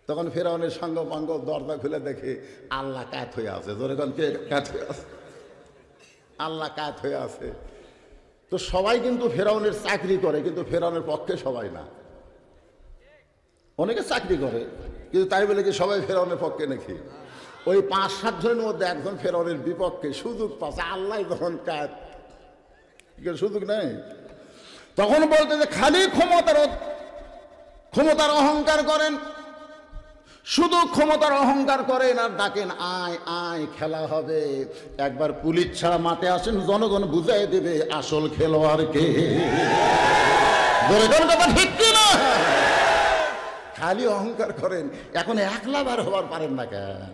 তখন ফেরাউনের সঙ্গ পাঙ্গ দরজা খুলে দেখে আল্লাহ কাত হয়ে আছে। জোরে কোন কে কাত হয়ে আছে? আল্লাহ কাত হয়ে আছে। তো সবাই কিন্তু ফেরাউনের চাকরি করে, কিন্তু ফেরাউনের পক্ষে সবাই না। অনেকে চাকরি করে, কিন্তু তাই বলে কি সবাই ফেরাউনের পক্ষে নাকি? ওই 5-7 জনের মধ্যে একজন ফেরাউনের বিপক্ষে সুযোগ পাচ্ছে। আল্লাহ যখন কাত, সুযোগ নেই। তখন বলতে যে খালি ক্ষমতার অহংকার করেন, শুধু ক্ষমতার অহংকার করেন আর ডাকেন আয় আয় খেলা হবে। একবার পুলিশ ছাড়া মাঠে আসেন, জনগণ বুঝাই দেবে আসল খেলোয়াড় কে। কথা ঠিক কিনা? খালি অহংকার করেন, এখন একলা বার হবার পারেন না কেন?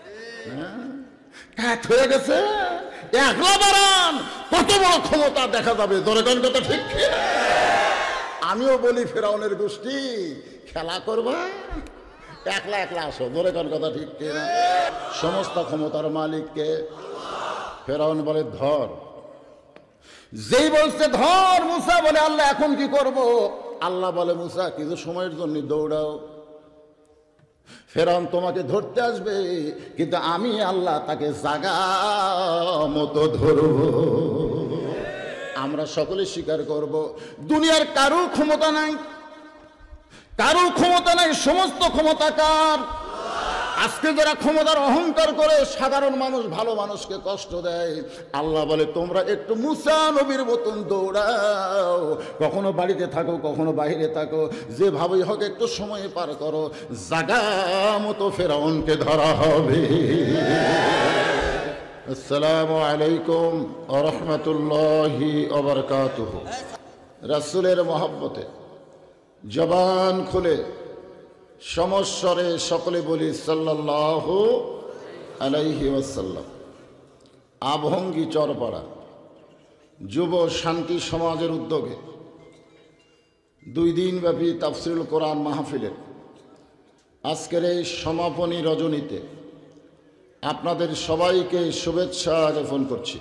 কাত হয়ে গেছে, একলা বাড়ান, কত বড় ক্ষমতা দেখা যাবে। দরকার কথা ঠিক কিনা? আমিও বলি ফেরাউনের গোষ্ঠী খেলা করবা, একলা একলা আসো। ধরে কোন কথা ঠিক কিনা? সমস্ত ক্ষমতার মালিককে। ফেরাউন বলে ধর। যেই বলছে ধর, মুসা বলে আল্লাহ এখন কি করব? আল্লাহ বলে মুসা কিছু সময়ের জন্য দৌড়াও। ফেরাউন তোমাকে ধরতে আসবে, কিন্তু আমি আল্লাহ তাকে জাগা মতো ধরব। আমরা সকলে স্বীকার করব দুনিয়ার কারো ক্ষমতা নাই, কারো ক্ষমতা নাই, সমস্ত ক্ষমতা কার? আজকে যারা ক্ষমতার অহংকার করে সাধারণ মানুষ, ভালো মানুষকে কষ্ট দেয়, আল্লাহ বলে তোমরা একটু মুসা নবীর মতন দৌড়াও। কখনো বাড়িতে থাকো, কখনো বাইরে থাকো, যেভাবেই হোক একটু সময় পার করো, জাগা মতো ফেরাউনকে ধরা হবে। আসসালামু আলাইকুম ওয়া রাহমাতুল্লাহি ওয়া বারাকাতুহু। রাসূলের মহব্বতে জবান খুলে সমস্বরে সকলে বলি সাল্লাল্লাহু আলাইহি ওয়াসাল্লাম। আভঙ্গি চরপাড়া যুব শান্তি সমাজের উদ্যোগে 2 দিনব্যাপী তাফসীরুল কোরআন মাহফিলের আজকের এই সমাপনী রজনীতে আপনাদের সবাইকে শুভেচ্ছা জ্ঞাপন করছি।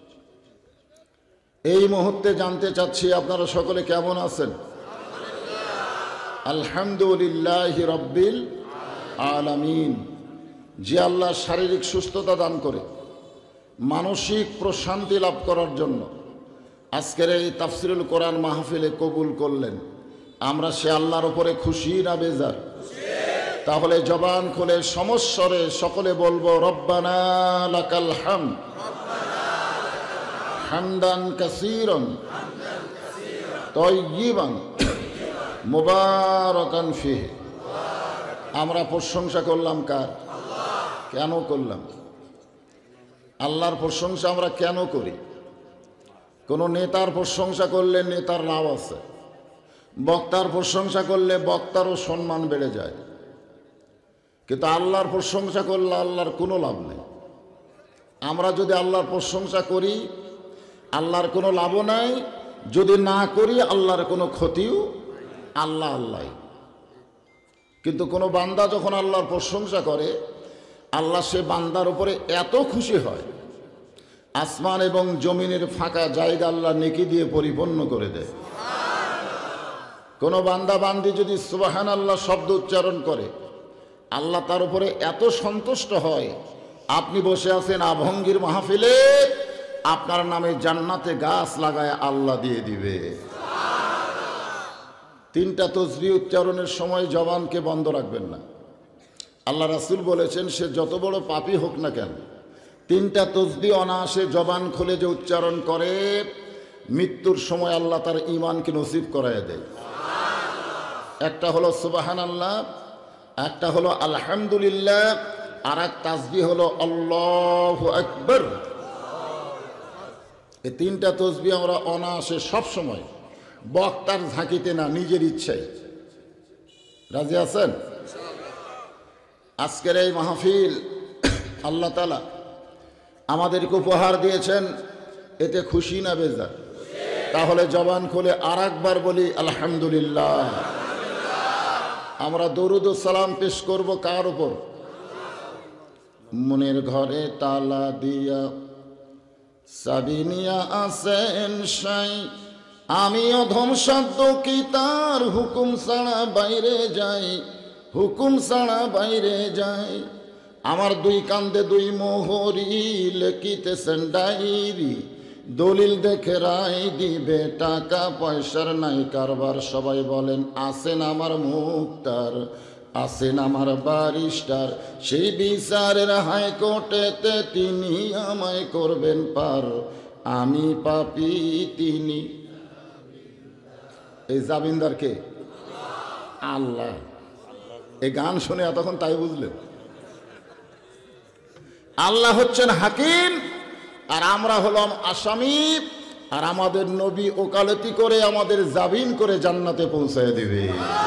এই মুহূর্তে জানতে চাচ্ছি আপনারা সকলে কেমন আছেন? আলহামদুলিল্লাহি রাব্বিল আলামিন। যে আল্লাহ শারীরিক সুস্থতা দান করে মানসিক প্রশান্তি লাভ করার জন্য আজকের এই তাফসীরুল কোরআন মাহফিলে কবুল করলেন, আমরা সে আল্লাহর উপরে খুশি না বেজার? তাহলে জবান খুলে সমস্বরে সকলে বলবো রব্বানা লাকাল হামদ হামদান কাসীরান তাইয়িবান মুবারাকান ফিহি। আমরা প্রশংসা করলাম কার? কেন করলাম? আল্লাহর প্রশংসা আমরা কেন করি? কোনো নেতার প্রশংসা করলে নেতার লাভ আছে, বক্তার প্রশংসা করলে বক্তারও সম্মান বেড়ে যায়, কিন্তু আল্লাহর প্রশংসা করলে আল্লাহর কোনো লাভ নেই। আমরা যদি আল্লাহর প্রশংসা করি আল্লাহর কোনো লাভও নাই, যদি না করি আল্লাহর কোনো ক্ষতিও। আল্লাহ আল্লাহ। কিন্তু কোনো বান্দা যখন আল্লাহর প্রশংসা করে আল্লাহ সে বান্দার উপরে এত খুশি হয়, আসমান এবং জমিনের ফাঁকা জায়গা আল্লাহ নেকি দিয়ে পরিপূর্ণ করে দেয়। কোনো বান্দা বান্দি যদি সুবহানাল্লাহ শব্দ উচ্চারণ করে আল্লাহ তার উপরে এত সন্তুষ্ট হয়, আপনি বসে আছেন আভঙ্গির মাহফিলে, আপনার নামে জান্নাতে গাছ লাগায় আল্লাহ দিয়ে দিবে। 3টা তাসবিহ উচ্চারণের সময় জবানকে বন্ধ রাখবেন না। আল্লাহ রাসূল বলেছেন সে যত বড় পাপী হোক না কেন 3টা তাসবিহ অনায়াসে জবান খুলে যে উচ্চারণ করে, মৃত্যুর সময় আল্লাহ তার ঈমানকে নসিব করায় দেয়। একটা হলো সুবহানাল্লাহ, একটা হলো আলহামদুলিল্লাহ, আর এক তাসবিহ হলো আল্লাহু আকবার। এই 3টা তাসবিহ আমরা অনায়াসে সব সময়, বক্তার ঝাঁকিতে না, নিজের ইচ্ছায়। রাজি আছেন? আজকের এই মাহফিল আল্লাহ তাআলা আমাদেরকে উপহার দিয়েছেন, এতে খুশি না বেজার? তাহলে জবান খুলে আরেকবার বলি আলহামদুলিল্লাহ। আমরা দরুদ ও সালাম পেশ করব কার উপর? মনের ঘরে তালা দিয়া সাবিনিয়া আসেন সাই, আমি অধম সাধ্য কি তার হুকুম ছাড়া বাইরে যাই। হুকুম ছাড়া বাইরে যায়। আমার দুই কান্দে দুই মোহরি, লেখিতেছেন ডায়েরি, দলিল দেখে রায় দিবে, টাকা পয়সার নাই কারবার। সবাই বলেন আছেন আমার মুক্তার, আছেন আমার ব্যারিস্টার, সেই বিচারের হাইকোর্টেতে তিনি আমায় করবেন পার। আমি পাপী তিনি। এই জামিনদার কে? আল্লাহ। এই গান শুনে এতক্ষণ তাই বুঝলেন? আল্লাহ হচ্ছেন হাকিম, আর আমরা হলাম আসামি। আর আমাদের নবী ওকালতি করে আমাদের জামিন করে জান্নাতে পৌঁছায় দিবে।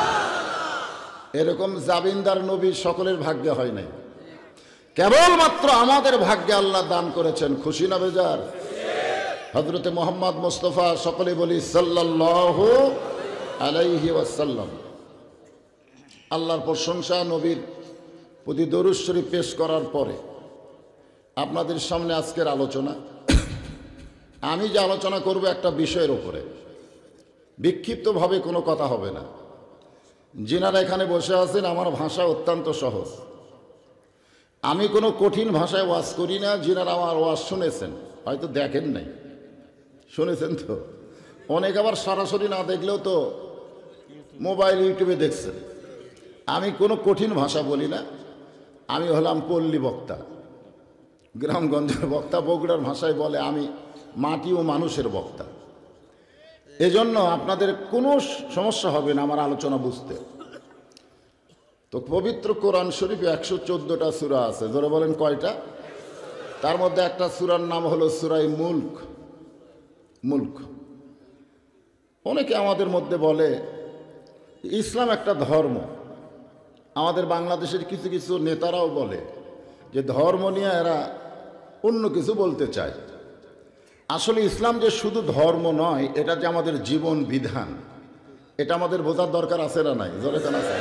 এরকম জামিনদার নবী সকলের ভাগ্যে হয় নাই, কেবলমাত্র আমাদের ভাগ্যে আল্লাহ দান করেছেন। খুশি না বেজার? হযরতে মুহাম্মদ মুস্তাফা, সকলে বলি সাল্লাল্লাহু আলাইহি ওয়াসাল্লাম। আল্লাহর প্রশংসা, নবীর প্রতি দরুদ শরীফ পেশ করার পরে আপনাদের সামনে আজকের আলোচনা, আমি যে আলোচনা করব একটা বিষয়ের উপরে, বিক্ষিপ্তভাবে কোনো কথা হবে না। যিনারা এখানে বসে আছেন, আমার ভাষা অত্যন্ত সহজ, আমি কোনো কঠিন ভাষায় ওয়াজ করি না। যিনারা আমার ওয়াজ শুনেছেন, হয়তো দেখেন নাই, শুনেছেন তো অনেক, আবার সরাসরি না দেখলেও তো মোবাইল ইউটিউবে দেখছেন। আমি কোনো কঠিন ভাষা বলি না, আমি হলাম পল্লী বক্তা, গ্রামগঞ্জের বক্তা। বগুড়ার ভাষায় বলে আমি মাটি ও মানুষের বক্তা। এজন্য আপনাদের কোনো সমস্যা হবে না আমার আলোচনা বুঝতে। তো পবিত্র কোরআন শরীফে 114টা সূরা আছে। ধরে বলেন কয়টা? তার মধ্যে একটা সূরার নাম হলো সূরায়ে মুলক। মুলক। অনেকে আমাদের মধ্যে বলে ইসলাম একটা ধর্ম। আমাদের বাংলাদেশের কিছু কিছু নেতারাও বলে যে ধর্ম নিয়ে এরা অন্য কিছু বলতে চায়। আসলে ইসলাম যে শুধু ধর্ম নয়, এটা যে আমাদের জীবন বিধান, এটা আমাদের বোঝার দরকার আছে না নাই? জোরে কেন আছে?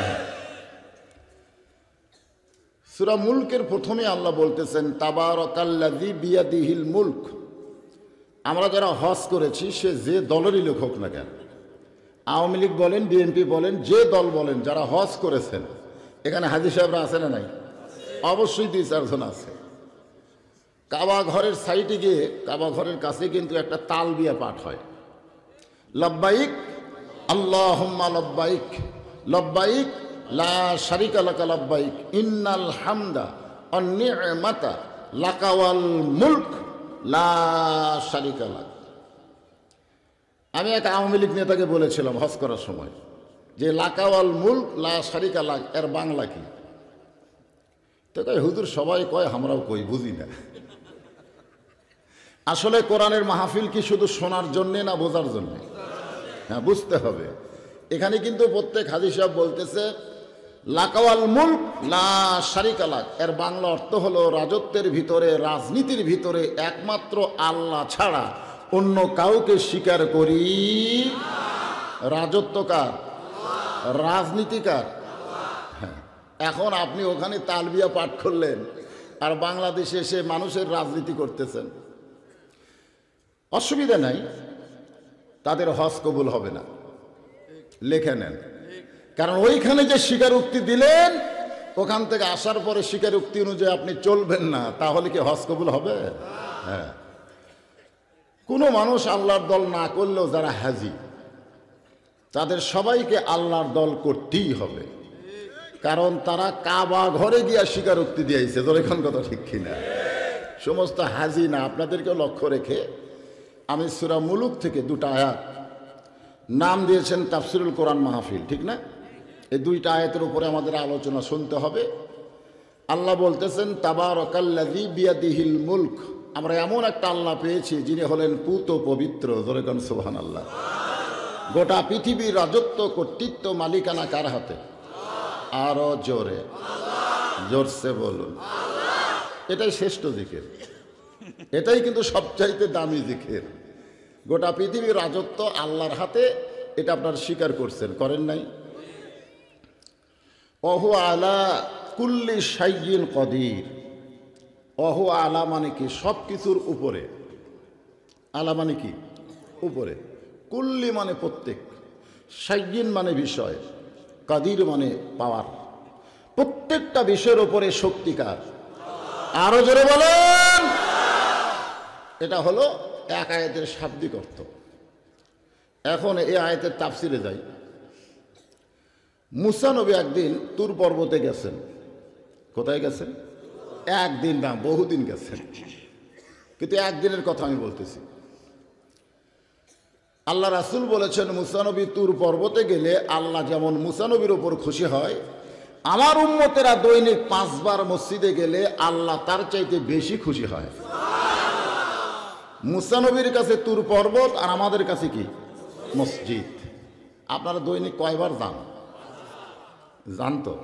সূরা মুলকের প্রথমে আল্লাহ বলতেছেন তাবারাকাল্লাযী বিয়াদিহিল মুলক। আমরা যারা হজ করেছি, সে যে দলেরই লোক হোক না কেন, আওয়ামী লীগ বলেন, বিএনপি বলেন, যে দল বলেন, যারা হজ করেছেন, এখানে হাজী সাহেবরা আছে না নাই? অবশ্যই 2-4 জন আছে। কাবা ঘরের সাইডে গিয়ে, কাবা ঘরের কাছে কিন্তু একটা তালবিয়া পাঠ হয়, লব্বাইক আল্লাহুম্মা লব্বাইক, লব্বাইক লা শারিকা লাকা লব্বাইক, ইন্নাল হামদা ওয়ান নি'মাতা লাকা ওয়াল মুলক লা শারিকা লাক। আমি এক আওয়ামী লীগ নেতাকে বলেছিলাম হজ করার সময় যে লাকা ওয়াল মুলক লা শারিকা লাক এর বাংলা কি? তো কয় হুজুর সবাই কয়, আমরাও কই, বুঝি না। আসলে কোরআনের মাহফিল কি শুধু শোনার জন্যে না বোঝার জন্যে? হ্যাঁ, বুঝতে হবে। এখানে কিন্তু প্রত্যেক হাজী সাহেব বলতেছে লাকাওয়াল মুলক লা শারিকা লাক, এর বাংলা অর্থ হলো রাজত্বের ভিতরে, রাজনীতির ভিতরে একমাত্র আল্লাহ ছাড়া অন্য কাউকে স্বীকার করি। রাজত্ব কার? রাজনীতি কার? হ্যাঁ। এখন আপনি ওখানে তালবিয়া পাঠ করলেন, আর বাংলাদেশে এসে মানুষের রাজনীতি করতেছেন। অসুবিধা নাই, তাদের হজ কবুল হবে না, লেখে নেন। কারণ ওইখানে যে স্বীকারোক্তি দিলেন, ওখান থেকে আসার পরে স্বীকারোক্তি অনুযায়ী আপনি চলবেন না, তাহলে কি হজ কবুল হবে? হ্যাঁ। কোনো মানুষ আল্লাহর দল না করলেও যারা হাজি, তাদের সবাইকে আল্লাহর দল করতেই হবে, কারণ তারা কাবা ঘরে গিয়া স্বীকারোক্তি দিয়েছে। এখন কথা ঠিক কিনা? সমস্ত হাজি না। আপনাদেরকে লক্ষ্য রেখে আমি সূরা মুলক থেকে 2টা আয়াত নাম দিয়েছেন তাফসিরুল কোরআন মাহফিল, ঠিক না? এই 2টা আয়াতের উপরে আমাদের আলোচনা শুনতে হবে। আল্লাহ বলতেছেন তাবারাকাল্লাযী বিয়াদিহিল মুলক। আমরা এমন একটা আল্লাহ পেয়েছি যিনি হলেন পুত পবিত্র। জোরে কোন সুবহানাল্লাহ। গোটা পৃথিবীর রাজত্ব, কর্তৃত্ব, মালিকানা কার হাতে? আরো জোরে, জোরসে বলুন। এটাই শ্রেষ্ঠ জিকির, এটাই কিন্তু সবচাইতে দামি জিকির। গোটা পৃথিবীর রাজত্ব আল্লাহর হাতে, এটা আপনার স্বীকার করছেন, করেন নাই? অহু আলা কুল্লি শাইইন কদির। অহু আলা মানে কি? সব কিছুর উপরে। আলা মানে কি? উপরে। কুল্লি মানে প্রত্যেক, শাইইন মানে বিষয়, কাদির মানে পাওয়ার, প্রত্যেকটা বিষয়ের উপরে শক্তিকার। আরো জোরে বলেন। এটা হলো এক আয়াতের শাব্দিক অর্থ। এখন এই আয়াতের তাফসিরে যাই। মুসা নবী একদিন তুর পর্বতে গেছেন। কোথায় গেছেন? একদিন না, বহুদিন গেছেন, কিন্তু একদিনের কথা আমি বলতেছি। আল্লাহ রাসূল বলেছেন, মুসা নবী তুর পর্বতে গেলে আল্লাহ যেমন মুসা নবীর ওপর খুশি হয়, আমার উম্মতেরা দৈনিক 5 বার মসজিদে গেলে আল্লাহ তার চাইতে বেশি খুশি হয়। মুসা নবীর কাছে তুর পর্বত, আর আমাদের কাছে কি? মসজিদ। আপনারা দৈনিক কয়বার যান? জানতো?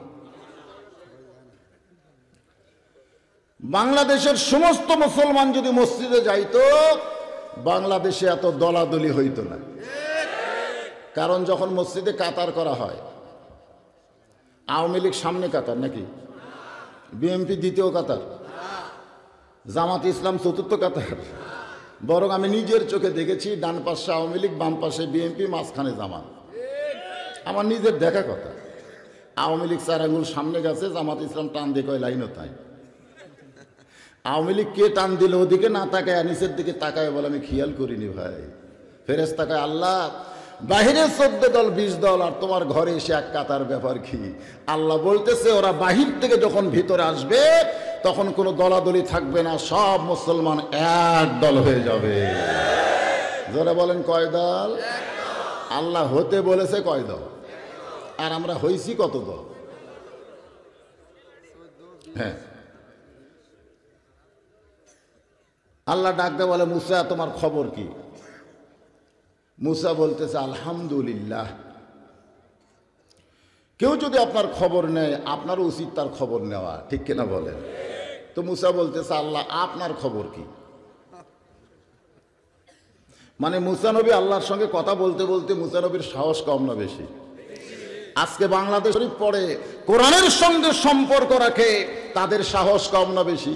বাংলাদেশের সমস্ত মুসলমান যদি মসজিদে যাইতো, বাংলাদেশে এত দলাদলি হইতো না। কারণ যখন মসজিদে কাতার করা হয়, আওয়ামী লীগ সামনে কাতার নাকি? বিএনপি দ্বিতীয় কাতার, জামাত ইসলাম চতুর্থ কাতার। বরং আমি নিজের চোখে দেখেছি, ডান পাশে আওয়ামী লীগ, বাম পাশে বিএনপি, মাঝখানে জামাত। আমার নিজের দেখা কথা। আওয়ামী লীগ 4 আঙ্গুল সামনে গেছে, জামাত ইসলাম টান দিয়ে কয় লাইনও তাই। আওয়ামী লীগ কে টান দিল ওদিকে না তাকায় নিচের দিকে তাকায়, বলে আমি খেয়াল করিনি ভাই। ফেরেশতা কয়, আল্লাহ বাহিরে 14 দল 20 দল, আর তোমার ঘরে এসে এক কাতার, ব্যাপার কি? আল্লাহ বলতেছে, ওরা বাহির থেকে যখন ভিতরে আসবে তখন কোনো দলাদলি থাকবে না, সব মুসলমান এক দল হয়ে যাবে। যারা বলেন কয় দল? আল্লাহ হতে বলেছে কয় দল, আর আমরা হইছি কত দল? হ্যাঁ, আল্লাহ ডাকতে বলে, মুসা তোমার খবর কি? মুসা বলতেছে, আলহামদুলিল্লাহ। কেউ যদি আপনার খবর নেয়, আপনারও উচিত তার খবর নেওয়া, ঠিক কিনা বলেন? তো মুসা বলতেছে, আল্লাহ আপনার খবর কি? মানে মুসা নবী আল্লাহর সঙ্গে কথা বলতে বলতে মুসা নবীর সাহস কম না বেশি? আজকে বাংলাদেশ শরীফ পড়ে, কোরআনের সঙ্গে সম্পর্ক রাখে, তাদের সাহস কম না বেশি?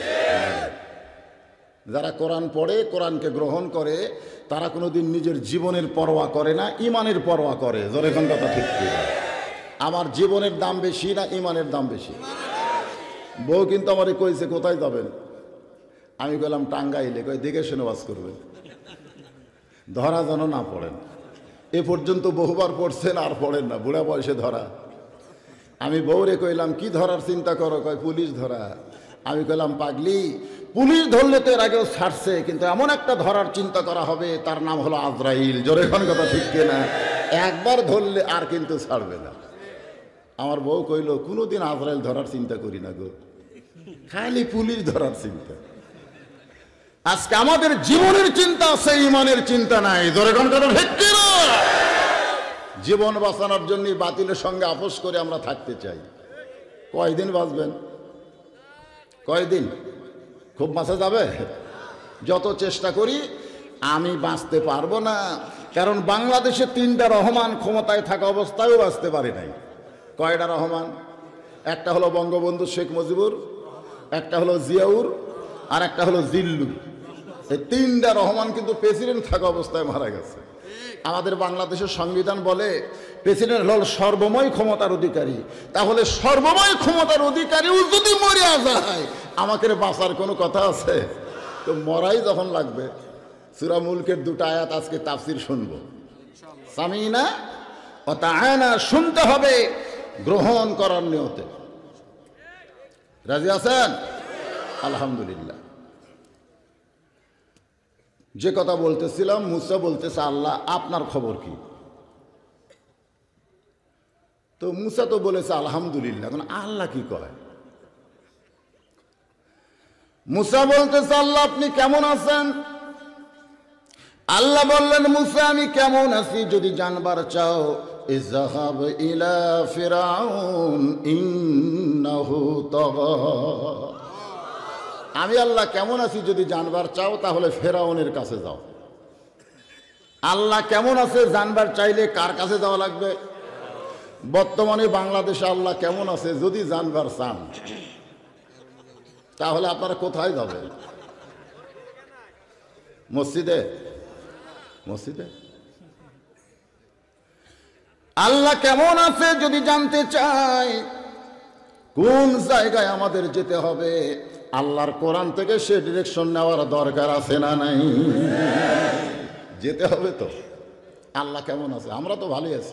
যারা কোরআন পড়ে, কোরআনকে গ্রহণ করে, তারা কোনোদিন নিজের জীবনের পরোয়া করে না, ইমানের পরোয়া করে। জোরে কোন কথা ঠিক কি? আমার জীবনের দাম বেশি না ইমানের দাম বেশি? বউ কিন্তু আমারে কইছে, কোথায় যাবেন? আমি বললাম টাঙ্গাইলে। কই দেখে শুনে বাস করবেন, ধরা যেন না পড়েন। এ পর্যন্ত বহুবার পড়ছেন, আর পড়েন না, বুড়া বয়সে ধরা। আমি বউরে কইলাম, কি ধরার চিন্তা করো? কয় পুলিশ ধরা। আমি কইলাম, পাগলি, পুলিশ ধরলে তো এর আগেও ছাড়ছে, কিন্তু এমন একটা ধরার চিন্তা করা হবে, তার নাম হলো আজরাইল। জোরে কোন কথা ঠিক কিনা? একবার ধরলে আর কিন্তু ছাড়বে না। আমার বউ কইল, কোনোদিন আজরাইল ধরার চিন্তা করি না গো, খালি পুলিশ ধরার চিন্তা। আজকে আমাদের জীবনের চিন্তা আছে, ইমানের চিন্তা নাই। জোরে কোন কথা ঠিক কিনা? জীবন বাঁচানোর জন্য বাতিলের সঙ্গে আপোষ করে আমরা থাকতে চাই। কয়দিন বাঁচবেন? কয়দিন? খুব বাঁচা যাবে? যত চেষ্টা করি আমি বাঁচতে পারবো না, কারণ বাংলাদেশে 3টা রহমান ক্ষমতায় থাকা অবস্থায়ও বাঁচতে পারে নাই। কয়টা রহমান? একটা হলো বঙ্গবন্ধু শেখ মুজিবুর, একটা হলো জিয়াউর, আর একটা হলো জিল্লু। এই 3টা রহমান কিন্তু প্রেসিডেন্ট থাকা অবস্থায় মারা গেছে। আমাদের বাংলাদেশের সংবিধান বলে প্রেসিডেন্ট হল সর্বময় ক্ষমতার অধিকারী। তাহলে সর্বময় ক্ষমতার অধিকারীও যদি মরিয়া যায়, আমাকে বাঁচার কোনো কথা আছে? তো মরাই যখন লাগবে। সূরা মুলকের 2টা আয়াত আজকে তাফসীর শুনবো। সামিনা ও তাআনা, শুনতে হবে গ্রহণ করার নিয়তে। রাজি আছেন? আলহামদুলিল্লাহ। যে কথা বলতেছিলাম, মুসা বলতেছে, আল্লাহ আপনার খবর কি? তো মুসা তো বলেছে আলহামদুলিল্লাহ। এখন আল্লাহ কি কয়? মুসা বলতেছে, আল্লাহ আপনি কেমন আছেন? আল্লাহ বললেন, মুসা আমি কেমন আছি যদি জানবার চাও, ইযহাব ইলা ফিরাউন ইন্নাহু তাগা। আমি আল্লাহ কেমন আছি যদি জানবার চাও, তাহলে ফেরাউনের কাছে যাও। আল্লাহ কেমন আছে জানবার চাইলে কার কাছে যাওয়া লাগবে? বর্তমানে বাংলাদেশে আল্লাহ কেমন আছে যদি জানবার চান, তাহলে আপনারা কোথায় যাবেন? মসজিদে? মসজিদে? আল্লাহ কেমন আছে যদি জানতে চাই, কোন জায়গায় আমাদের যেতে হবে আল্লাহর কোরআন থেকে সে ডিরেকশন নেওয়ার দরকার আছে না নাই? যেতে হবে তো। আল্লাহ কেমন আছে? আমরা তো ভালোই আছি।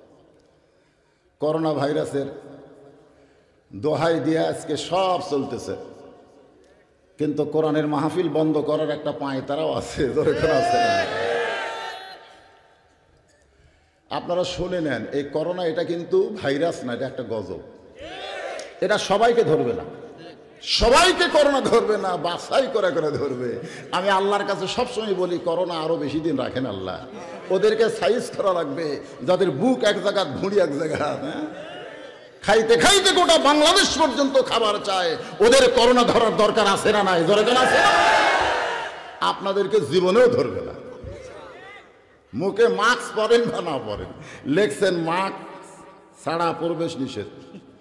করোনা ভাইরাসের দোহাই দিয়ে আজকে সব চলতেছে, কিন্তু কোরআনের মাহফিল বন্ধ করার একটা পাঁয়তারাও আছে, দরকার আছে না? আপনারা শুনে নেন, এই করোনা এটা কিন্তু ভাইরাস না, এটা একটা গজব। এটা সবাইকে ধরবে না, সবাইকে করোনা ধরবে না, বাছাই করে করে ধরবে। আমি আল্লাহর কাছে সবসময় বলি, করোনা আরো বেশি দিন রাখেন আল্লাহ। ওদেরকে সাইজ করা লাগবে, যাদের বুক এক জায়গা, ভুঁড়ি এক জায়গা, খাইতে খাইতে গোটা বাংলাদেশ পর্যন্ত খাবার চায়, ওদের করোনা ধরার দরকার আছে না নাই? দরকার আছে। আপনাদেরকে জীবনেও ধরবে না। মুখে মাস্ক পরেন বা না পরেন, লেখছেন মাস্ক ছাড়া প্রবেশ নিষেধ।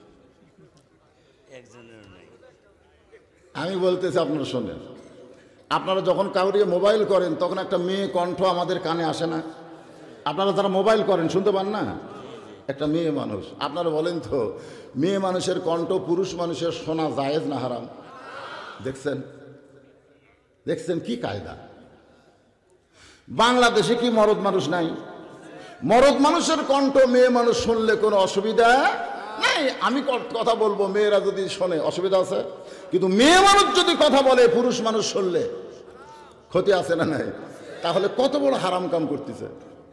আমি বলতেছি, আপনারা শোনেন, আপনারা যখন কাউকে মোবাইল করেন তখন একটা মেয়ে কণ্ঠ আমাদের কানে আসে না? আপনারা যারা মোবাইল করেন শুনতে পান না? একটা মেয়ে মানুষ, আপনারা বলেন তো, মেয়ে মানুষের কণ্ঠ পুরুষ মানুষের শোনা জায়েজ না হারাম? দেখছেন দেখছেন কি কায়দা? বাংলাদেশে কি মরদ মানুষ নাই? মরদ মানুষের কণ্ঠ মেয়ে মানুষ শুনলে কোনো অসুবিধা নাই। আমি কথা বলবো, মেয়েরা যদি শোনে অসুবিধা আছে, কিন্তু মেয়ে মানুষ যদি কথা বলে পুরুষ মানুষ শুনলে ক্ষতি আছে না নাই? তাহলে কত বড় হারাম কাম করতেছে।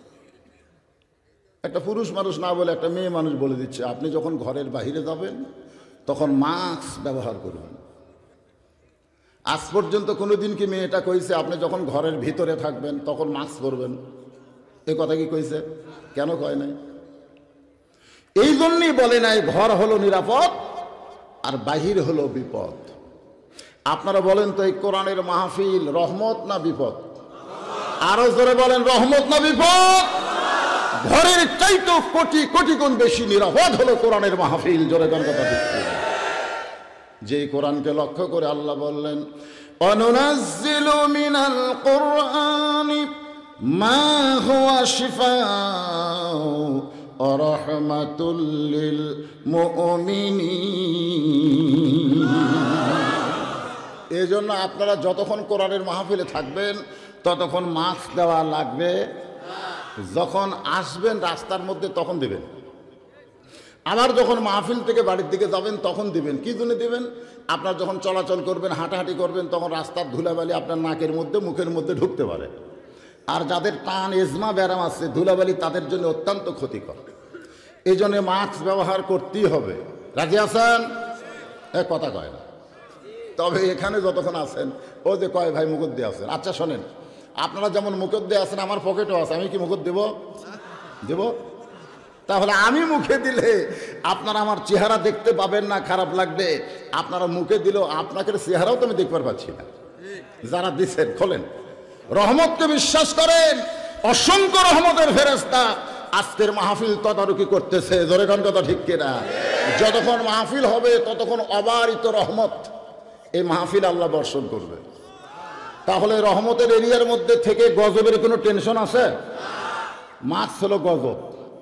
একটা পুরুষ মানুষ না বলে একটা মেয়ে মানুষ বলে দিচ্ছে, আপনি যখন ঘরের বাইরে যাবেন তখন মাস্ক ব্যবহার করবেন। আজ পর্যন্ত কোনোদিন কি মেয়েটা কইছে আপনি যখন ঘরের ভিতরে থাকবেন তখন মাস্ক পরবেন? এ কথা কি কইছে? কেন কয় নাই? এই জন্যই বলে নাই ঘর হলো নিরাপদ আর বাহির হলো বিপদ। আপনারা বলেন তো, এই কোরআনের মাহফিল রহমত না বিপদ? আরো জোরে বলেন, রহমত না বিপদ? ঘরের চাইতেও কোটি কোটি গুণ বেশি নিরাপদ হলো কোরআনের মাহফিল। জোরে গান কথা দিচ্ছে। যেই কোরআনকে লক্ষ্য করে আল্লাহ বললেন, অনুনাজ্জিলু মিনাল কুরআনি মা হুয়া শিফাউ ওয়া রাহমাতুল লিল মুমিনিন। এই জন্য আপনারা যতক্ষণ কোরআনের মাহফিলে থাকবেন ততক্ষণ মাস্ক দেওয়া লাগবে। যখন আসবেন রাস্তার মধ্যে তখন দিবেন, আবার যখন মাহফিল থেকে বাড়ির দিকে যাবেন তখন দিবেন। কি জন্য দিবেন? আপনার যখন চলাচল করবেন, হাঁটাহাঁটি করবেন, তখন রাস্তার ধুলাবালি আপনার নাকের মধ্যে, মুখের মধ্যে ঢুকতে পারে। আর যাদের টান এজমা ব্যারাম আছে, ধুলাবালি তাদের জন্য অত্যন্ত ক্ষতিকর। এই জন্য মাস্ক ব্যবহার করতেই হবে। রাজি আছেন? কথা কয় না, তবে এখানে যতক্ষণ আছেন, ও যে কয় ভাই মুকুট দিয়ে আছেন। আচ্ছা শোনেন, আপনারা যেমন মুকুট দিয়ে আছেন, আমার পকেটও আছে, আমি কি মুকুট দেব? দেব? তাহলে আমি মুখে দিলে আপনারা আমার চেহারা দেখতে পাবেন না, খারাপ লাগবে। আপনারা মুখে দিলেও আপনাকে চেহারাও তো আমি দেখতে পাচ্ছি না। যারা দিচ্ছেন খোলেন, রহমতকে বিশ্বাস করেন, অসংখ্য রহমতের ফেরেশতা আজকের মাহফিল তদারকি করতেছে। জোরে গান কথা ঠিক কিনা? যতক্ষণ মাহফিল হবে ততক্ষণ অবারিত রহমত এই মাহফিল আল্লাহ বর্ষণ করবে। তাহলে রহমতের এরিয়ার মধ্যে থেকে গজবের কোনো টেনশন আছে? মাছ হলো গজব,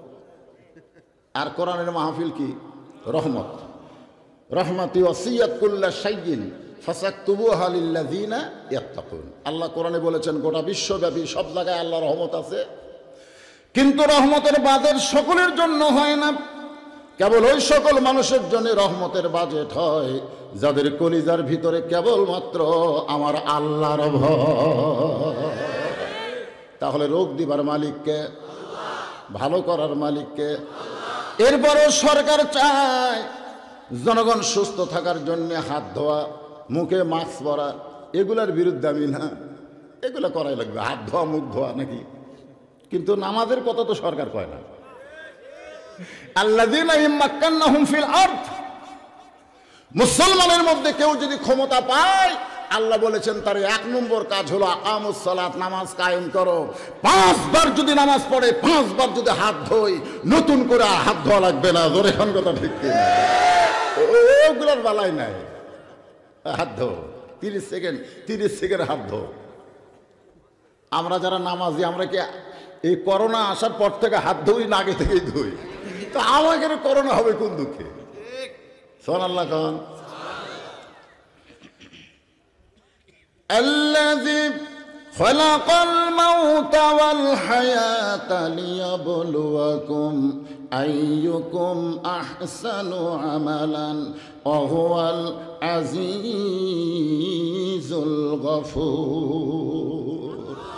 আর কোরআনের মাহফিল কি? রহমত। রহমতি ওয়াসিয়াত কুল্লা শাইইন ফাসাকতুবুহা লিল্লাযিনা ইয়াত্তাকুন। আল্লাহ কোরআনে বলেছেন গোটা বিশ্বব্যাপী সব জায়গায় আল্লাহ রহমত আছে, কিন্তু রহমতের বাজেট সকলের জন্য হয় না। কেবল ওই সকল মানুষের জন্য রহমতের বাজেট হয় যাদের কলিজার ভিতরে কেবলমাত্র আমার আল্লাহর ভয়। তাহলে রোগ দিবার মালিককে, ভালো করার মালিককে। এরপরও সরকার চায় জনগণ সুস্থ থাকার জন্য হাত ধোয়া, মুখে মাস্ক পরা, এগুলার বিরুদ্ধে আমি না, এগুলো করাই লাগবে, হাত ধোয়া, মুখ ধোয়া নাকি। কিন্তু নামাজের কথা তো সরকার কয় না। আল্লাযীনা ইম্মাক্কান্নাহুম ফিল আরদ, মুসলমানের মধ্যে কেউ যদি ক্ষমতা পায়, আল্লাহ বলেছেন তার 1 নম্বর কাজ হলো আকামুস সালাত, নামাজ কায়েম করো। 5 বার যদি নামাজ পড়ে, 5 বার যদি হাত ধোয়, নতুন করে হাত ধোয়া লাগবে না। জোরে এখন কথা ঠিক কিনা? ওগুলোর বেলায় নাই, হাত ধো 30 সেকেন্ড হাত ধো। আমরা যারা নামাজি, আমরা কি এই করোনা আসার পর থেকে হাত ধুই না আগে থেকেই ধুই? তো আমাকে করোনা হবে কোন দুঃখে? সুবহানাল্লাহ কোন। আল্লাযী খালাকাল মাউতা ওয়াল হায়াতা লিয়াবলুয়াকুম আইয়ুকুম আহসানু আমালান ওয়া হুয়াল আজিজুল গফুর।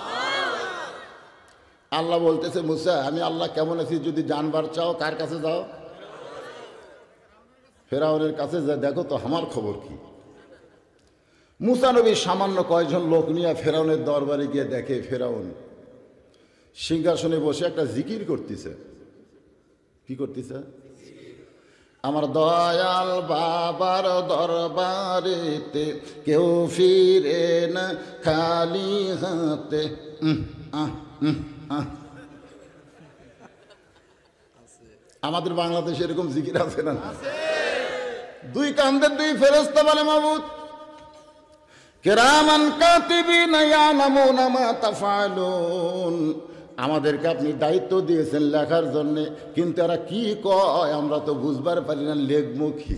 আল্লাহ বলতেছে, মুসা আমি আল্লাহ কেমন আছি যদি জানবার চাও কার কাছে যাও? ফেরাউনের কাছে যা দেখো তো আমার খবর কি। মুসা নবী সামান্য কয়েকজন লোক নিয়ে ফেরাউনের দরবারে গিয়ে দেখে ফেরাউন সিংহাসনে বসে একটা জিকির করতেছে। কি করতেছে? আমার দয়াল বাবার দরবারেতে কেউ ফিরে না খালি হাতে। আমাদের বাংলাদেশে এরকম জিকির আছে না? দুই কান্দের দুই ফেরেশতা বলে, মাবুদ কিরামান কাতিবিন ইয়ালামুনা মা তাফআলুন, আমাদেরকে আপনি দায়িত্ব দিয়েছেন লেখার জন্য, কিন্তু এরা কি কয় আমরা তো বুঝবার পারি না, লেখবো কি?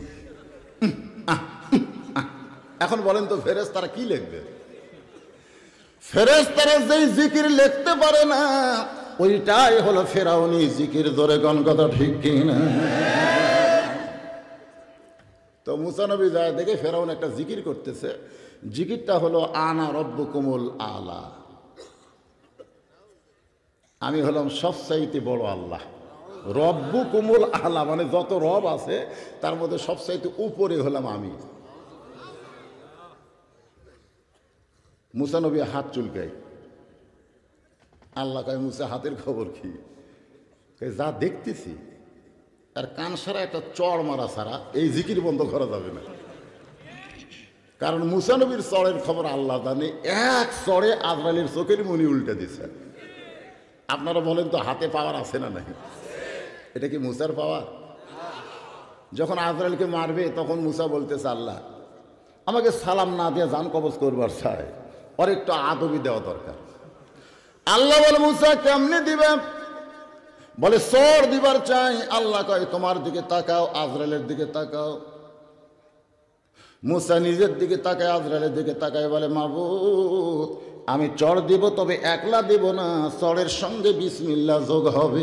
এখন বলেন তো ফেরেশতারা কি লিখবে? ফেরেশতারা যেই জিকির লিখতে পারে না ওইটাই হলো ফেরাউনি জিকির। ধরে কোন কথা ঠিক কিনা? তো মুসা নবী যায় দেখে ফেরাউন একটা জিকির করতেছে। জিকিরটা হলো আনা রব্বুকুমুল আলা, আমি হলাম সবচাইতে বড় আল্লাহ। রব্বুকুমুল আলা মানে যত রব আছে তার মধ্যে সবচাইতে উপরে হলাম আমি। মুসা নবী হাত চুলকাই। আল্লাহ কয়, মুসা হাতের খবর কি? যা দেখতেছি আর কান সারা একটা চড় মারা ছাড়া এই জিকির বন্ধ করা যাবে না। কারণ মুসা নবীর চড়ের খবর আল্লাহ জানে। এক চড়ে আজরাইলের চোখের মনি উল্টে দিছে। আপনারা বলেন তো হাতে পাওয়ার আছে না নাই? এটা কি মুসার পাওয়ার? যখন আজরাইলকে মারবে তখন মুসা বলতেছে, আল্লাহ আমাকে সালাম না দিয়ে জান কবজ করবার চাই, ওর একটু আদবি দেওয়া দরকার। আল্লাহ বলে, মুসা কেমনে দিবে? বলে সর দিবার চাই। আল্লাহ কয়, তোমার দিকে তাকাও, আজরাইলের দিকে তাকাও। মুসা নিজের দিকে তাকায়, আজরাইলের দিকে তাকায়, বলে মাবুদ আমি চড় দিব, তবে একলা দিব না, চড়ের সঙ্গে বিসমিল্লাহ যোগ হবে।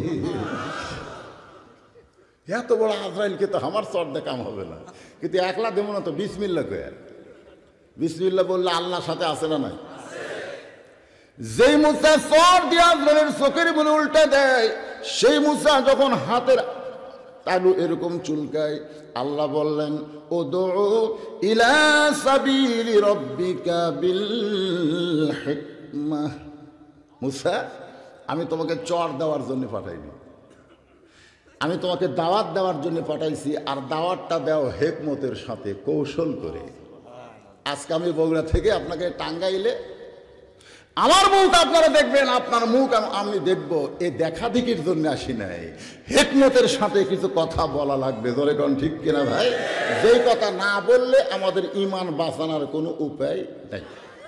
এত বড় আজরাইলকে তো আমার চড় দিয়ে কাম হবে না, কিন্তু একলা দেব না তো বিসমিল্লাহ কয়। বিসমিল্লাহ বললে আল্লাহর সাথে আছে না নাই? যেই মুসা চড় দিয়ে আজরাইলের চোখের মনে উল্টে দেয়, সেই মুসা যখন হাতের তালু এরকম চুলকায়, আল্লাহ বললেন, উদউ ইলা সাবিলি রাব্বিকা বিল হিকমাহ। মুসা আমি তোমাকে চড় দেওয়ার জন্য পাঠাইনি, আমি তোমাকে দাওয়াত দেওয়ার জন্য পাঠাইছি। আর দাওয়াতটা দাও হিকমতের সাথে, কৌশল করে। আজকে আমি বগুড়া থেকে আপনাকে টাঙ্গাইলে আমার মুখ আপনারা দেখবেন, আপনার মুখ আমি দেখব, এ দেখা দেখির জন্য আসি নাই, হিকমতের সাথে কিছু কথা বলা লাগবে। ধরে কোন ঠিক কিনা ভাই? যেই কথা না বললে আমাদের ঈমান বাঁচানোর কোনো উপায় নেই।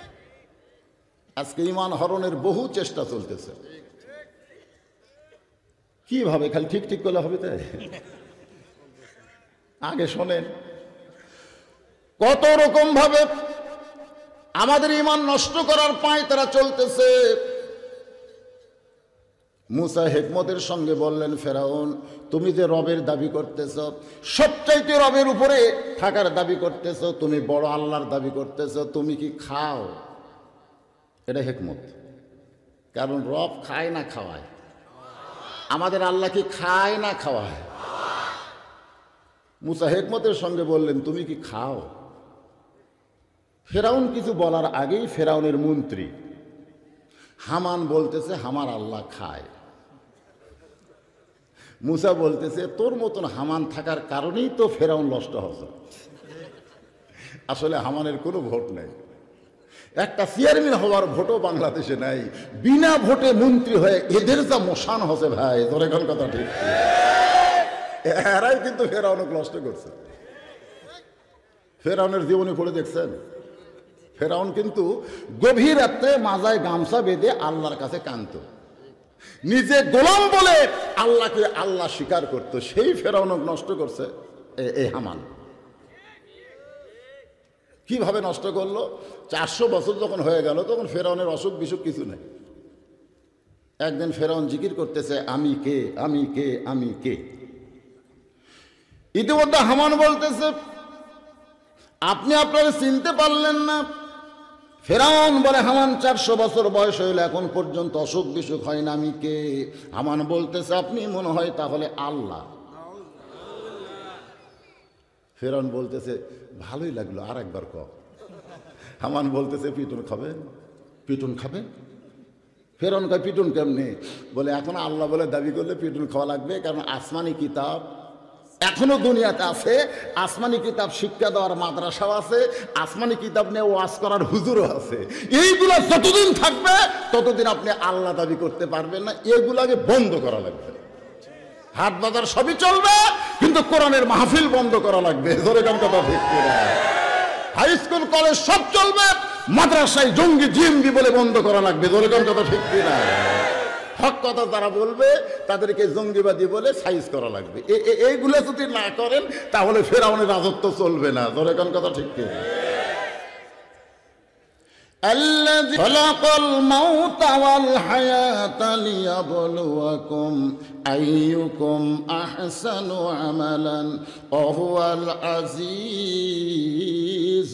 আজকে ঈমান হরণের বহু চেষ্টা চলতেছে। কিভাবে? খালি ঠিক ঠিক করলে হবে তাই? আগে শোনেন, কত রকম ভাবে আমাদের ঈমান নষ্ট করার পায় তারা চলতেছে। মুসা হিকমতের সঙ্গে বললেন, ফেরাউন তুমি যে রবের দাবি করতেছ, সবচাইতে রবের উপরে থাকার দাবি করতেছ, তুমি বড় আল্লাহর দাবি করতেছ, তুমি কি খাও? এটা হিকমত। কারণ রব খায় না খাওয়ায়, আমাদের আল্লাহ কি খায় না খাওয়ায়? মুসা হিকমতের সঙ্গে বললেন, তুমি কি খাও? ফেরাউন কিছু বলার আগেই ফেরাউনের মন্ত্রী হামান বলতেছে, আমার আল্লাহ খায়। মুসা বলতেছে, তোর মতন হামান থাকার কারণেই তো ফেরাউন নষ্ট হচ্ছে। আসলে হামানের কোনো ভোট নাই, একটা চেয়ারম্যান হওয়ার ভোটও বাংলাদেশে নাই। বিনা ভোটে মন্ত্রী হয়ে এদের যা মশান হচ্ছে ভাই, তোর এখন কথা ঠিক। এরাই কিন্তু ফেরাউনকে নষ্ট করছে। ফেরাউনের জীবনী পড়ে দেখছেন? ফেরাউন কিন্তু গভীর রাত্রে মাজায় গামছা বেঁধে আল্লাহর কাছে কাঁদত, নিজে গোলাম বলে আল্লাহকে আল্লাহ স্বীকার করত। সেই ফেরাউনকে নষ্ট করছে এই হামান কিভাবে নষ্ট করলো? 400 বছর যখন হয়ে গেল তখন ফেরাউনের অসুখ বিসুখ কিছু নেই। একদিন ফেরাউন জিকির করতেছে, আমি কে, আমি কে, আমি কে। ইতিমধ্যে হামান বলতেছে, আপনি আপনারা চিনতে পারলেন না? ফেরাউন বলে, হামান 400 বছর বয়স হইল এখন পর্যন্ত অসুখ বিসুখ হয় না, আমি কে? হামান বলতেছে, আপনি মনে হয় তাহলে আল্লাহ। ফেরাউন বলতেছে, ভালোই লাগলো, আর একবার ক। হামান বলতেছে, পিটুন খাবে? পিটুন খাবে? ফেরাউন কয়, পিটুন কেমনে? বলে, এখন আল্লাহ বলে দাবি করলে পিটুন খাওয়া লাগবে, কারণ আসমানি কিতাব এখনো দুনিয়াতে আছে, আসমানি কিতাব শিক্ষা দেওয়ার মাদ্রাসাও আছে, আসমানি কিতাব নিয়ে ওয়াজ করার হুজুরও আছে। এইগুলা যতদিন থাকবে ততদিন আপনি আল্লাহ দাবি করতে পারবেন না। এগুলাকে বন্ধ করা লাগবে। হাট বাজার সবই চলবে, কিন্তু কোরআনের মাহফিল বন্ধ করা লাগবে। জোরে কান কথা ঠিক কিনা? হাই স্কুল কলেজ সব চলবে, মাদ্রাসায় জঙ্গি জিএমবি বলে বন্ধ করা লাগবে। জোরে কান কথা ঠিক কিনা? হক কথা যারা বলবে তাদেরকে জঙ্গিবাদী বলে সাইজ করা লাগবে। এইগুলো যদি না করেন তাহলে ফেরাউনের রাজত্ব চলবে না। জোরে কান কথা ঠিক কিনা? الذي خلق الموت والحياة ليبلوكم أيكم أحسن عملا وهو العزيز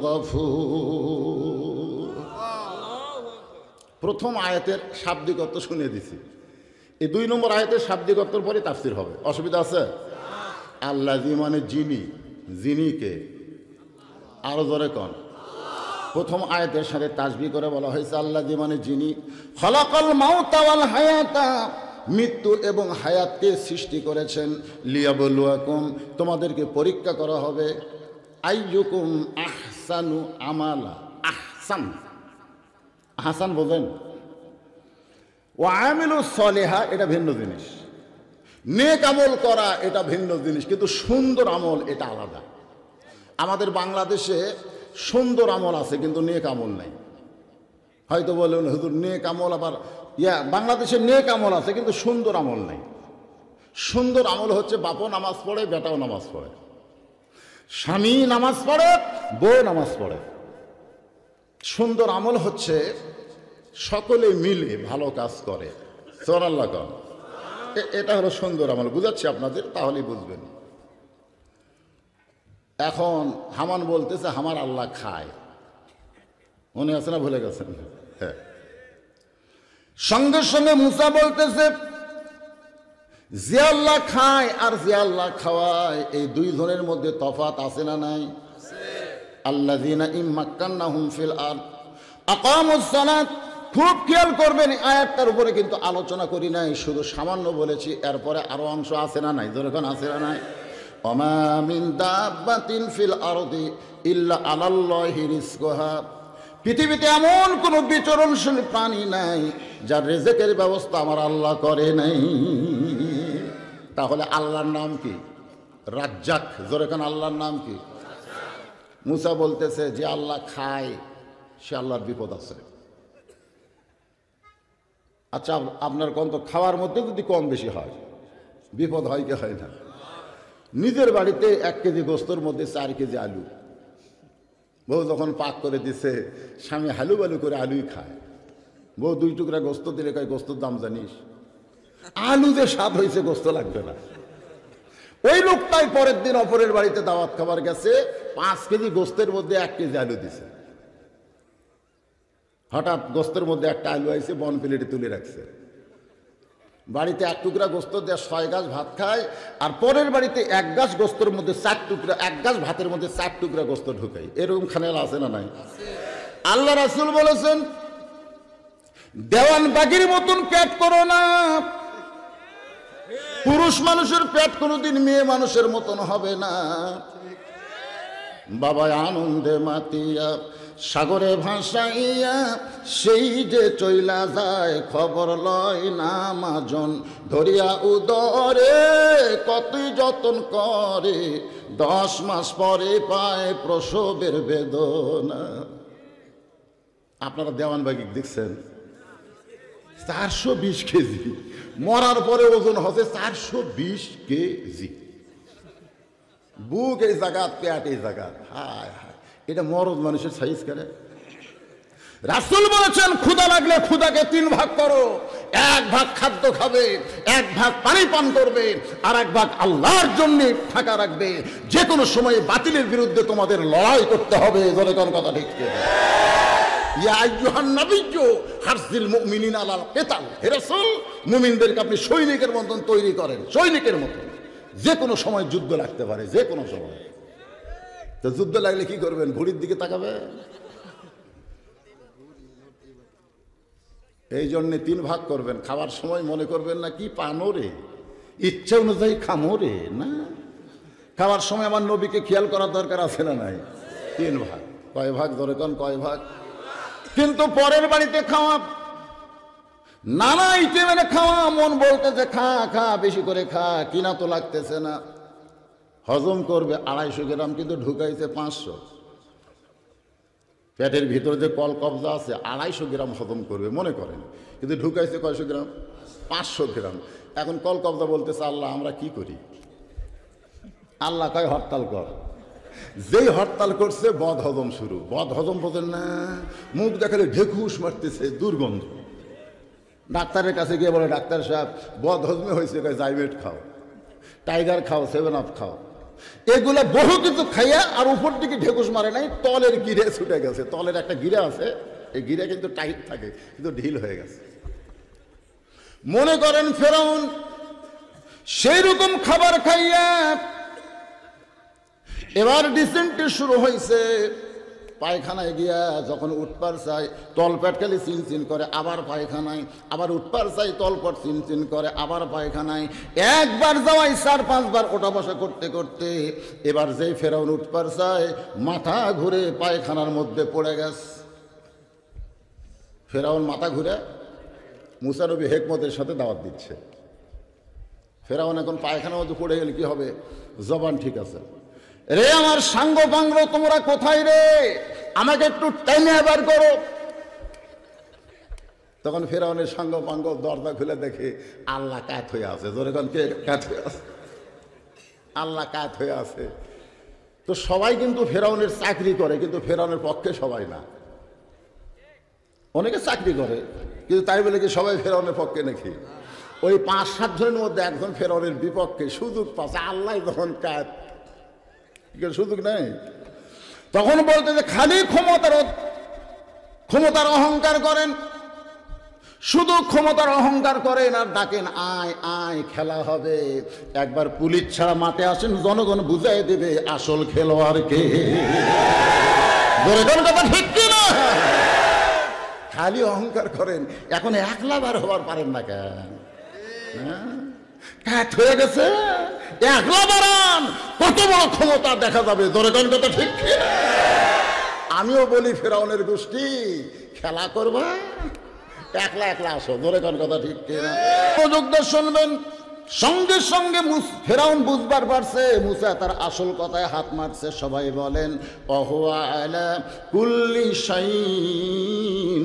الغفور। প্রথম আয়াতের শাব্দিক অর্থ শুনিয়ে দিছি, এই 2 নম্বর আয়াতের শাব্দিক অর্থের পরে তাফসীর হবে। অসুবিধা আছে? আল্লাযী মানে যিনি, যিনিকে আরো জোরে কন। প্রথম আয়াতের সাথে তাসবিহ করে বলা হয়েছে আল্লাযী মানে যিনি, খলাকাল মাউতা ওয়াল হায়াতা মৃত্যু এবং হায়াতকে সৃষ্টি করেছেন, লিয়াবলুয়াকুম তোমাদেরকে পরীক্ষা করা হবে, আইয়ুকুম আহসানু আমালা। আহসান, হাসান বোঝেন? ওয়া আমিলুস সলিহা এটা ভিন্ন জিনিস, নেক আমল করা এটা ভিন্ন জিনিস, কিন্তু সুন্দর আমল এটা আলাদা। আমাদের বাংলাদেশে সুন্দর আমল আছে কিন্তু নেক আমল নাই। হয়তো বললেন হুজুর নেক আমল, আবার বাংলাদেশে নেক আমল আছে কিন্তু সুন্দর আমল নাই। সুন্দর আমল হচ্ছে বাপও নামাজ পড়ে, বেটাও নামাজ পড়ে, স্বামী নামাজ পড়ে, বউ নামাজ পড়ে। সুন্দর আমল হচ্ছে সকলে মিলে ভালো কাজ করে। সুবহানাল্লাহ কন। এটা হলো সুন্দর আমল। বুঝাচ্ছি আপনাদের, তাহলেই বুঝবেন। এখন হামান বলতেছে আমার আল্লাহ খায়, মনে আছে না? ভুলে গেছেন? হ্যাঁ। সঙ্গে সঙ্গে মুসা বলতেছে যে আল্লাহ খায় আর যে আল্লাহ খাওয়ায় এই 2 জনের মধ্যে তফাৎ আছে না নাই? আল্লাযীনা ইম্মাক্কান্নাহুম ফিল আরদ আকামুস সালাত। খুব খেয়াল করবেন, আয়াতটার উপরে কিন্তু আলোচনা করি নাই, শুধু সামান্য বলেছি। এরপরে আরো অংশ আছে না নাই? যখন আছে না নাই? ওমা মিন দাব্বাতিন ফিল আরদি ইল্লা আলাল্লাহি রিজকুহা। পৃথিবীতে এমন কোনো বিচরণশীল প্রাণী নাই যার রিজকের ব্যবস্থা আমার আল্লাহ করে নাই। তাহলে আল্লাহর নাম কি? রাজ্জাক। জোরে কান, আল্লাহর নাম কি? মুসা বলতেছে যে আল্লাহ খায় সে আল্লাহর বিপদ আছে। আচ্ছা আপনার কোন তো খাওয়ার মধ্যে যদি কম বেশি হয় বিপদ হয় কি হয় না? নিজের বাড়িতে 1 কেজি গোস্তর মধ্যে 4 কেজি আলু, বউ যখন পাক করে দিছে, স্বামী হালু বালু করে আলুই খায়। বউ 2 টুকরা গোস্ত দিলে কয় গোস্তর দাম জানিস? আলু যে স্বাদ হয়েছে গোস্ত লাগবে না। ওই লোকটাই পরের দিন অপরের বাড়িতে দাওয়াত খাবার গেছে, 5 কেজি গোস্তের মধ্যে 1 কেজি আলু দিছে। হঠাৎ গোস্তের মধ্যে একটা আলু আইছে, বন প্লেটে তুলে রাখছে। বাড়িতে 1 টুকরা গোস্ত দিয়ে 6 গাছ ভাত খায়, আর পরের বাড়িতে 1 গাছ গোস্তের মধ্যে 4 টুকরা, 1 গাছ ভাতের মধ্যে 4 টুকরা গোস্ত ঢুকাই। এরকম খানেল আছে না নাই? আল্লাহ রাসূল বলেছেন দেওয়ান বাগির মতন পেট করো না। পুরুষ মানুষের পেট কোনোদিন মেয়ে মানুষের মতন হবে না। বাবা আনন্দে মাতিয়া সাগরে ভাসাইয়া সেই যে চইলা যায়, খবর লয় না মাজন ধরিয়া উদরে, কতই যতন করে 10 মাস পরে পায় প্রসবের বেদনা। আপনারা দেওয়ানবাগি দেখছেন? 420 কেজি, মরার পরে ওজন হচ্ছে 420 কেজি। বুক এই জায়গাত, পেট এই জায়গাত। হায় হায়, এটা মরদ মানুষের সাইজ করে। রাসূল বলেছেন ক্ষুধা লাগলে ক্ষুধাকে 3 ভাগ করো, 1 ভাগ খাদ্য খাবে, 1 ভাগ পানি পান করবে, আর 1 ভাগ আল্লাহর জন্য ফাঁকা রাখবে। যে কোনো সময় বাতিলের বিরুদ্ধে তোমাদের লড়াই করতে হবে। জোরে কোন কথা ঠিক কি? ইয়া আইয়ুহান নাবিয়্যু হারজিল মুমিনিনা আলাল কিতাল। হে রাসূল, মুমিনদেরকে আপনি সৈনিকের মতন তৈরি করেন, সৈনিকের মতন। যে কোনো সময় যুদ্ধ লাগতে পারে, যে কোনো সময়। তো যুদ্ধ লাগলে কি করবেন? ঘড়ির দিকে তাকাবেন। এই জন্যে 3 ভাগ করবেন। খাবার সময় মনে করবেন না কি পানো রে, ইচ্ছা অনুযায়ী খামো রে, না। খাবার সময় আমার নবীকে খেয়াল করার দরকার আছে না নাই? 3 ভাগ। কয় ভাগ? ধরে কোন কয় ভাগ? কিন্তু পরের বাড়িতে খাওয়া, নানা আইটেমের খাওয়া, মন বলতেছে খা খা, বেশি করে খা, কিনা তো লাগতেছে না। হজম করবে 250 গ্রাম, কিন্তু ঢুকাইছে 500। পেটের ভিতরে যে কল কবজা আছে 250 গ্রাম হজম করবে মনে করেন, কিন্তু ঢুকাইছে কয়শো গ্রাম? 500 গ্রাম। এখন কল কবজা বলতেছে আল্লাহ আমরা কি করি? আল্লাহ কয় হরতাল কর। যেই হরতাল করছে বদ হজম শুরু। বদ হজম বোঝেন না? মুখ দেখালে ঢেকুস মারতেছে, দুর্গন্ধ। ডাক্তারের কাছে গিয়ে বলে ডাক্তার সাহেব বদ হজমে হয়েছে, জাইমেট খাও, টাইগার খাও, 7 আপ খাও। এগুলো বহু কিছু খাইয়া আর উপর দিকে ঢেকুস মারে নাই, তলের গিরে ছুটে গেছে। তলের একটা গিরে আছে, এই গিরে কিন্তু টাইট থাকে, কিন্তু ঢিল হয়ে গেছে। মনে করেন ফেরাউন সেই রকম খাবার খাইয়া এবার ডিসেন্টি শুরু হয়েছে। পায়খানায় গিয়া যখন উঠপার চাই, তলপেট খালি চিনচিন করে, আবার পায়খানায়, আবার উঠপার চাই, তলপেট চিনচিন করে, আবার পায়খানায়। একবার যাওয়াই 4-5 বার ওঠা বসা করতে করতে এবার যেই ফেরাউন উঠপার চাই, মাথা ঘুরে পায়খানার মধ্যে পড়ে গেছে। ফেরাউন মাথা ঘুরে মুসা নবী হেকমতের সাথে দাওয়াত দিচ্ছে। ফেরাউন এখন পায়খানার মধ্যে পড়ে গেলে কি হবে? জবান ঠিক আছে, রে আমার সাঙ্গ পাঙ্গ তোমরা কোথায় রে, আমাকে একটু টেনে বের করো। তখন ফেরাউনের সাঙ্গ পাঙ্গ দরজা খুলে দেখে আল্লাহ কাত হয়ে আছে। জোরে কোন কে কাত হয়ে আছে? আল্লাহ কাত হয়ে আছে। তো সবাই কিন্তু ফেরাউনের চাকরি করে, কিন্তু ফেরাউনের পক্ষে সবাই না। অনেকে চাকরি করে, কিন্তু তাই বলে কি সবাই ফেরাউনের পক্ষে নাকি? ওই 5-7 জনের মধ্যে একজন ফেরাউনের বিপক্ষে। সুযোগ পাচ্ছে আল্লাহ যখন কাত, সুযোগ নেই। তখন বলতে যে খালি ক্ষমতার অহংকার করেন, শুধু ক্ষমতার অহংকার করেন আর ডাকেন আয় আয় খেলা হবে। একবার পুলিশ ছাড়া মাঠে আসেন, জনগণ বুঝাই দেবে আসল খেলোয়াড় কে। কথা ঠিক কিনা? খালি অহংকার করেন, এখন 1 লাখ হবার পারেন না কেন? কাঠ হয়ে গেছে, 1 লাখ বাড়ান, কত বড় ক্ষমতা দেখা যাবে। জোরে কথা ঠিক। আমিও বলি ফেরাউনের গোষ্ঠী খেলা করবা, 1 লাখ আসো। জোরে কথা ঠিক কিনা? মনোযোগ দিয়ে শুনবেন। সঙ্গে সঙ্গে ফেরাউন বুঝবার পারছে মুসা তার আসল কথায় হাত মারছে। সবাই বলেন ওহুয়া আলা কুল্লি শাইইন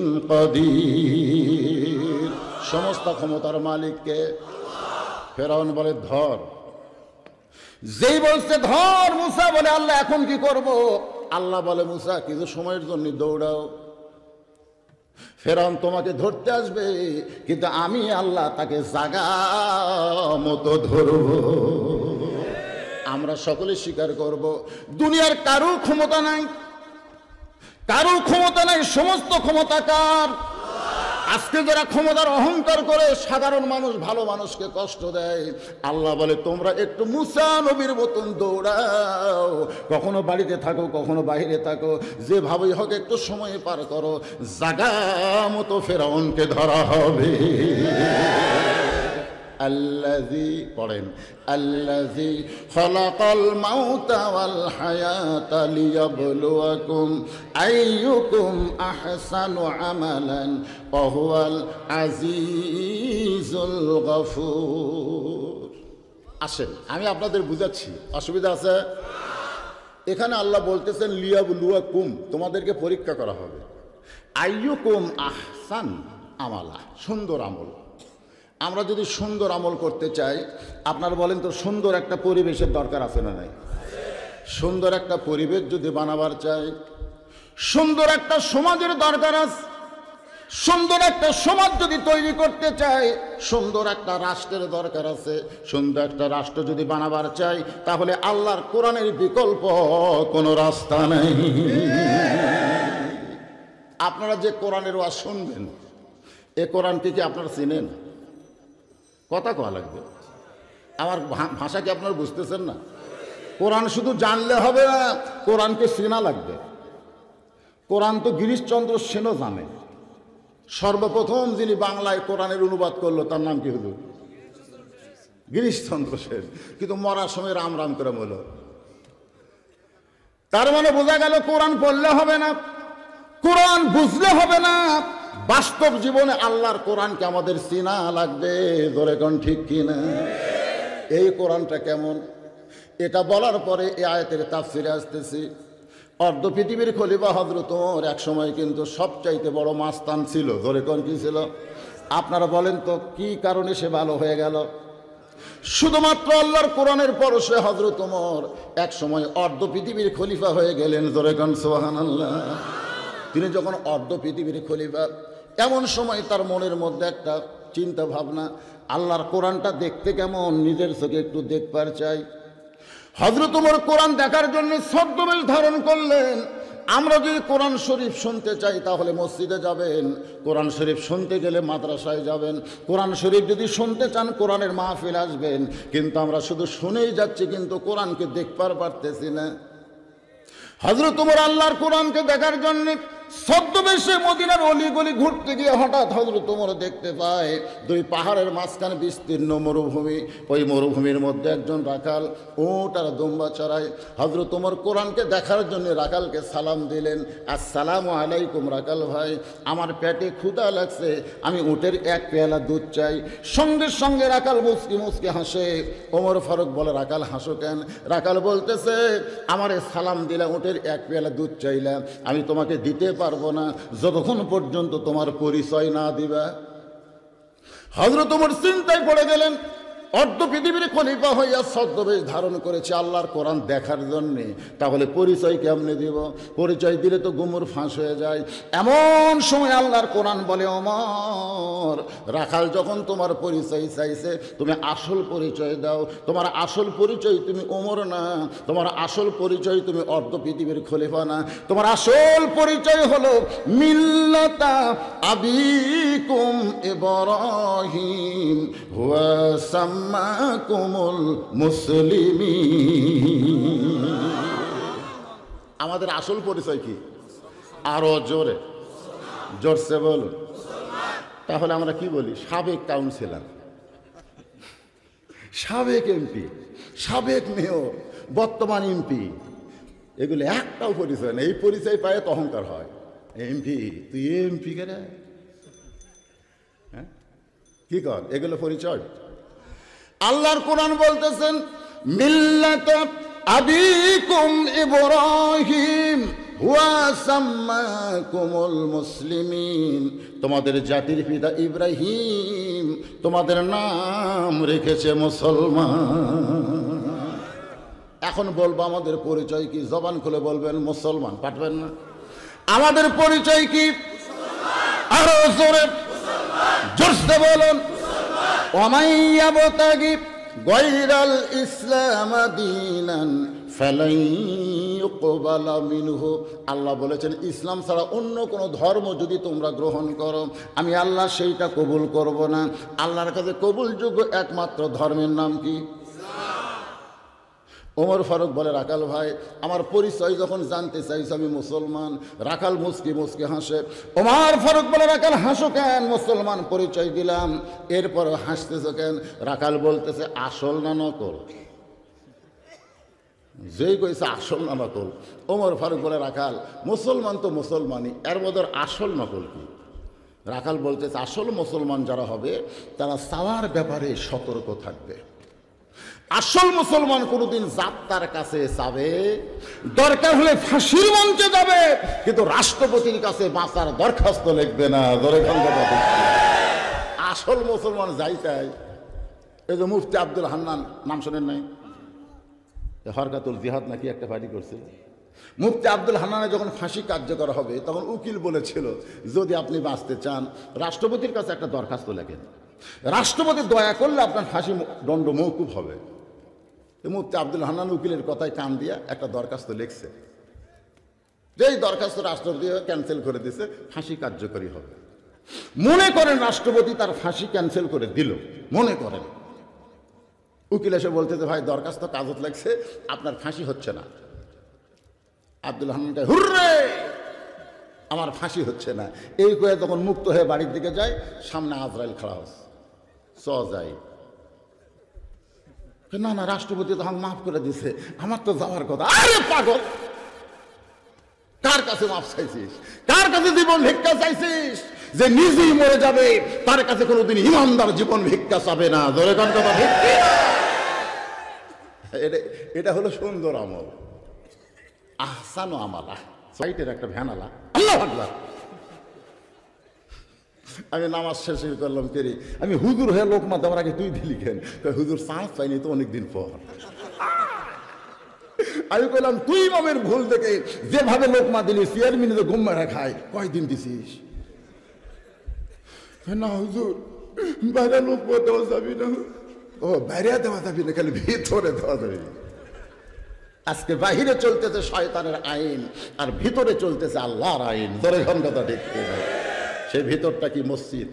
কাদির। সমস্ত ক্ষমতার মালিককে। ফেরাউন বলে ধর। যেই বলছে ধর, মুসা বলে আল্লাহ এখন কি করব? আল্লাহ বলে মুসা কিছু সময়ের জন্য দৌড়াও। ফেরাউন তোমাকে ধরতে আসবে, কিন্তু আমি আল্লাহ তাকে জাগা মতো ধরব। আমরা সকলে স্বীকার করব দুনিয়ার কারো ক্ষমতা নাই, কারো ক্ষমতা নাই, সমস্ত ক্ষমতা কার? আজকে যারা ক্ষমতার অহংকার করে সাধারণ মানুষ, ভালো মানুষকে কষ্ট দেয়, আল্লাহ বলে তোমরা একটু মুসা নবীর মতন দৌড়াও। কখনো বাড়িতে থাকো, কখনো বাইরে থাকো, যেভাবেই হোক একটু সময় পার করো, জাগা মতো ফেরাউনকে ধরা হবে। আল্লাযী পড়েন আল্লাযী খালাকাল মাউতা ওয়াল হায়াতা লিয়াবলুয়াকুম আইয়ুকুম আহসানু আমালান ওয়া হুয়াল আজিজুল গফুর। আসেন আমি আপনাদের বুঝাচ্ছি, অসুবিধা আছে? এখানে আল্লাহ বলতেছেন লিয়াবলুয়াকুম, তোমাদেরকে পরীক্ষা করা হবে। আইয়ুকুম আহসান আমালা, সুন্দর আমল। আমরা যদি সুন্দর আমল করতে চাই, আপনারা বলেন তো সুন্দর একটা পরিবেশের দরকার আছে না নাই? সুন্দর একটা পরিবেশ যদি বানাবার চাই, সুন্দর একটা সমাজের দরকার আছে। সুন্দর একটা সমাজ যদি তৈরি করতে চাই, সুন্দর একটা রাষ্ট্রের দরকার আছে। সুন্দর একটা রাষ্ট্র যদি বানাবার চাই, তাহলে আল্লাহর কোরআনের বিকল্প কোনো রাস্তা নেই। আপনারা যে কোরআনের ওয়াজ শুনবেন, এ কোরআনকে কি আপনারা চিনেন? কথা কওয়া লাগবে। আমার ভাষা কি আপনারা বুঝতেছেন না? কোরআন শুধু জানলে হবে না, কোরআনকে চেনা লাগবে। কোরআন তো গিরিশচন্দ্র সেনও জানে। সর্বপ্রথম যিনি বাংলায় কোরআনের অনুবাদ করলো তার নাম কি হলো? গিরিশচন্দ্র সেন। কিন্তু মরার সময় রাম রাম করে বলল। তার মানে বোঝা গেল কোরআন পড়লে হবে না, কোরআন বুঝলে হবে না, বাস্তব জীবনে আল্লাহর কোরআনকে আমাদের চেনা লাগবে। ধরে কোন ঠিক কিনা? এই কোরআনটা কেমন, এটা বলার পরে এই আয়াতের তাফসিরে আসতেছি। অর্ধ পৃথিবীর খলিফা হযরত ওমর এক সময় কিন্তু সবচাইতে বড় মাস্তান ছিল। ধরে কোন কি ছিল? আপনারা বলেন তো কি কারণে সে ভালো হয়ে গেল? শুধুমাত্র আল্লাহর কোরআনের পরশে হযরত ওমর এক সময় অর্ধ পৃথিবীর খলিফা হয়ে গেলেন। ধরে কোন সুবহানাল্লাহ। তিনি যখন অর্ধ পৃথিবীর খলিফা, এমন সময় তার মনের মধ্যে একটা চিন্তা ভাবনা, আল্লাহর কোরআনটা দেখতে কেমন, নিজের চোখে একটু দেখবার চাই। হযরত ওমর কোরআন দেখার জন্য ছদ্মবেশ ধারণ করলেন। আমরা যদি কোরআন শরীফ শুনতে চাই তাহলে মসজিদে যাবেন, কোরআন শরীফ শুনতে গেলে মাদ্রাসায় যাবেন, কোরআন শরীফ যদি শুনতে চান কোরআনের মাহফিল আসবেন। কিন্তু আমরা শুধু শুনেই যাচ্ছি, কিন্তু কোরআনকে দেখবার পারতেছি না। হযরত ওমর আল্লাহর কোরআনকে দেখার জন্য ছদ্মবেশে মদিনার অলিগলি ঘুরতে গিয়ে হঠাৎ হযরত ওমর দেখতে পায় দুই পাহাড়ের মাঝখানে বিস্তীর্ণ মরুভূমি। ওই মরুভূমির মধ্যে একজন রাখাল উট আর দুম্বা চড়ায়। হযরত ওমর কোরআনকে দেখার জন্য রাখালকে সালাম দিলেন, আসসালামু আলাইকুম রাখাল ভাই, আমার পেটে ক্ষুধা লাগছে, আমি উটের এক পেয়ালা দুধ চাই। সঙ্গে সঙ্গে রাখাল মুচকি মুচকি হাসে। ওমর ফারুক বলে, রাখাল হাসো কেন? রাখাল বলতেছে, আমারে সালাম দিলা, উটের এক পেয়ালা দুধ চাইলাম, আমি তোমাকে দিতে পারবো না যতক্ষণ পর্যন্ত তোমার পরিচয় না দিবা। হযরত ওমর চিন্তায় পড়ে গেলেন। অর্ধ পৃথিবীর খলিফা হইয়া ছদ্মবেশ ধারণ করেছে আল্লাহর কোরআন দেখার জন্যে, তাহলে পরিচয় কেমনে দিব? পরিচয় দিলে তো গুমর ফাঁস হয়ে যায়। এমন সময় আল্লাহর কোরআন বলে, ওমর, রাখাল যখন তোমার পরিচয় চাইছে, তুমি আসল পরিচয় দাও। তোমার আসল পরিচয় তুমি ওমর না, তোমার আসল পরিচয় তুমি অর্ধ পৃথিবীর খলিফা না, তোমার আসল পরিচয় হলো মিল্লাতা আবিকুম ইব্রাহিম হুয়া সাম্মাকুমুল মুসলিমিন। আমাদের আসল পরিচয় কি? আরো জোরে, জোরসে বলুন। তাহলে আমরা কি বলি? সাবেক কাউন্সিলর, সাবেক এমপি, সাবেক মেয়র, বর্তমান এমপি, এগুলো একটাও পরিচয় না। এই পরিচয় পায় তো অহংকার হয়। এমপি, তুই এমপি কে রে? হ্যাঁ, কি কর? এগুলো পরিচয়? আল্লাহর কোরআন বলতেছেন, মিল্লাতা আবিকুম ইব্রাহিম হুয়া সাম্মাকুমুল মুসলিমিন, তোমাদের জাতির পিতা ইব্রাহিম তোমাদের নাম রেখেছে মুসলমান। এখন বলবো আমাদের পরিচয় কি? জবান খুলে বলবেন মুসলমান, পারবেন না? আমাদের পরিচয় কি? আরো জোরে, জোরসে বলুন। ওয়ামান ইয়াবতাগি গায়রাল ইসলাম দীনান ফালান ইউকবালা মিনহু, আল্লাহ বলেছেন ইসলাম ছাড়া অন্য কোনো ধর্ম যদি তোমরা গ্রহণ করো, আমি আল্লাহ সেইটা কবুল করব না। আল্লাহর কাছে কবুলযোগ্য একমাত্র ধর্মের নাম কি? ওমর ফারুক বলে, রাখাল ভাই, আমার পরিচয় যখন জানতে চাইছে আমি মুসলমান। রাখাল মুচকি মুচকি হাসে। ওমর ফারুক বলে, রাখাল হাসো কেন? মুসলমান পরিচয় দিলাম, এরপর হাসতেছো কেন? রাখাল বলতেছে, আসল না নকল? যেই কইছে আসল না নকল। ওমর ফারুক বলে, রাখাল মুসলমান তো মুসলমানই, এর মধ্যে আসল নকল কি? রাখাল বলতেছে, আসল মুসলমান যারা হবে তারা চাওয়ার ব্যাপারে সতর্ক থাকবে। আসল মুসলমান কোনোদিন জাত্তার কাছে যাবে, দরকার হলে ফাঁসির মঞ্চে যাবে, কিন্তু রাষ্ট্রপতির কাছে বাঁচার দরখাস্ত লিখবে না। আসল মুসলমান যাই চাই। এই যে মুফতি আব্দুল হান্নান, নাম শোনেন নাই? হরকাতুল জিহাদ নাকি একটা পার্টি করছিল। মুফতি আব্দুল হান্নানের যখন ফাঁসি কার্যকর হবে তখন উকিল বলেছিল, যদি আপনি বাঁচতে চান রাষ্ট্রপতির কাছে একটা দরখাস্ত লেখেন, রাষ্ট্রপতি দয়া করলে আপনার ফাঁসি দণ্ড মওকুফ হবে। মুফতি আব্দুল হান্নান উকিলের কথায় কান দিয়া একটা দরখাস্ত লিখছে, যেই দরখাস্ত রাষ্ট্রপতি ক্যান্সেল করে দিছে, ফাঁসি কার্যকরী হবে। মনে করেন রাষ্ট্রপতি তার ফাঁসি ক্যান্সেল করে দিল, মনে করেন উকিল এসে বলতেছে, ভাই দরখাস্ত কাগজ লাগছে, আপনার ফাঁসি হচ্ছে না। আব্দুল হান্নানকে হুররে, আমার ফাঁসি হচ্ছে না, এই করে যখন মুক্ত হয়ে বাড়ির দিকে যায়, সামনে আজরাইল খাড়া হচ্ছে, চ যাই। না না, রাষ্ট্রপতি তো আমাকে মাফ করে দিছে, আমার তো যাওয়ার কথা। আরে পাগল, কার কাছে মাফ চাইছিস? কার কাছে জীবন ভিক্ষা চাইছিস? যে নিজেই মরে যাবে তার কাছে কোনোদিন ইমানদার জীবন ভিক্ষা চাবে না। ধরে কোন কথা ঠিক? এটা হলো সুন্দর আমল, আহসানু আমালা। সাইটের একটা ভ্যানালা, আল্লাহু আকবার। আমি নামাজ শেষ করলাম, কেরি আমি হুজুর হয়ে লোকমা দেওয়ার আগে তুই দিলি কেন? হুজুর চান্স পাইনি তো অনেকদিন পর। আমি বললাম, তুই ইমামের ভুল থেকে যেভাবে লোকমা দিলি, চেয়ারম্যানে ঘুম মারা খায়, কয়দিন দিছিস? না হুজুর, বাইরে লোকমা দেওয়া যাবি না। ও বাইরে দেওয়া যাবি না, খালি ভিতরে দেওয়া যাবি। আজকে বাহিরে চলতেছে শয়তানের আইন, আর ভিতরে চলতেছে আল্লাহর আইন। ধরে ঘন কথা ঠিক, সেই ভিতরটা কি মসজিদ?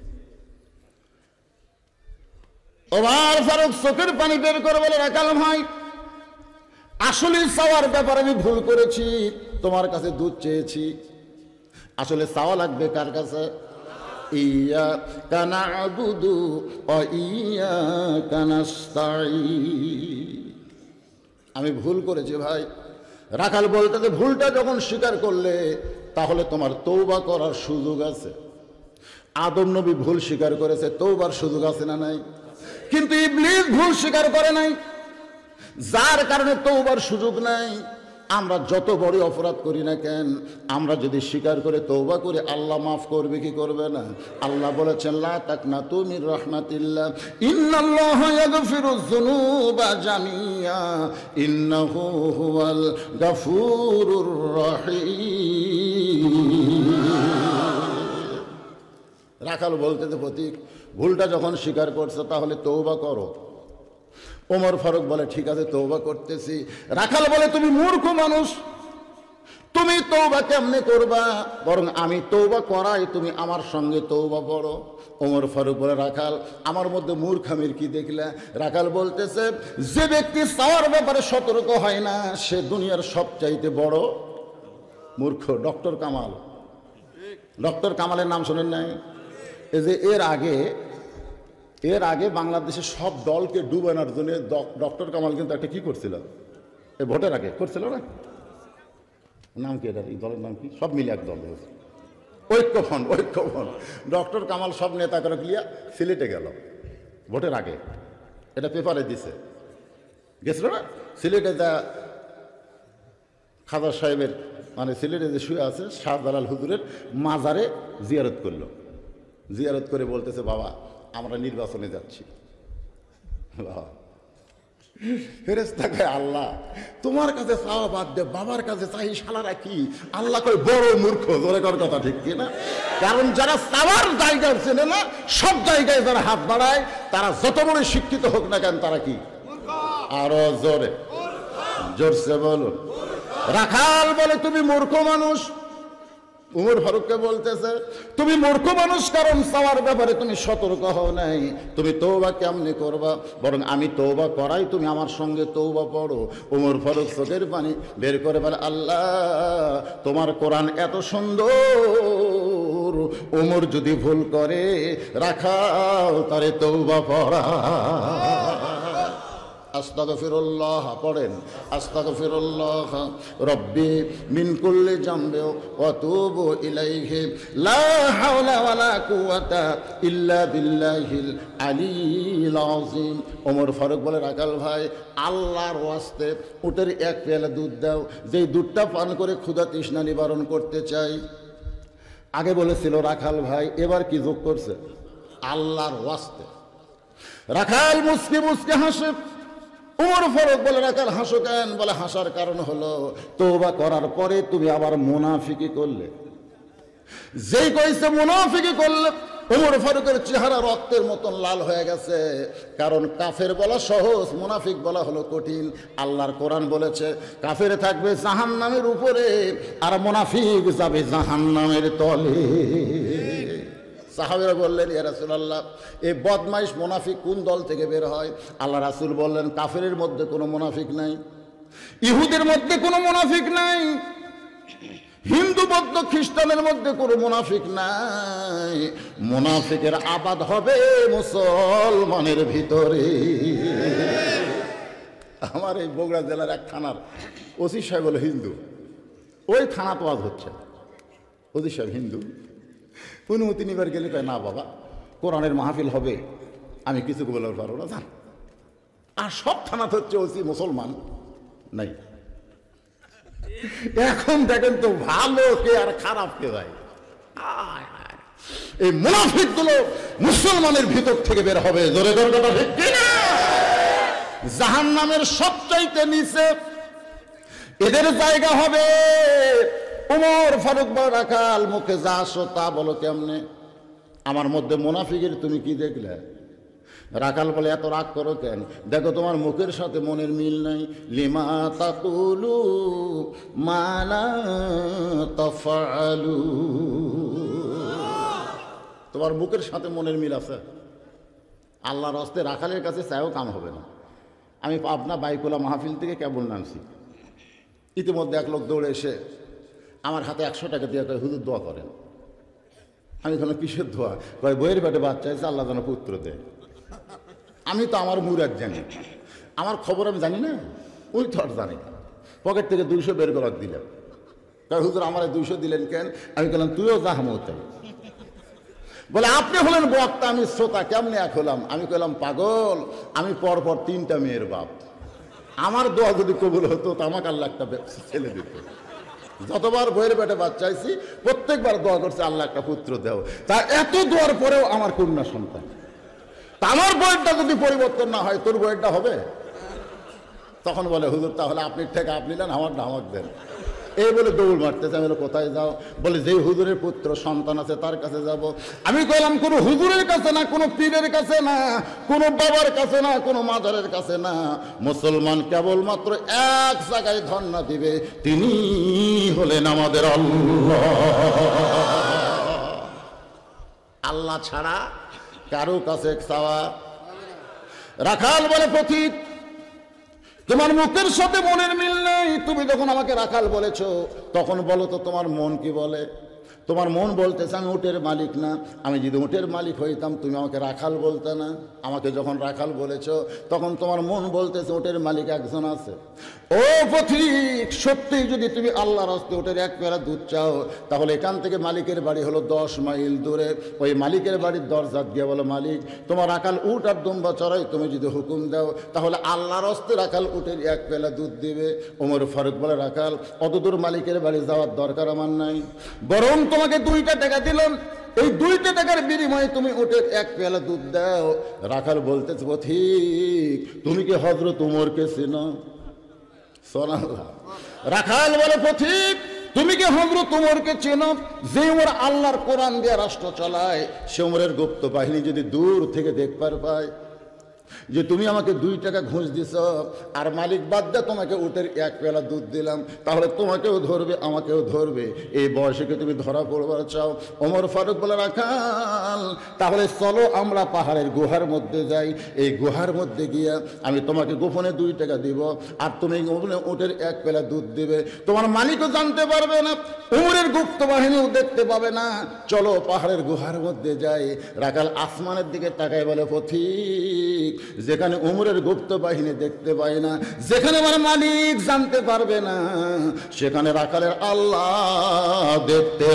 ওমর ফারুক চোখের পানি বের করে বলে, রাখাল ভাই, আসলে চাওয়ার ব্যাপারে আমি ভুল করেছি, তোমার কাছে দুধ চেয়েছি। আসলে চাওয়া লাগবে কার কাছে? ইয়্যাকা না'বুদু ওয়া ইয়্যাকা নাস্তাঈন। আমি ভুল করেছি ভাই। রাখাল বলতে যে ভুলটা যখন স্বীকার করলে তাহলে তোমার তওবা করার সুযোগ আছে। আদম নবী ভুল স্বীকার করেছে, তওবার সুযোগ আছে না নাই? কিন্তু ইবলিস ভুল স্বীকার করে নাই, যার কারণে তওবার সুযোগ নাই। আমরা যত বড় অপরাধ করি না কেন, আমরা যদি স্বীকার করে তওবা করে, আল্লাহ মাফ করবে কি করবে না? আল্লাহ বলেছেন, লা তাকনাতু মির রাহমাতিল্লাহ, ইন্নাল্লাহা ইয়াগফিরুয যুনুবা জামিআ, ইন্নাহু হুয়াল গাফুরুর রহিম। রাখাল বলতেছে, প্রতীক ভুলটা যখন স্বীকার করছো তাহলে তওবা করো। ওমর ফারুক বলে, ঠিক আছে তওবা করতেছি। রাখাল বলে, তুমি মূর্খ মানুষ, তুমি তওবা কেমনে করবা? বরং আমি তওবা করাই, তুমি আমার সঙ্গে তওবা পড়ো। ওমর ফারুক বলে, রাখাল আমার মধ্যে মূর্খামির কি দেখলা? রাখাল বলতেছে, যে ব্যক্তি চাওয়ার ব্যাপারে সতর্ক হয় না সে দুনিয়ার সবচাইতে বড় মূর্খ। ডক্টর কামাল, ডক্টর কামালের নাম শোনেন নাই? এই যে এর আগে বাংলাদেশের সব দলকে ডুবানোর জন্য ডক্টর কামাল কিন্তু একটা কি করছিল, এই ভোটের আগে করছিল না, নাম কি এটা, এই দলের নাম কি, সব মিলে এক দল, ঐক্যফ্রন্ট। ডক্টর কামাল সব নেতা করে গিয়া সিলেটে গেল ভোটের আগে, এটা পেপারে দিছে, গেছিল না সিলেটে। যা খাজা সাহেবের মানে সিলেটে যে শুয়ে আছে শাহজালাল হুজুরের মাজারে জিয়ারত করলো। জিয়ারত করে বলতেছে, বাবা আমরা নির্বাচনে যাচ্ছি। ফেরেশতা কয়, আল্লাহ তোমার কাছে চাওয়া বাদ দে, বাবার কাছে চাই শালারা কি? আল্লাহ কয়, বড় মূর্খ। জোরে কর কথা ঠিক কি না? কারণ যারা চাওয়ার জায়গা চেনে না, সব জায়গায় যারা হাত বাড়ায়, তারা যত বড় শিক্ষিত হোক না কেন, তারা কি? আরো জোরে, জোরসে বলুন। রাখাল বলে, তুমি মূর্খ মানুষ। উমর ফারুককে বলতেছে, তুমি মূর্খ মানুষ, কারণ চাওয়ার ব্যাপারে তুমি সতর্ক হও নাই। তুমি তওবা কেমনে করবা? বরং আমি তওবা করাই, তুমি আমার সঙ্গে তওবা পড়ো। উমর ফারুক চোখের পানি বের করে বলে, আল্লাহ তোমার কোরআন এত সুন্দর, উমর যদি ভুল করে রাখাল তারে তওবা পড়া। আস্তাগফিরুল্লাহ পড়েন, আস্তাগফিরুল্লাহ রব্বি মিন কুল্লি জামবি ওয়া তুবু ইলাইহি লা হাওলা ওয়ালা কুওয়াতা ইল্লা বিল্লাহিল আলিয়্যিল আযীম। ওমর ফারুক বলে, রাখাল ভাই আল্লাহর ওয়াস্তে উটের এক পেয়ালা দুধ দাও, যেই দুধটা পান করে ক্ষুধা তৃষ্ণা নিবারণ করতে চাই। আগে বলেছিল রাখাল ভাই, এবার কি যোগ করছে? আল্লাহর ওয়াস্তে। রাখাল মুসকে মুসকে হাসে, ওমর ফারুক বলে রাখাল হাসো কেন? বলে হাসার কারণ হলো তওবা করার পরে তুমি আবার মুনাফিকি করলে। যেই কইছে মুনাফিকি করলে, ওমর ফারুকের চেহারা রক্তের মতন লাল হয়ে গেছে। কারণ কাফের বলা সহজ, মুনাফিক বলা হলো কঠিন। আল্লাহর কোরআন বলেছে কাফের থাকবে জাহান্নামের উপরে আর মুনাফিক যাবে জাহান্নামের তলে। সাহাবীরা বললেন, ইয়া রাসূলুল্লাহ, এই বদমাইশ মুনাফিক কোন দল থেকে বের হয়? আল্লাহ রাসূল বললেন, কাফেরের মধ্যে কোনো মুনাফিক নাই, ইহুদের মধ্যে কোনো মুনাফিক নাই, হিন্দু বৌদ্ধ খ্রিস্টানের মধ্যে কোনো মুনাফিক নাই। মুনাফিকের আবাদ হবে মুসলমানের ভিতরে। আমার এই বগুড়া জেলার এক থানার ওসি সাহেব হলো হিন্দু, ওই থানা তো আজ হচ্ছে, ওসি সাহেব হিন্দু। অনুমতি নিবার গেলে কয়, না বাবা, কোরআনের মাহফিল হবে, আমি কিছু বলতে পারবো না, জান। আর সব থানাতে হচ্ছে ওসি মুসলমান নাই। এখন দেখেন তো ভালো কে আর খারাপ কে ভাই। এই মুনাফিক গুলো মুসলমানের ভিতর থেকে বের হবে। জোরে জোরে কথা ঠিক কিনা? জাহান্নামের সবচাইতে নিচে এদের জায়গা হবে। ওমর ফারুক বলে রাখাল, মুখে যা আসো তা বলো কেমনে? আমার মধ্যে মুনাফিকের তুমি কি দেখলে? রাখাল বলে, এত রাগ করো কেন? দেখো তোমার মুখের সাথে মনের মিল নাই। লিমা তাকুলু মা লা তাফআলু, তোমার মুখের সাথে মনের মিল আছে। আল্লাহর রাস্তে রাখালের কাছে চাইও কাম হবে না। আমি পাবনা বাইকুলা মাহফিল থেকে কেবল নামছি, ইতিমধ্যে এক লোক দৌড়ে এসে আমার হাতে 100 টাকা দিয়ে কয়, হুজুর দোয়া করেন। আমি কোনো কিসের দোয়া? কয় বইয়ের পেটে বাচ্চা আছে, আল্লাহ যেন পুত্র দেয়। আমি তো আমার মুরাদ জানি, আমার খবর আমি জানি না, ওই তো আর জানি না। পকেট থেকে 200 বের করার দিলাম। কয় হুজুর আমার 200 দিলেন কেন? আমি বললাম তুইও যা হামত। বলে আপনি হলেন বক্তা, আমি শ্রোতা, কেমনে এক হলাম? আমি কইলাম পাগল, আমি পরপর 3টা মেয়ের বাপ। আমার দোয়া যদি কবুল হতো তো আমাকে আল্লাহ একটা ছেলে দিত। যতবার বইয়ের পেটে বাচ্চা আইছি প্রত্যেকবার দোয়া করছে আল্লাহ একটা পুত্র দেও। তা এত দোয়ার পরেও আমার কন্যা সন্তান। তা আমার বইয়েরটা যদি পরিবর্তন না হয় তোর বইয়েরটা হবে? তখন বলে হুজুর তাহলে আপনি থেকে আপনি নেন, আমারটা আমাকে দেন। এই বলে দৌড় মারতেছে। আমি বলে কোথায় যাও? বলে যেই হুজুরের পুত্র সন্তান আছে তার কাছে যাব। আমি কইলাম কোনো হুজুরের কাছে না, কোনো পীরের কাছে না, কোনো বাবার কাছে না, কোনো মাজারের কাছে না। মুসলমান কেবলমাত্র এক জায়গায় ধর্ণা দিবে, তিনি হলেন আমাদের আল্লাহ। আল্লাহ ছাড়া কারো কাছে চাওয়া। রাখাল বলে পথিক, তোমার মুখের সাথে মনের মিল নেই। তুমি যখন আমাকে রাখাল বলেছ তখন বলো তো তোমার মন কি বলে? তোমার মন বলতেছে আমি উটের মালিক না। আমি যদি উটের মালিক হইতাম তুমি আমাকে রাখাল বলতে না। আমাকে যখন রাখাল বলেছ তখন তোমার মন বলতেছে উটের মালিক একজন আছে। ও পথিক, সত্যি যদি তুমি আল্লাহর রাস্তে উটের 1 পেয়ালা দুধ চাও তাহলে এখান থেকে মালিকের বাড়ি হলো 10 মাইল দূরে। ওই মালিকের বাড়ির দরজা দিয়ে বলো, মালিক তোমার রাখাল উট আর দুম্বা চড়াই তুমি যদি হুকুম দাও তাহলে আল্লাহর রাস্তে রাখাল উটের 1 পেয়ালা দুধ দিবে। ওমর ফারুক বলে রাখাল অতদূর মালিকের বাড়ি যাওয়ার দরকার আমার নাই, বরং তোমাকে 2টা টাকা দিলাম, এই 2টা টাকার বিনিময়ে তুমি উটের 1 পেয়ালা দুধ দাও। রাখাল বলতেছে পথিক তুমি কি হযরত উমরকে চেনো? সুবহানাল্লাহ। রাখাল বলে পথিক তুমি কি হযরত উমরকে চেনো? যে উমর আল্লাহর কোরআন দিয়ে রাষ্ট্র চালায়, সে উমরের গুপ্ত বাহিনী যদি দূর থেকে দেখবার পায় যে তুমি আমাকে 2 টাকা ঘুষ দিছ আর মালিক বাদ দিয়ে তোমাকে উটের 1 পেয়ালা দুধ দিলাম, তাহলে তোমাকেও ধরবে আমাকেও ধরবে। এই বয়সে কি তুমি ধরা পড়বার চাও? ওমর ফারুক বলে রাখাল তাহলে চলো আমরা পাহাড়ের গুহার মধ্যে যাই। এই গুহার মধ্যে গিয়া আমি তোমাকে গোপনে 2 টাকা দিব আর তুমি গোপনে উটের 1 পেয়ালা দুধ দিবে। তোমার মালিকও জানতে পারবে না, উমরের গুপ্ত বাহিনীও দেখতে পাবে না। চলো পাহাড়ের গুহার মধ্যে যাই। রাখাল আসমানের দিকে তাকায় বলে পথিক যেখানে উমরের গুপ্ত বাহিনী দেখতে পায় না, যেখানে আমার মালিক জানতে পারবে না, সেখানে রাখালের আল্লাহ দেখতে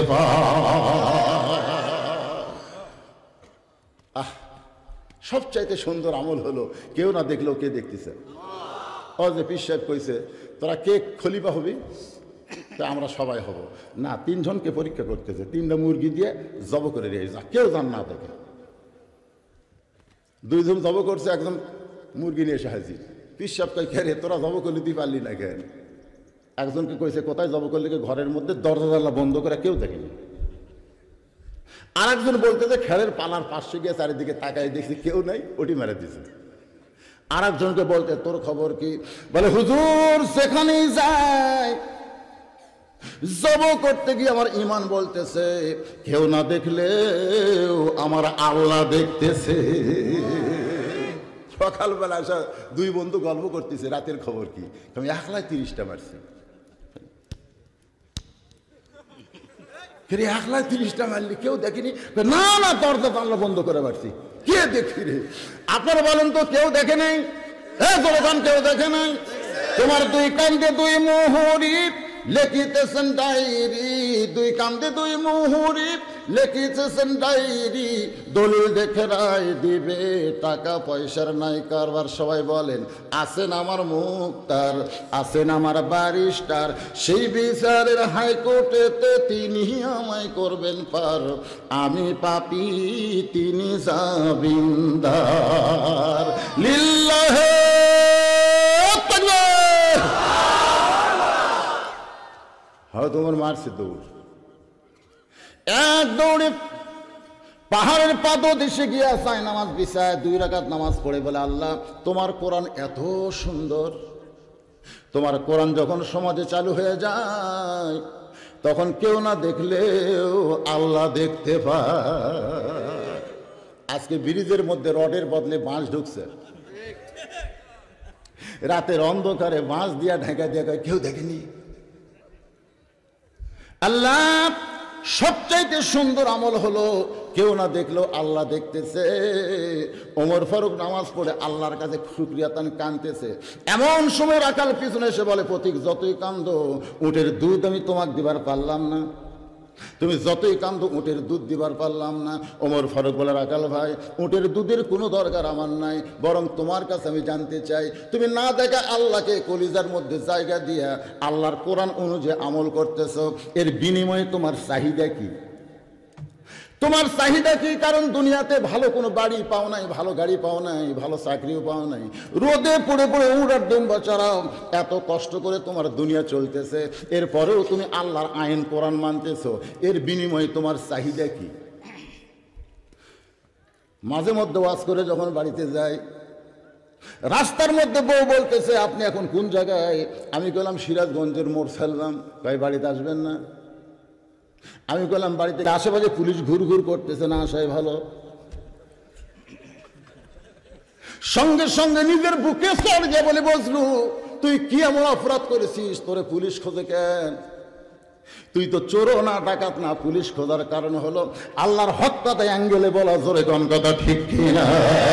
পায়। সবচাইতে সুন্দর আমল হলো কেউ না দেখলেও কে দেখতেছে। ও যে পীর সাহেব কইছে তোরা কে খলিফা হবি, তা আমরা সবাই হব না। 3 জনকে পরীক্ষা করতেছে, 3টা মুরগি দিয়ে জব করে দিয়ে যা, কেউ জান না দেখে। 2 জন জব করছে, একজন মুরগি নিয়ে এসে হাজির। পিসাব কই খেরে তোরা জব করলে তুই পারলি না কেন? একজনকে কইছে কোথায় জব করলে, ঘরের মধ্যে দরজা জানলা বন্ধ করে, কেউ দেখেনি। আর একজন বলতে যে খেরের পালার পাশে গিয়ে চারিদিকে তাকাই দেখছি কেউ নাই, ওটি মেরে দিছে। আর একজনকে বলতে তোর খবর কি? বলে হুজুর সেখানেই যায় জব করতে গিয়ে আমার ইমান বলতেছে কেউ না দেখলেও আমার আল্লাহ দেখতেছে। সকালবেলা আসা দুই বন্ধু গল্প করতেছে রাতের খবর কি, আমি একলাই 30টা মারছি। একলাই 30টা মারলি, কেউ দেখেনি? না না, দরজা জানলা বন্ধ করে মারছি। কে দেখি রে? আপনারা বলেন তো, কেউ দেখে নাই? কেউ দেখে নাই? তোমার দুই কান্দে দুই মোহরি লিখিতেছেন ডায়েরি, দুই কান্দে দুই মোহরি লিখিতেছেন ডায়েরি, দলিল দেখে রায় দিবে, টাকা পয়সার নাই কারবার। সবাই বলেন আছেন আমার মুক্তার, আছেন আমার ব্যারিস্টার, সেই বিচারের হাইকোর্টেতে তিনি আমায় করবেন পার, আমি পাপী তিনি জামিনদার। লিল্লাহে তাকবীর। হয় তোমার মারছে দৌড়, এক দৌড়ে পাহাড়ের পাদদেশে গিয়া চায় নামাজ বিছায় 2 রাকাত নামাজ পড়ে বলে আল্লাহ তোমার কোরআন এত সুন্দর, তোমার কোরআন যখন সমাজে চালু হয়ে যায় তখন কেউ না দেখলেও আল্লাহ দেখতে পায়। আজকে ব্রিজের মধ্যে রডের বদলে বাঁশ ঢুকছে, রাতের অন্ধকারে বাঁশ দিয়া ঢাকা দিয়া কেউ দেখেনি। আল্লাহ সবচাইতে সুন্দর আমল হলো কেউ না দেখলেও আল্লাহ দেখতেছে। ওমর ফারুক নামাজ পড়ে আল্লাহর কাছে শুকরিয়াতান কাঁদতেছে। এমন সময় রাখাল পিছনে এসে বলে পথিক যতই কান্দো উটের দুধ আমি তোমাকে দিবার পারলাম না, তুমি যতই কান্দো উটের দুধ দিবার পারলাম না। ওমর ফারুক বলে রাখাল ভাই উটের দুধের কোনো দরকার আমার নাই, বরং তোমার কাছে আমি জানতে চাই তুমি না দেখা আল্লাহকে কলিজার মধ্যে জায়গা দিয়া আল্লাহর কোরআন অনুযায়ী আমল করতেছ, এর বিনিময়ে তোমার চাহিদা কি? তোমার চাহিদা কি? কারণ দুনিয়াতে ভালো কোনো বাড়ি পাও নাই, ভালো গাড়ি পাও নাই, ভালো চাকরিও পাও নাই, রোদে পড়ে পড়ে উড়ার ডিম্বা চড়াও, এত কষ্ট করে তোমার দুনিয়া চলতেছে, এরপরেও তুমি আল্লাহর আইন কোরআন মানতেছ, এর বিনিময়ে তোমার চাহিদা কি? মাঝে মধ্যে ওয়াজ করে যখন বাড়িতে যাই রাস্তার মধ্যে বউ বলতেছে আপনি এখন কোন জায়গায়? আমি বললাম সিরাজগঞ্জের মোড় ফেললাম। ভাই বাড়িতে আসবেন না? আমি বললাম বাড়িতে আশেপাশে পুলিশ ঘুর ঘুর করতেছে, না আসাই ভালো। সঙ্গে সঙ্গে নিজের বুকে চড় গিয়ে বলে বসলু তুই কি এমন অপরাধ করেছিস, তোরে পুলিশ খোঁজে কেন? তুই তো চোরও না ডাকাত না, পুলিশ খোঁজার কারণ হলো আল্লাহর হক কথা অ্যাঙ্গেলে বলা, জোরে কোন কথা ঠিক কিনা?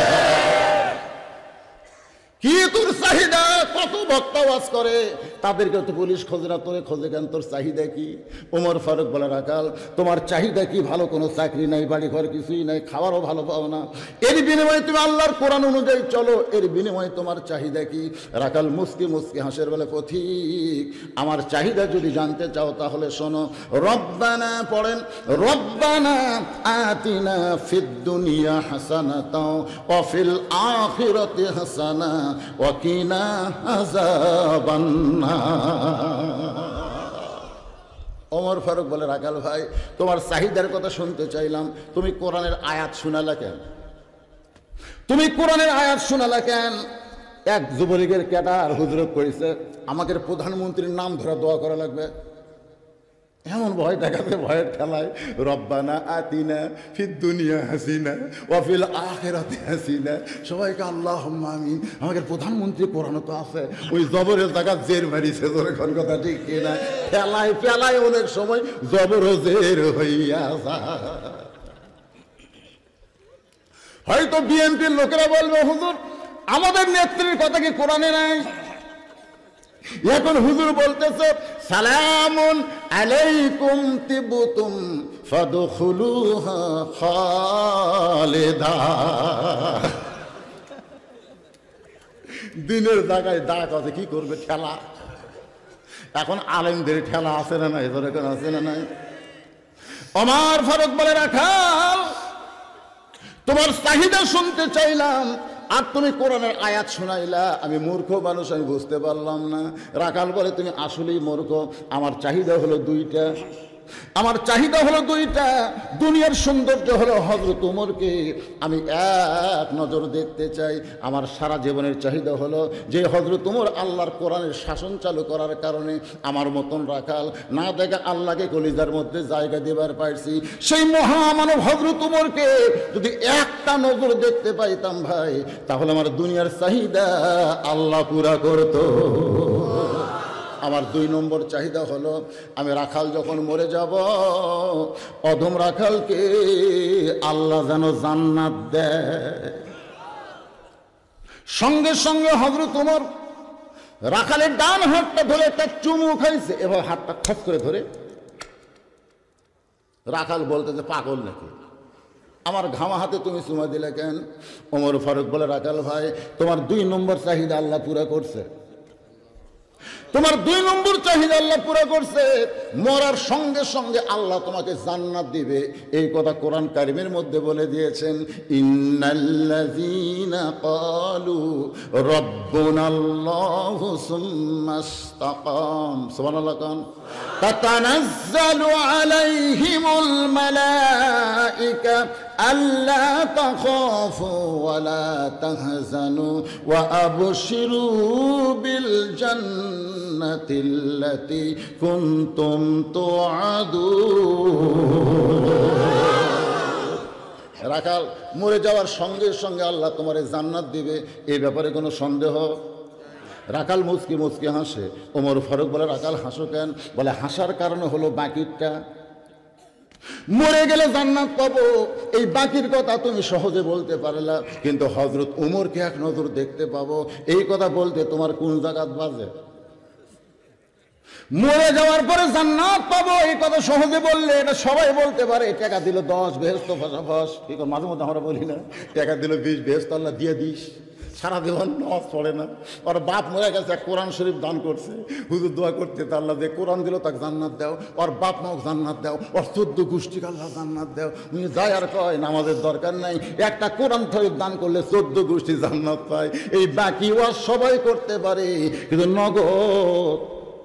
কি তোর চাহিদা? কত বক্তা ওয়াজ করে তাদেরকে তো পুলিশ খোঁজে না, তোরে খোঁজে কেন? তোর চাহিদা কি? ওমর ফারুক বলে রাখাল তোমার চাহিদা কি? ভালো কোনো চাকরি নাই, বাড়ি ঘর কিছুই নাই, খাবারও ভালো পাও না, এর বিনিময়ে তুমি আল্লাহর কোরআন অনুযায়ী চলো, এর বিনিময়ে তোমার চাহিদা কি? রাখাল মুস্কি মুস্কি হাসের বলে পথিক আমার চাহিদা যদি জানতে চাও তাহলে শোনো, রব্বানা পড়েন, রব্বানা আতিনা ফিদ দুনিয়া হাসানাতাও ওয়া ফিল আখিরাতি হাসানা ওয়া কিনা আযাবান নার। ওমর ফারুক বলে রাখাল ভাই তোমার চাহিদার কথা শুনতে চাইলাম, তুমি কোরআনের আয়াত শোনালা কেন? তুমি কোরআনের আয়াত শোনালা কেন? এক যুবলীগের ক্যাডার হুজরত করেছে আমাকে প্রধানমন্ত্রীর নাম ধরে দোয়া করা লাগবে, এমন ভয় দেখাতে ভয়ের ঠেলায় রব্বানা আতিনা ফিদ দুনিয়া হাসিনা ওয়া ফিল আখিরাতি হাসিনা, সবাইকে আল্লাহুম্মা আমিন। আমাদের প্রধানমন্ত্রী কোরআন তো আছে, ওই জবরের জায়গা জের মারিছে, জোরে কোন কথা ঠিক কিনা? ফেলায় ফেলায় অনেক সময় জবর জের হইয়া যায়। হয়তো বিএনপির লোকেরা বলবে হুজুর আমাদের নেত্রীর কথা কি কোরআনে নাই? এখন হুজুর বলতেছে সালামুন আলাইকুম তিবতুম ফাদখুলুহা খালিদা। দিনের জায়গায় ডাক আছে, কি করবে? ঠেলা। এখন আলেমদের ঠেলা আছে না নাই? এখন আছে না নাই? ওমর ফারুক বলে রাখাল তোমার চাহিদা শুনতে চাইলাম, আর তুমি কোরআনের আয়াত শোনাইলা, আমি মূর্খ মানুষ, আমি বুঝতে পারলাম না। রাখাল বলে তুমি আসলেই মূর্খ, আমার চাহিদা হলো দুইটা, আমার চাহিদা হলো দুইটা। দুনিয়ার সৌন্দর্য হলো হযরত ওমরকে আমি এক নজর দেখতে চাই। আমার সারা জীবনের চাহিদা হলো যে হযরত ওমর আল্লাহর কোরআনের শাসন চালু করার কারণে আমার মতন রাখাল না দেখা আল্লাহকে কলিজার মধ্যে জায়গা দেবার পারছি। সেই মহামানব হযরত ওমরকে যদি একটা নজর দেখতে পাইতাম ভাই, তাহলে আমার দুনিয়ার চাহিদা আল্লাহ পুরা করতো। আমার 2 নম্বর চাহিদা হলো আমি রাখাল যখন মরে যাব, অধম রাখালকে আল্লাহ যেন জান্নাত দেয়। সঙ্গে সঙ্গে হযরত ওমর রাখালের ডান হাতটা ধরে একটা চুমু খাইছে, এবার হাতটা খস করে ধরে। রাখাল বলতে যে পাগল নাকি, আমার ঘামা হাতে তুমি চুমা দিলে কেন? ওমর ফারুক বলে রাখাল ভাই, তোমার 2 নম্বর চাহিদা আল্লাহ পুরা করছে, তোমার 2 নম্বর চাহিদা আল্লাহ পুরা করছে। মরার সঙ্গে সঙ্গে আল্লাহ তোমাকে জান্নাত দিবে, এই কথা কোরআন কারিমের মধ্যে বলে দিয়েছেন। ইন্নাল্লাযীনা ক্বালু রাব্বুনাল্লাহু সুম্মা ইসতাকাম, সুবহানাল্লাহ, তাতানাজ্জালু আলাইহিমুল মালায়েকা আল্লা তাখাফু ওয়ালা তাহজানু ওয়া আবশিরু বিল জান্নাতিল্লাতী কুনতুম তুআদুন। রাখাল মরে যাওয়ার সঙ্গে সঙ্গে আল্লাহ তোমারে জান্নাত দিবে, এই ব্যাপারে কোনো সন্দেহ? রাখাল মুচকি মুচকি হাসে। ওমর ফারুক বলে রাখাল হাসো কেন? বলে হাসার কারণ হলো বাকিটা, মরে গেলে জান্নাত পাবো, এই বাকির কথা তুমি সহজে বলতে পারলা, কিন্তু হযরত ওমরকে এক নজর দেখতে পাবো, এই কথা বলতে তোমার কোন জায়গাত বাজে? মরে যাওয়ার পরে জান্নাত পাবো এই কথা সহজে বললে এটা সবাই বলতে পারে। টাকা দিল 10 বেহেশত ফাঁসাফাস, ঠিক মাঝে মধ্যে আমরা বলি না, টাকা দিল 20 বেহেশত আল্লাহ দিয়ে দিস। সারা জীবন নামাজ পড়ে না, ওর বাপ মরে গেছে, কোরআন শরীফ দান করছে, হুজুর দোয়া করতে আল্লাহ যে কোরআন দিল তাকে জান্নাত দাও, ওর বাপ মাকে জান্নাত দাও, ওর 14 গোষ্ঠীকে আল্লাহ জান্নাত দাও। উনি যায় আর কয় নামাজের দরকার নাই, একটা কোরআন শরীফ দান করলে 14 গোষ্ঠী জান্নাত পায়। এই বাকি ওয়াজ সবাই করতে পারে, কিন্তু নগদ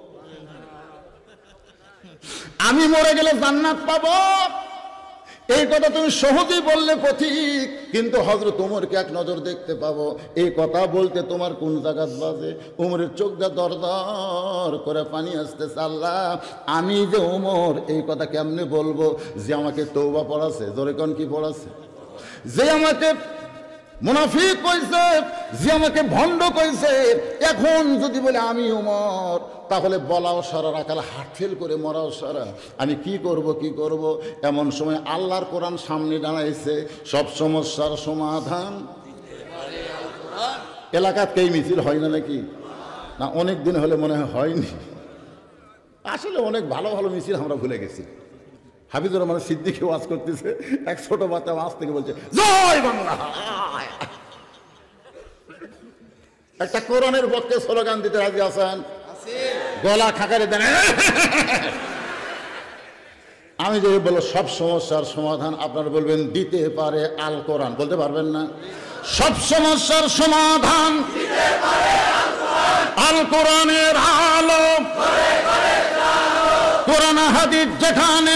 আমি মরে গেলে জান্নাত পাবো এই কথা তুমি সহজেই বললে পথিক, কিন্তু হযরত ওমরকে এক নজর দেখতে পাবো এই কথা বলতে তোমার কোন জায়গাত বাজে? ওমরের চোখ দিয়ে দর দর করে পানি আসতেছে। আল্লাহ আমি যে ওমর এই কথা কেমনে বলবো যে আমাকে তওবা পড়াছে? জোরে কোন কি পড়াছে? যে আমাকে মুনাফিক কইছে, যে আমাকে ভণ্ড কইছে, এখন যদি বলে আমি ওমর, তাহলে বলাও সারা, রাখাল হাট ফেল করে মরাও সারা। আমি কি করব কি করব? এমন সময় আল্লাহর কোরআন সামনে দাঁড়াইছে, সব সমস্যার সমাধান। এলাকাতেই মিছিল হয় না নাকি? না অনেক দিন হলে মনে হয়নি। আসলে অনেক ভালো ভালো মিছিল আমরা ভুলে গেছি। হাফিজুর রহমান সিদ্দিকী ওয়াজ করতেছে, এক ছোট বাচ্চা ওয়াজ থেকে বলছে জয় বাংলা। একটা কোরআনের পক্ষে স্লোগান দিতে রাজি আছেন? গলা খাকারে দেন। আমি যদি বলো সব সমস্যার সমাধান, আপনারা বলবেন দিতে পারে আল কোরআন, বলতে পারবেন না? সব সমস্যার সমাধান আল কোরআনের আলো, কোরআন হাদিস যেখানে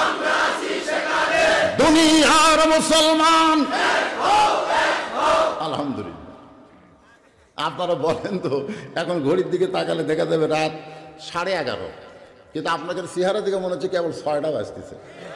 দুনিয়ার মুসলমান। আলহামদুলিল্লাহ। আপনারা বলেন তো, এখন ঘড়ির দিকে তাকালে দেখা যাবে রাত 11:30, কিন্তু আপনাদের চেহারা দিকে মনে হচ্ছে কেবল 6টা বাজতেছে।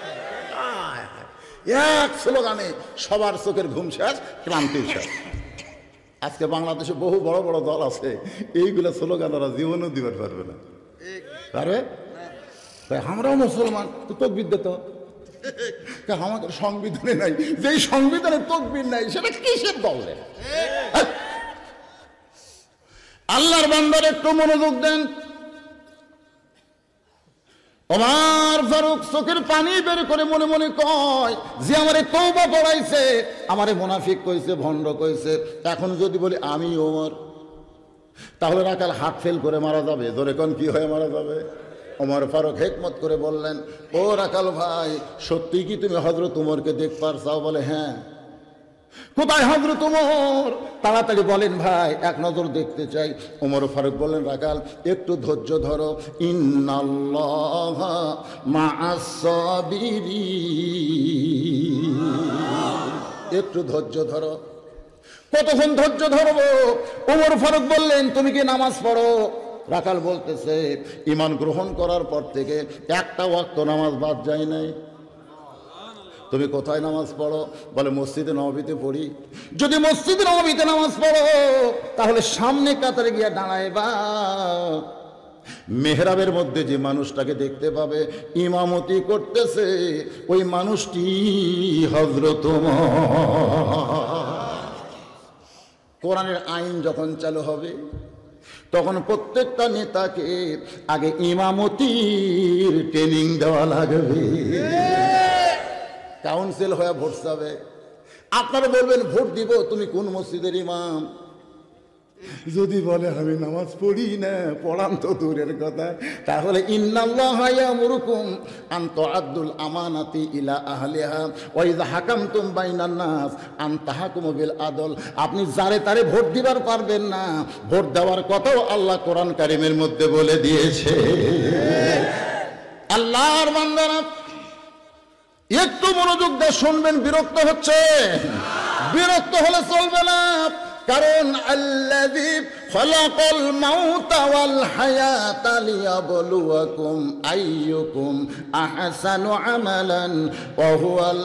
এক স্লোগানে সবার চোখের ঘুম শেষ, ক্লান্তি শেষ। আজকে বাংলাদেশে বহু বড় বড় দল আছে, এইগুলো স্লোগান ওরা জীবনেও দিতে পারবে না। পারবে? আমরাও মুসলমান, তো তকবীর দিত। আমাদের সংবিধানে নাই, যেই সংবিধানে তকবীর নাই সেটা কিসের দল? আল্লাহর বান্দার একটু মনোযোগ দেন। ওমর ফারুক চোখের পানি বের করে মনে মনে কয় যে আমারে তওবা পড়াইছে, আমারে মুনাফিক কইছে, ভণ্ড কইছে, এখন যদি বলি আমি ওমর, তাহলে রাখাল হাত ফেল করে মারা যাবে। ধরে কোন কি হয়ে মারা যাবে? ওমর ফারুক হিকমত করে বললেন, ও রাখাল ভাই, সত্যি কি তুমি হযরত ওমরকে দেখতে চাও? বলে হ্যাঁ। কোথায় হযরত ওমর? তাড়াতাড়ি বলেন ভাই, এক নজর দেখতে চাই। ওমর ফারুক বললেন, রাখাল একটু ধৈর্য ধরো, ইন্নাল্লাহা মা'আস সাবিরিন। একটু ধৈর্য ধরো। কতক্ষণ ধৈর্য ধরবো? ওমর ফারুক বললেন, তুমি কি নামাজ পড়ো? রাখাল বলতেছে, ঈমান গ্রহণ করার পর থেকে একটা ওয়াক্ত নামাজ বাদ যায় নাই। তুমি কোথায় নামাজ পড়ো? বলে মসজিদে নববীতে পড়ি। যদি মসজিদে নববীতে নামাজ পড়ো তাহলে সামনে কাতারে গিয়ে দাঁড়াইবা। মেহরাবের মধ্যে যে মানুষটাকে দেখতে পাবে ইমামতি করতেছে, ওই মানুষটি হযরত ওমর। কোরআনের আইন যখন চালু হবে তখন প্রত্যেকটা নেতাকে আগে ইমামতির ট্রেনিং দেওয়া লাগবে। কাউন্সিল হয়ে ভোট যাবে। আপনারা বলবেন ভোট দিব, তুমি কোন মসজিদের ইমাম? যদি বলে আমি নামাজ পড়ি না, পড়ান তো দূরের কথা, তাহলে ইন্নাল্লাহা ইয়ামুরুকুম আন তুআদ্দুল আমানাতি ইলা আহলিহা ওয়া ইযা হাকামতুম বাইনান নাস আন তাহকুমু বিল আদল। আপনি যারে তারে ভোট দিবার পারবেন না, ভোট দেওয়ার কথাও আল্লাহ কোরআন কারীমের মধ্যে বলে দিয়েছে। আল্লাহর বান্দারা একটু মনোযোগ দিয়ে শুনবেন। বিরক্ত হচ্ছে? বিরক্ত হলে চলবে না, কারণ আল্লাযী খালাকাল মাউতা ওয়াল হায়াতা লিয়াবলুয়াকুম আইয়ুকুম আহসানু আমালান ওয়া হুয়াল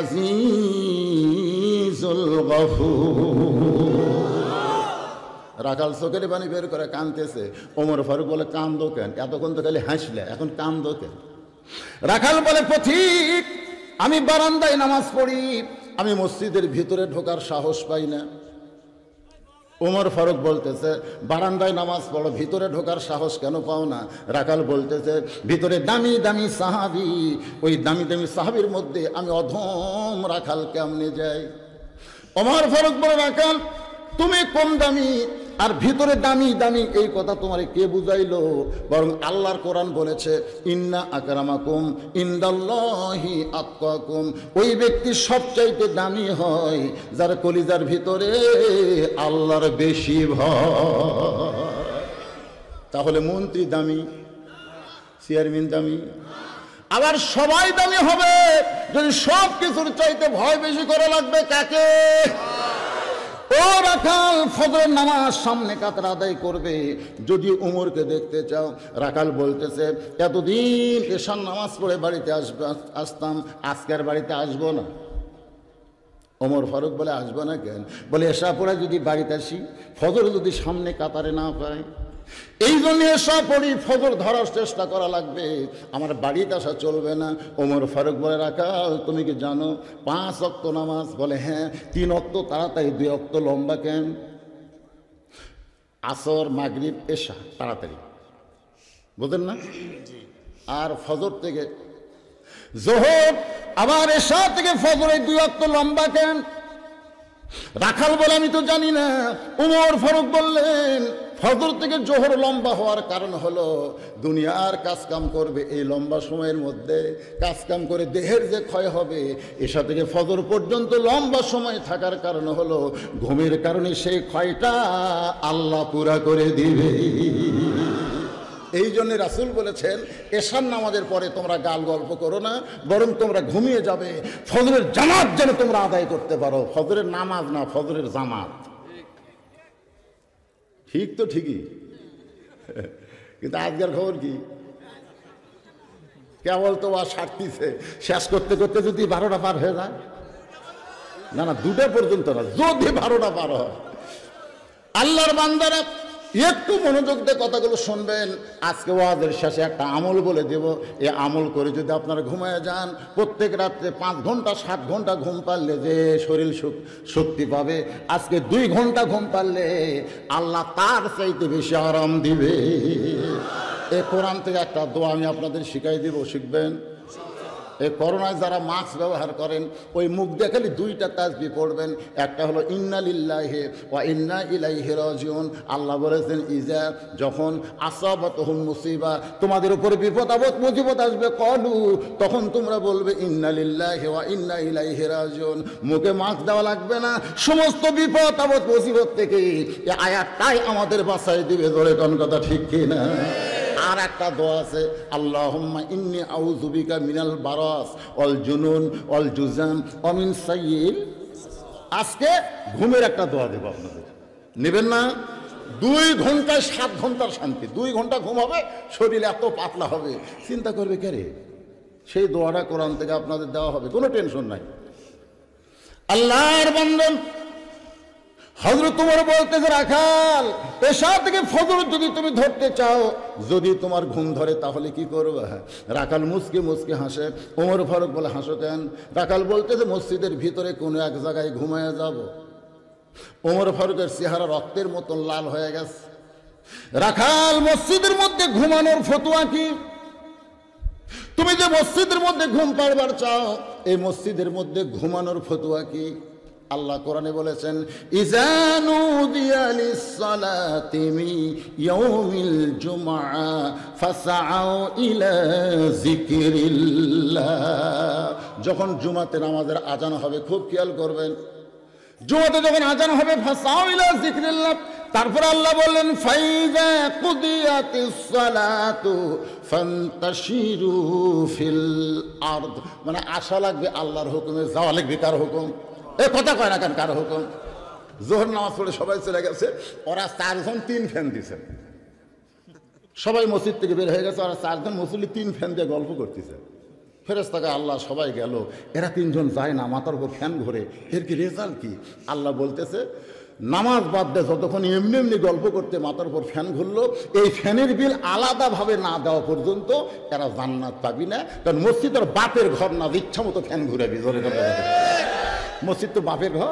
আজিজুল গফুর। রাখাল চোখের পানি বের করে কাঁদতেছে। ওমর ফারুক বলে, কান্দো কেন? এতক্ষণ তো খালি হাসলে, এখন কান্দো কেন? রাখাল বলে, পথিক আমি বারান্দায় নামাজ পড়ি, আমি মসজিদের ভিতরে ঢোকার সাহস পাই না। ওমর ফারুক বলতেছে, বারান্দায় নামাজ পড়ো, ভিতরে ঢোকার সাহস কেন পাও না? রাখাল বলতেছে, ভিতরে দামি দামি সাহাবী, ওই দামি দামি সাহাবীর মধ্যে আমি অধম রাখাল কেমনে যাই? ওমর ফারুক বলে, রাখাল তুমি কম দামি আর ভিতরে দামি দামি, এই কথা তোমারে কে বুঝাইলো? বরং আল্লাহর কোরআন বলেছে, ইন্না আকরামাকুম ইনদাল্লাহি আতকাকুম। ওই ব্যক্তি সবচাইতে দামি হয় যার কলিজার ভিতরে আল্লাহর বেশি ভয়। তাহলে মন্ত্রী দামি, চেয়ারম্যান দামি, আবার সবাই দামি হবে যদি সব কিছুর চাইতে ভয় বেশি করা লাগবে কাকে? ও রাখাল, ফজরের নামাজ সামনে কাতার আদায় করবে। যদি উমরকে দেখতে চাও, রাখাল বলতেছে, এতদিন এশার নামাজ পড়ে বাড়িতে আসতাম, আজকের বাড়িতে আসবো না। ওমর ফারুক বলে, আসবো না কেন? বলে, এশা পড়ে যদি বাড়িতে আসি, ফজর যদি সামনে কাতারে না পাই, এই জন্য এশা পড়ি, ফজর ধরার চেষ্টা করা লাগবে, আমার বাড়িতে আসা চলবে না। ওমর ফারুক বলে, রাখাল তুমি কি জানো 5 ওয়াক্ত নামাজ? বলে, হ্যাঁ। 3 ওয়াক্ত তাড়াতাড়ি, 2 ওয়াক্ত লম্বা কেন? আসর, মাগরিব, এশা তাড়াতাড়ি, বুঝলেন না? আর ফজর থেকে জোহর, আবার এশা থেকে ফজর, এই 2 ওয়াক্ত লম্বা কেন? রাখাল বলে, আমি তো জানি না। ওমর ফারুক বললেন, ফজর থেকে জোহর লম্বা হওয়ার কারণ হলো দুনিয়ার কাজকাম করবে, এই লম্বা সময়ের মধ্যে কাজকাম করে দেহের যে ক্ষয় হবে, এসা থেকে ফজর পর্যন্ত লম্বা সময় থাকার কারণ হলো ঘুমের কারণে সেই ক্ষয়টা আল্লাহ পুরা করে দিবে। এই জন্য রাসূল বলেছেন, এশার নামাজের পরে তোমরা গাল গল্প করো না, বরং তোমরা ঘুমিয়ে যাবে, ফজরের জামাত যেন তোমরা আদায় করতে পারো। ফজরের নামাজ না, ফজরের জামাত। ঠিক তো ঠিকই, কিন্তু আজকের খবর কি? কেবল তো আর সারতিছে, শেষ করতে করতে যদি 12টা পার হয়ে যায়, না না 2টা পর্যন্ত না, যদি 12টা পার হয়। আল্লাহর বান্দারা একটু মনোযোগ দিয়ে কথাগুলো শুনবেন। আজকে ওয়াজের শেষে একটা আমল বলে দেব, এই আমল করে যদি আপনারা ঘুমায় যান, প্রত্যেক রাত্রে 5 ঘন্টা 7 ঘন্টা ঘুম পারলে যে শরীর শক্তি পাবে, আজকে 2 ঘন্টা ঘুম পারলে আল্লাহ তার চাইতে বেশি আরাম দিবে। এই কোরআন থেকে একটা দোয়া আমি আপনাদের শিখাই দিব, শিখবেন? এই করোনায় যারা মাস্ক ব্যবহার করেন ওই মুখ দিয়ে খালি দুইটা তাসবিহ পড়বেন, একটা হলো ইন্না লিল্লাহি ওয়া ইন্না ইলাইহি রাজিউন। আল্লাহ বলেছেন ইজা যখন আসাবাতুহুম মুসিবা, তোমাদের উপর বিপদ আপদ মুসিবত আসবে, কলু তখন তোমরা বলবে ইন্না লিল্লাহি ওয়া ইন্না ইলাইহি রাজিউন। মুখে মাস্ক দেওয়া লাগবে না, সমস্ত বিপদ আপদ মুসিবত থেকে এই আয়াতটাই আমাদের বাঁচাই দিবে। ধরে কোন কথা ঠিক কি না? আর একটা দোয়া আছে, আল্লাহুম্মা ইন্নী আউযু বিকা মিনাল বারাস ওয়াল জুনুন ওয়াল জুজাম ওয়া মিন সাইয়্যিল। আজকে ঘুমের একটা দোয়া দেব আপনাদের, নেবেন না? 2 ঘন্টায় 7 ঘন্টার শান্তি। 2 ঘন্টা ঘুম হবে, শরীর এত পাতলা হবে, চিন্তা করবে কে রে? সেই দোয়াটা কোরআন থেকে আপনাদের দেওয়া হবে, কোনো টেনশন নাই। আল্লাহর বান্দা হযরত ওমর বলতেছে, রাখাল এশা থেকে ফজর যদি তুমি ধরতে চাও, যদি তোমার ঘুম ধরে তাহলে কি করবে? রাখাল মুসকে মুসকে হাসে। ওমর ফারুক বলে, হাসো কেন? রাখাল বলতেছে, মসজিদের ভিতরে কোনো এক জায়গায় ঘুমায় যাব। ওমর ফারুকের চেহারা রক্তের মতন লাল হয়ে গেছে। রাখাল মসজিদের মধ্যে ঘুমানোর ফতোয়া কি? তুমি যে মসজিদের মধ্যে ঘুম পাড়বার চাও, এই মসজিদের মধ্যে ঘুমানোর ফতোয়া কি? আল্লাহ কোরআনে বলেছেন, ইযা নুদিয়া লিস-সালাতি মিন ইয়াউমিল জুমআ ফাসআউ ইলা যিকরিল্লাহ। যখন জুমাতে নামাজের আজান হবে, খুব খেয়াল করবেন, জুমাতে যখন আজান হবে, ফাসআউ ইলা যিকরিল্লাহ। তারপর আল্লাহ বললেন, ফাইযা কুদিয়াতিস সালাতু ফান্তাশিরু ফিল আরদ। মানে আসা লাগবে আল্লাহর হুকুমে, যাওয়া লাগবে কার হুকুম? এ কথা কয় না কেন? কার হুকুম? জোহর নামাজ পড়ে সবাই চলে গেছে, ওরা 4 জন 3 ফ্যান দিছে। সবাই মসজিদ থেকে বের হয়ে গেছে, ওরা 4 জন মুসল্লি 3 ফ্যান দিয়ে গল্প করতেছে। ফেরেশতাকে আল্লাহ সবাই গেল, এরা 3 জন যায় না, মাথার উপর ফ্যান ঘোরে, এর কি রেজাল্ট কি? আল্লাহ বলতেছে, নামাজ বাদ দিয়ে যতক্ষণ এমনি এমনি গল্প করতে মাথার উপর ফ্যান ঘুরলো, এই ফ্যানের বিল আলাদাভাবে না দেওয়া পর্যন্ত এরা জান্নাত পাবি না। কারণ মসজিদের বাপের ঘর না, ইচ্ছা মতো ফ্যান ঘুরাবি। জোরে কথা, মসজিদ তো বাপের ঘর।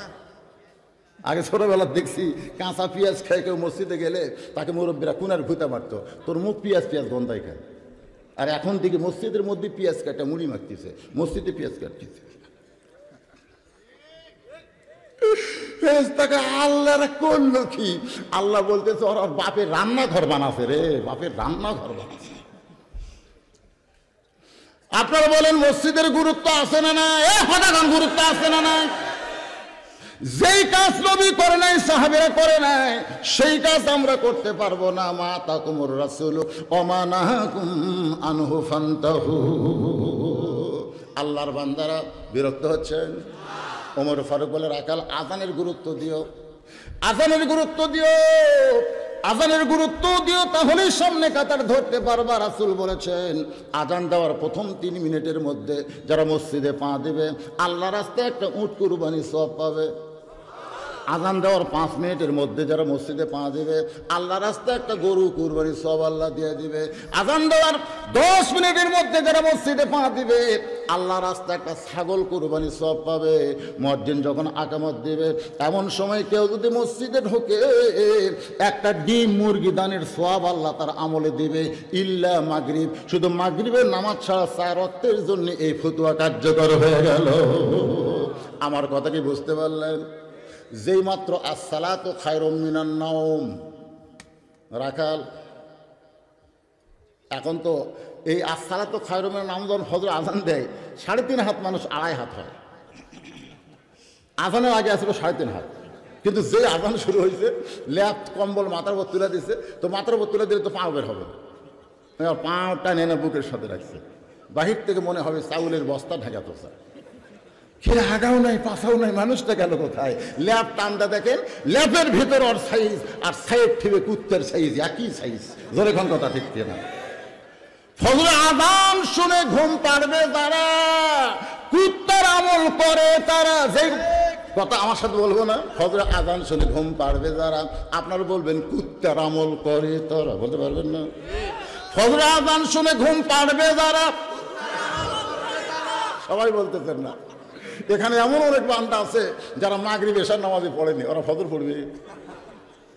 আগে ছোটবেলা দেখছি কাঁচা পেঁয়াজ খেয়ে কেউ মসজিদে গেলে তাকে মুরব্বীরা কুনার ঘুতে মারতো, তোর মুখ পেঁয়াজ গন্ধায় খায়। আর এখন থেকে মসজিদের মধ্যে পেঁয়াজ কাটা মুড়ি মাখতেছে, মসজিদে পেঁয়াজ কাটতেছে। আল্লাহ করলো কি? আল্লাহ বলতেছে, ওর বাপের রান্নাঘর বানাছে রে, বাপের রান্নাঘর বানাছে। আপনারা বলেন মসজিদের গুরুত্ব আছে না নাই? গুরুত্ব আছে না নাই? যেই কাজ নবী করে নাই, সাহাবীরা করে নাই, সেই কাজ আমরা করতে পারবো না। মা তাকুমুর রাসূল ওয়া মা নাহাকুম আনহু ফান্তাহু। আল্লাহর বান্দারা বিরক্ত হচ্ছেন। ওমর ফারুক বলে, রাখাল আজানের গুরুত্ব দিও, আজানের গুরুত্ব দিও, আজানের গুরুত্ব দিও, তাহলেই সামনে কাতার ধরতে পারবা। রাসূল বলেছেন, আজান দেওয়ার প্রথম 3 মিনিটের মধ্যে যারা মসজিদে পা দেবে, আল্লাহ রাস্তায় একটা উট কুরবানি সওয়াব পাবে। আজান দেওয়ার 5 মিনিটের মধ্যে যারা মসজিদে পা দেবে, আল্লাহ রাস্তায় একটা গরু কুরবানি সওয়াব আল্লাহ দিয়ে দিবে। আজান দেওয়ার 10 মিনিটের মধ্যে যারা মসজিদে পা দিবে, আল্লাহ রাস্তায় একটা ছাগল কুরবানি সওয়াব পাবে। মুয়াজ্জিন যখন আকামত দিবে, এমন সময় কেউ যদি মসজিদে ঢোকে, একটা ডিম মুরগি দানের সওয়াব আল্লাহ তার আমলে দিবে, ইল্লা মাগরিব। শুধু মাগরিবের নামাজ ছাড়া 4 ওয়াক্তের জন্য এই ফতোয়া কার্যকর হয়ে গেল। আমার কথা কি বুঝতে পারলেন? যেই মাত্র আসসালাতু খায়রুম মিনান নাওম, রাখাল এখন তো এই আসসালাতু খায়রুম মিনান নাওম যখন ফজর আজান দেয়, 3.5 হাত মানুষ 2.5 হাত হয়। আজানের আগে আসলে 3.5 হাত, কিন্তু যে আজান শুরু হয়েছে, ল্যাপ কম্বল মাথার উপর তুলে দিছে, তো মাথার উপর তুলে দিলে তো পা বের হবে, পাটা নেনে বুকের সাথে রাখছে। বাহির থেকে মনে হবে চাউলের বস্তা ঢাকা তো স্যার, খেয়ে আগাও নাই পাশাও নাই, মানুষটা গেল কোথায়? ল্যাপ টানটা দেখেন, ল্যাপের ভিতর ওর সাইজ আর সাইড থেকে কুত্তের সাইজ একই সাইজ। জোরে কোন কথা ঠিক না? ফজরে আযান শুনে ঘুম পাড়বে যারা, কুত্তার আমল করে তারা। যে কথা আমার সাথে বলবো না, ফজরে আযান শুনে ঘুম পাড়বে যারা, আপনারা বলবেন কুত্তার আমল করে তারা, বলতে পারবেন না? ফজরে আযান শুনে ঘুম পাড়বে যারা, সবাই বলতেছেন না। এখানে এমন অনেক বান্দা আছে যারা মাগরিব এশার নামাজে পড়েনি, ওরা ফজর পড়বে।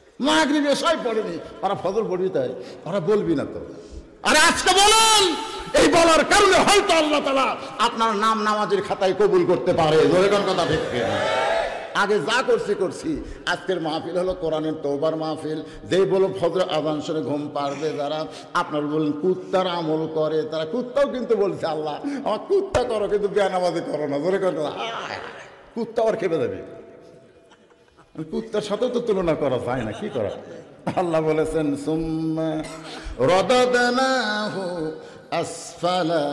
মাগরিব এশাই পড়েনি, ওরা ফজর পড়বি, তাই ওরা বলবি না তো। আরে আজকে বলুন, এই বলার কারণে হয়তো আল্লাহ তাআলা আপনার নাম নামাজের খাতায় কবুল করতে পারে। জোরে কোন কথা ঠিক কিনা? আগে যা করছি আজকের মাহফিল হলো কোরআনের তওবার মাহফিল। যেই বলো ফজর আযান শুনে ঘুম পাড়বে যারা, আপনার বলেন কুত্তার আমল করে তারা, কুত্তাও কিন্তু বলছে আল্লাহ আমার কুত্তা করো কিন্তু বেনামাজি করো না। জোরে কথা, কুত্তা আর খেপে যাবে, কুত্তার সাথেও তো তুলনা করা যায় না, কি করা। আল্লাহ বলেছেন সুম্মা রাদাদনাহু আসফালা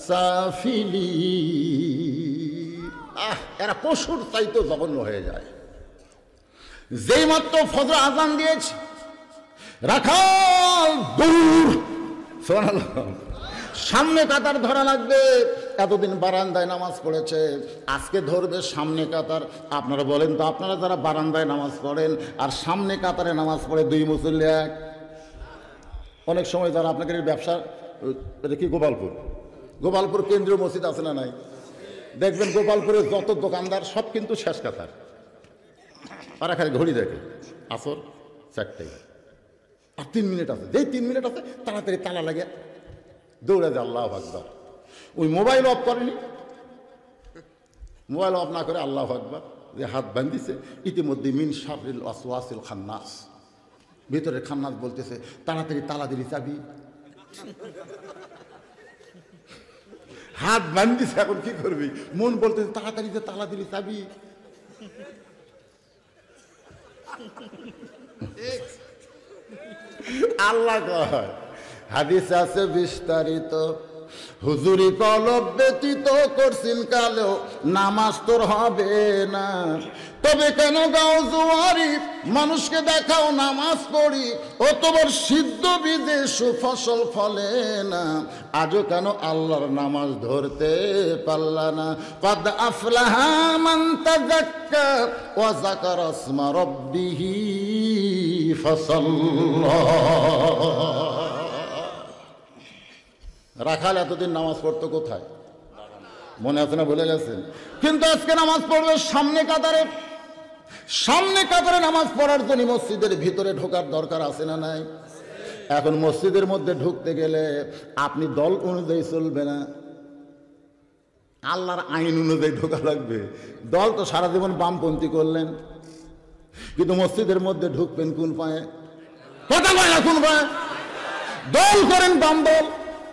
সাফিলিন। এরা পশুর চাইতে জঘন্য হয়ে যায়। যেই মাত্র ফজর আজান দিয়েছে রাখাল দূর, সুবহানাল্লাহ, সামনে কাতার ধরা লাগবে। এতদিন বারান্দায় নামাজ পড়েছে, আজকে ধরবে সামনে কাতার। আপনারা বলেন তো, আপনারা যারা বারান্দায় নামাজ পড়েন আর সামনে কাতারে নামাজ পড়ে দুই মুসল্লি এক। অনেক সময় যারা আপনাকে ব্যবসা, এটা কি গোপালপুর কেন্দ্রীয় মসজিদ আছে না নাই? দেখবেন গোপালপুরের যত দোকানদার সব কিন্তু শেষ কাতার। ওরা খালি ঘড়ি দেখে আসর 4টায় আর 3 মিনিট আছে, যেই 3 মিনিট আছে তাড়াতাড়ি তালা লাগে দৌড়ে যায়। আল্লাহু আকবার। ওই মোবাইল অফ করেনি, মোবাইল অফ না করে আল্লাহু আকবার যে হাত বান্ধিছে, ইতিমধ্যে মিন শাররিল ওয়াসওয়াসিল খান্নাস, ভিতরে খান্নাস বলতেছে তাড়াতাড়ি তালা দিলি চাবি। হাত বান্ধিছে, এখন কি করবি? মন বলতেছে তাড়াতাড়ি যে তালা দিলি চাবি। আল্লাহ কয়, হাদিস আছে বিস্তারিত, হুজুরি কলব ব্যতীত করছিন কালেও নামাজ তোর হবে না। তবে কেন গাও জুয়ারি, মানুষকে দেখাও নামাজ পড়ি, অতবার সিদ্ধ বীজে সুফসল ফলে না। আজও কেন আল্লাহর নামাজ ধরতে পারলা না? কাদ আফলাহা মান তাযাক্কা ওয়া যাকারা ইসমা রাব্বিহি ফাসাল্লা। রাখাল এতদিন নামাজ পড়তো কোথায়? মনে আছে না? ভুলে গেছেন? কিন্তু আজকে নামাজ পড়বে সামনে কাতারে। সামনে কাতারে নামাজ পড়ার জন্য মসজিদের ভিতরে ঢোকার দরকার আছে না নাই? এখন মসজিদের মধ্যে ঢুকতে গেলে আপনি দল অনুযায়ী চলবে না, আল্লাহর আইন অনুযায়ী ঢোকা লাগবে। দল তো সারা জীবন বামপন্থী করলেন, কিন্তু মসজিদের মধ্যে ঢুকবেন কোন পায়ে? কথা বলে না, কোন পায়ে? দল করেন বাম দল,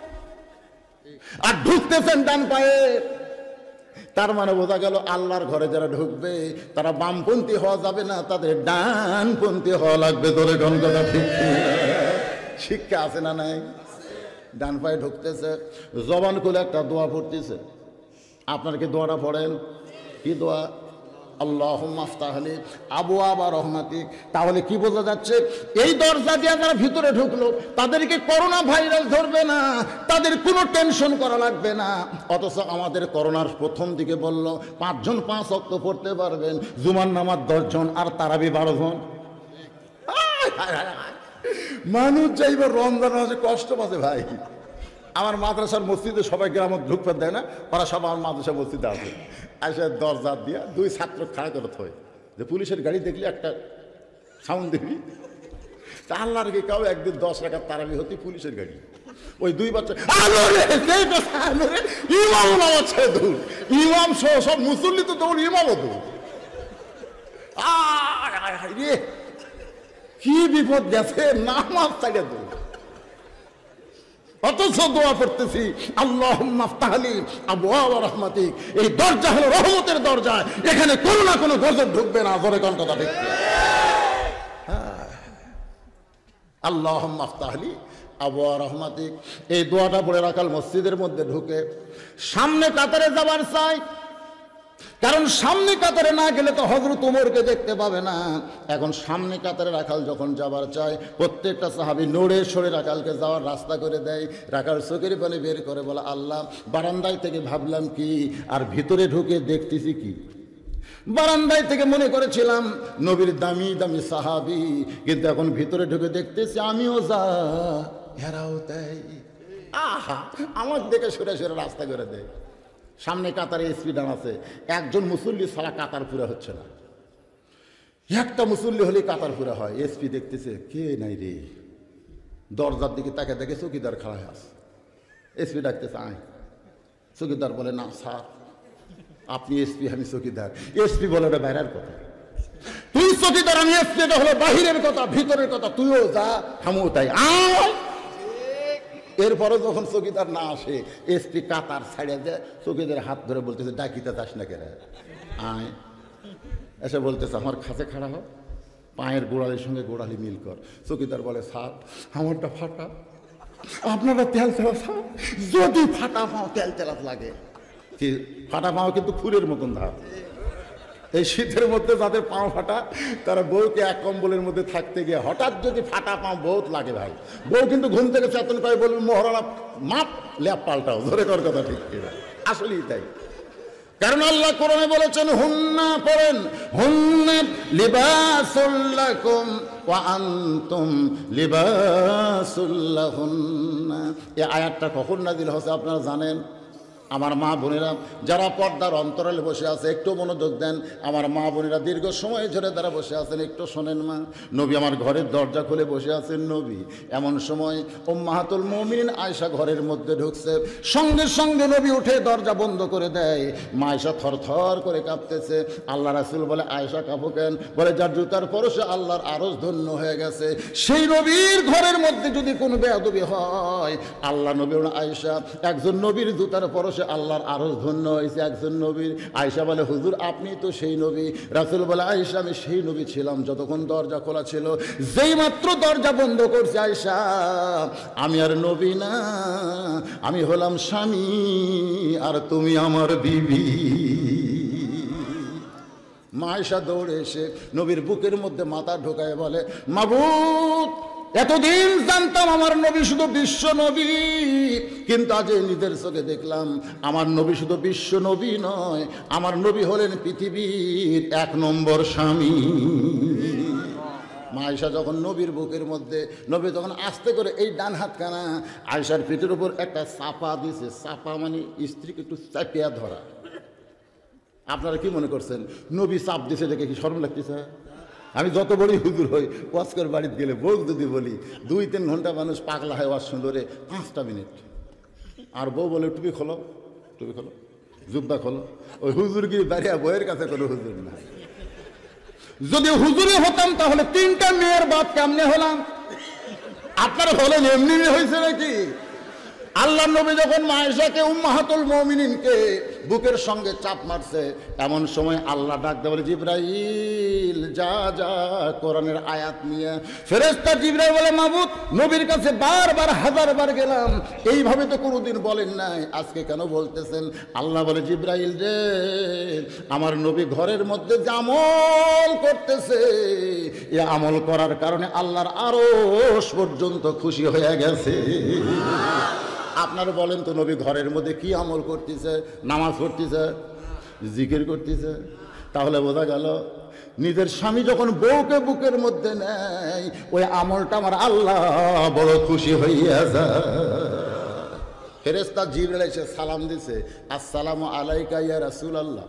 আর ঢুকতেছেন ডান পায়ে। তার মানে বোঝা গেল আল্লাহর ঘরে যারা ঢুকবে তারা বামপন্থী হওয়া যাবে না, তাদের ডানপন্থী হওয়া লাগবে। তোরে কোন কথা ঠিক? শিক্ষা আছে না নাই? ডান পায়ে ঢুকতেছে, জবান খুলে একটা দোয়া পড়তেছে। আপনার কি দোয়াটা পড়েন? কি দোয়া? আল্লাহুম্মা আফতাহলি আবওয়াবা রহমাতিক। তাহলে কি বোঝা যাচ্ছে? এই দরজা দিয়ে যারা ভিতরে ঢুকলো তাদেরকে করোনা ভাইরাস ধরবে না, তাদের কোনো টেনশন করা লাগবে না। অথচ আমাদের করোনার প্রথম দিকে বলল 5 জন 5 ওয়াক্ত পড়তে পারবেন, জুমার নামাজ 10 জন আর তারাবি 12 জন। মানুষ যাইবে রমজান মাসে কষ্ট পাচ্ছে ভাই। আমার মাদ্রাসার মসজিদে সবাই গ্রামে ঢুকতে দেয় না, ওরা সব আমার মাদ্রাসা মসজিদে আছে। আসে দরজা দিয়া 2 ছাত্র খাড়া করতে হয় যে পুলিশের গাড়ি দেখলে একটা সাউন্ড দিবি। তা আল্লাহর কি কাউ একদিন 10 রাকাত তারাবি হতে পুলিশের গাড়ি, ওই 2 বাচ্চা ইমাম নামাজ ছেড়ে দৌড়, ইমাম সহ সব মুসল্লি তো দৌড়, ইমামও দৌড়। রে কি বিপদ গেছে, নামাজ ছাড়িয়ে দৌড়। অথচ দোয়া করতেছি আল্লাহুম্মা আফতাহলি আবওয়াবা রাহমাতিক। এই দরজা হলো রহমতের দরজা, এখানে কোনো না কোনো গজব ঢুকবে না। জোরে কোন কথা ঠিক? আল্লাহুম্মা আফতাহলি আবওয়াবা রাহমাতিক। এই দোয়াটা পড়ে রাখাল মসজিদের মধ্যে ঢুকে সামনে কাতারে যাবার চাই, কারণ সামনে কাতারে না গেলে তো হযরত ওমরকে দেখতে পাবে না। এখন সামনে কাতারে রাখাল যখন যাবার চায়, প্রত্যেকটা সাহাবী নড়ে সরে রাখালকে যাওয়ার রাস্তা করে দেয়। রাখাল চোখের পানি বের করে বলে আল্লাহ, বারান্দায় থেকে ভাবলাম কি আর ভিতরে ঢুকে দেখতেছি কি। বারান্দায় থেকে মনে করেছিলাম নবীর দামি দামি সাহাবী, কিন্তু এখন ভিতরে ঢুকে দেখতেছি আমিও যা হেরাও তাই। আহা, আমার দেখে সরে সরে রাস্তা করে দেয়। সামনে কাতারে এসপি ডান আছে, একজন মুসল্লি ছাড়া কাতার পুরা হচ্ছে না। একটা মুসল্লি হলে কাতার পুরা হয়। এসপি দেখতেছে কে নাই রে, দরজার দিকে তাকে দেখে চৌকিদার খাড়া আছে। এসপি ডাকতেছে, আয়। চৌকিদার বলে, না স্যার আপনি এসপি, আমি চৌকিদার। এসপি বলে, ওটা বাইরের কথা, তুই চৌকিদার আমি এসপি, এটা হলো বাহিরের কথা, ভিতরের কথা, তুইও যা আমিও তাই, আয়। এরপরে যখন চৌকিদার না আসে, এসপি কাতার ছাড়িয়ে দেয়, চৌকিদারের হাত ধরে বলতেছে, ডাকিতে যাস না কেন, আয়। এসে বলতেছে, আমার কাছে খাড়া হ, পায়ের গোড়ালির সঙ্গে গোড়ালি মিল কর। চৌকিদার বলে, স্যার আমারটা ফাটা, আপনারা তেল তেলা, স্যার যদি ফাটা পাও তেল তেলাত লাগে। কি ফাটা পাও কিন্তু ফুলের মতন ধাপ। এই শীতের মধ্যে যাদের পাও ফাটা, তারা বউকে এক কম্বলের মধ্যে থাকতে গিয়ে হঠাৎ যদি ফাটা পাও বহুত লাগে ভাই। বউ কিন্তু ঘুম থেকে চেতন করে বলবেন, মহারানা মাপ ল্যাপ পাল্টাও, ধরে কর কথা ঠিক কিনা। আসলেই তাই, কারণ আল্লাহ কোরআনে বলেছেন, হুন্না পড়েন, হুন্না লিবাসুল লাকুম ওয়া আনতুম লিবাসুল লাহুন্না। এই আয়াতটা কখন নাযিল হয়েছে আপনারা জানেন? আমার মা বোনেরা যারা পর্দার অন্তরালে বসে আছে, একটু মনোযোগ দেন। আমার মা বোনেরা দীর্ঘ সময় ধরে তারা বসে আছেন, একটু শোনেন। মা নবী আমার ঘরের দরজা খুলে বসে আছেন। নবী এমন সময় উম্মাহাতুল মুমিনিন আয়েশা ঘরের মধ্যে ঢুকছে, সঙ্গে সঙ্গে নবী উঠে দরজা বন্ধ করে দেয়। মা আয়েশা থরথর করে কাঁপতেছে। আল্লাহ রাসূল বলে, আয়েশা কাঁপো কেন? বলে, যার জুতার পরশে আল্লাহর আরশ ধন্য হয়ে গেছে, সেই নবীর ঘরের মধ্যে যদি কোনো বেয়াদবি হয়, আল্লাহ নবী আয়েশা একজন নবীর জুতার পরশে আল্লাহর আরশ ধন্য হয়েছে, একজন নবীর। আয়েশা বলে, হুজুর আপনি তো সেই নবী। রাসূল বলে, আয়েশা আমি সেই নবী ছিলাম যতক্ষণ দরজা খোলা ছিল, যেই মাত্র দরজা বন্ধ করছে আয়েশা, আমি আর নবী না, আমি হলাম স্বামী, আর তুমি আমার বিবি। মা আয়েশা দৌড়ে এসে নবীর বুকের মধ্যে মাথা ঢোকায় বলে, মাবুদ এতদিন জানতাম আমার নবী শুধু বিশ্ব নবী, কিন্তু আজ নিজের চোখে দেখলাম আমার নবী শুধু বিশ্ব নবী নয়, আমার নবী হলেন পৃথিবীর 1 নম্বর স্বামী। মা আয়েশা যখন নবীর বুকের মধ্যে, নবী তখন আস্তে করে এই ডান হাতখানা আয়েশার পিঠের উপর একটা চাপা দিছে। চাপা মানে স্ত্রীকে একটু চাপিয়া ধরা। আপনারা কি মনে করছেন নবী চাপ দিছে দেখে কি শরম লাগতেছে? আমি যত বড়ই হুজুর হই, ওয়াজকর বাড়িতে গেলে বউ যদি বলি 2-3 ঘন্টা মানুষ পাগলা হয় ওয়াজ সুন্দরে 5টা মিনিট, আর বউ বলে টুপি খোলো, টুপি খোলো, জুব্বা খোলো। ওই হুজুরগিরি দাঁড়িয়ে বইয়ের কাছে কোনো হুজুর না। যদি হুজুরে হতাম তাহলে 3টা মেয়ের বাপ কেমনে হলাম? আপনারা বলেন এমনি হয়েছে নাকি? আল্লাহ নবী যখন মা আয়েশাকে উম্মাহাতুল মুমিনিনকে বুকের সঙ্গে চাপ মারছে, এমন সময় আল্লাহ ডাক দেয়, বলে, জিবরাইল যা যা কোরআনের আয়াত নিয়ে। ফেরেশতা জিবরাইল বলে, মাবুদ নবীর কাছে বারবার 1000বার গেলাম, এইভাবে তো কোনোদিন বলেন নাই, আজকে কেন বলতেছেন? আল্লাহ বলে, জিবরাইল রে, আমার নবী ঘরের মধ্যে যে আমল করতেছে, এই আমল করার কারণে আল্লাহর আরশ পর্যন্ত খুশি হয়ে গেছে। আপনারা বলেন তো, নবী ঘরের মধ্যে কি আমল করতেছে? নামাজ পড়তেছে, জিকির করতেছে। তাহলে বোঝা গেল নিজের স্বামী যখন বউকে বুকের মধ্যে নেয়, ওই আমলটা আমার আল্লাহ বড় খুশি হইয়া যায়। ফেরেশতা জিবরাইল এসে সালাম দিছে, আসসালামু আলাইকা ইয়া রাসূলুল্লাহ।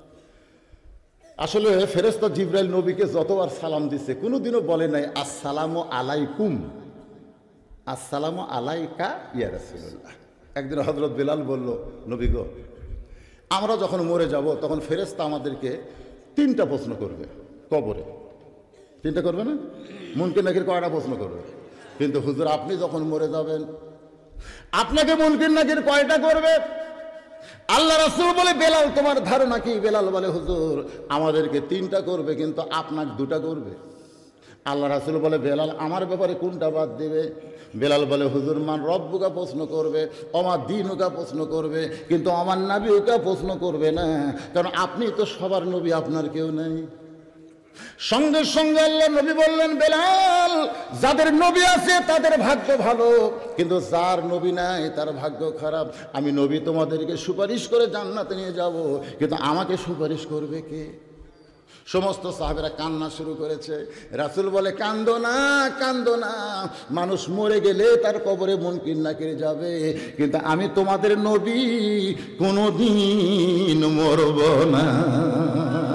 আসলে ফেরেশতা জিবরাইল নবীকে যতবার সালাম দিছে, কোনোদিনও বলে নাই আসসালামু আলাইকুম, আসসালামু আলাইকা ইয়া রাসূলুল্লাহ। একদিন হযরত বেলাল বলল, নবী গো, আমরা যখন মরে যাব তখন ফেরেশতা আমাদেরকে 3টা প্রশ্ন করবে কবরে। 3টা করবে না? মুনকির নাকির কয়টা প্রশ্ন করবে? কিন্তু হুজুর আপনি যখন মরে যাবেন, আপনাকে মুনকির নাকির কয়টা করবে? আল্লাহ রাসূল বলে, বেলাল তোমার ধারণা কি? বেলাল বলে, হুজুর আমাদেরকে 3টা করবে, কিন্তু আপনাকে 2টা করবে। আল্লাহ রাসূল বলে, বেলাল আমার ব্যাপারে কোনটা বাদ দিবে? বেলাল বলে, হুজুর মান রব্বুকা প্রশ্ন করবে, আমার দিনুকা প্রশ্ন করবে, কিন্তু আমার নবীকা প্রশ্ন করবে না, কারণ আপনি তো সবার নবী, আপনার কেউ নেই। সঙ্গে সঙ্গে আল্লাহ নবী বললেন, বেলাল যাদের নবী আছে তাদের ভাগ্য ভালো, কিন্তু যার নবী নাই তার ভাগ্য খারাপ। আমি নবী তোমাদেরকে সুপারিশ করে জান্নাতে নিয়ে যাব, কিন্তু আমাকে সুপারিশ করবে কে? সমস্ত সাহাবেরা কান্না শুরু করেছে। রাসূল বলে, কান্দো না, কান্দো না, মানুষ মরে গেলে তার কবরে মুনকির নাকির যাবে, কিন্তু আমি তোমাদের নবী কোনোদিন মরব না।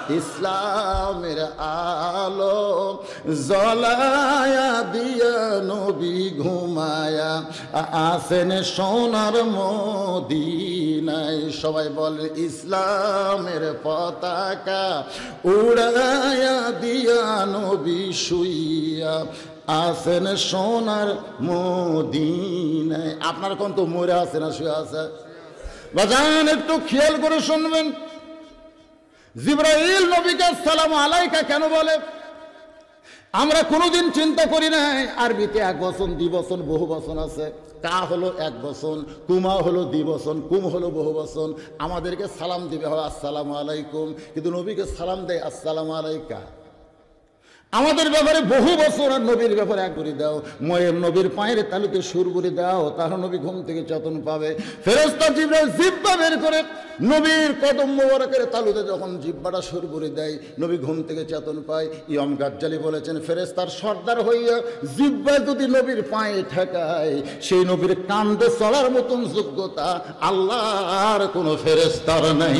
ইসলামের আলো জ্বলায়া দিয়া নবী ঘুমায়া আসেন সোনার মদিনায়। সবাই বলে ইসলামের পতাকা উড়ায়া দিয়া নবী শুইয়া আসেন সোনার মদিনায়। আপনার কোন তো মরে আছে না শুয়ে আছে? বাজান একটু খেয়াল করে শুনবেন, জিবরাইল নবীকে আসসালামু আলাইকা কেন বলে? আমরা কোনোদিন চিন্তা করি নাই আরবিতে এক বচন দ্বিবচন বহু বচন আছে। কা হলো এক বচন, কুমা হলো দ্বিবচন, কুম হলো বহু বচন। আমাদেরকে সালাম দিবে হয় আসসালামু আলাইকুম, কিন্তু নবীকে সালাম দেয় আসসালামু আলাইকা। আমাদের ব্যাপারে বহু বছর, আর নবীর ব্যাপারে এক করে দাও। ময়ের নবীর পায়ের তালুতে সুর করে দাও, তাহলে নবী ঘুম থেকে চেতন পাবে। ফেরেশতা জিবরাইল জিহ্বা বের করে নবীর কদম মোবারকের তালুতে যখন জিহ্বাটা সুর করে দেয়, নবী ঘুম থেকে চেতন পায়। ইমাম গাজ্জালী বলেছেন, ফেরেশতার সর্দার হইয়া জিহ্বা যদি নবীর পায়ে ঠেকায়, সেই নবীর কান্দে চলার মতন যোগ্যতা আল্লাহর কোনো ফেরেশতার নাই।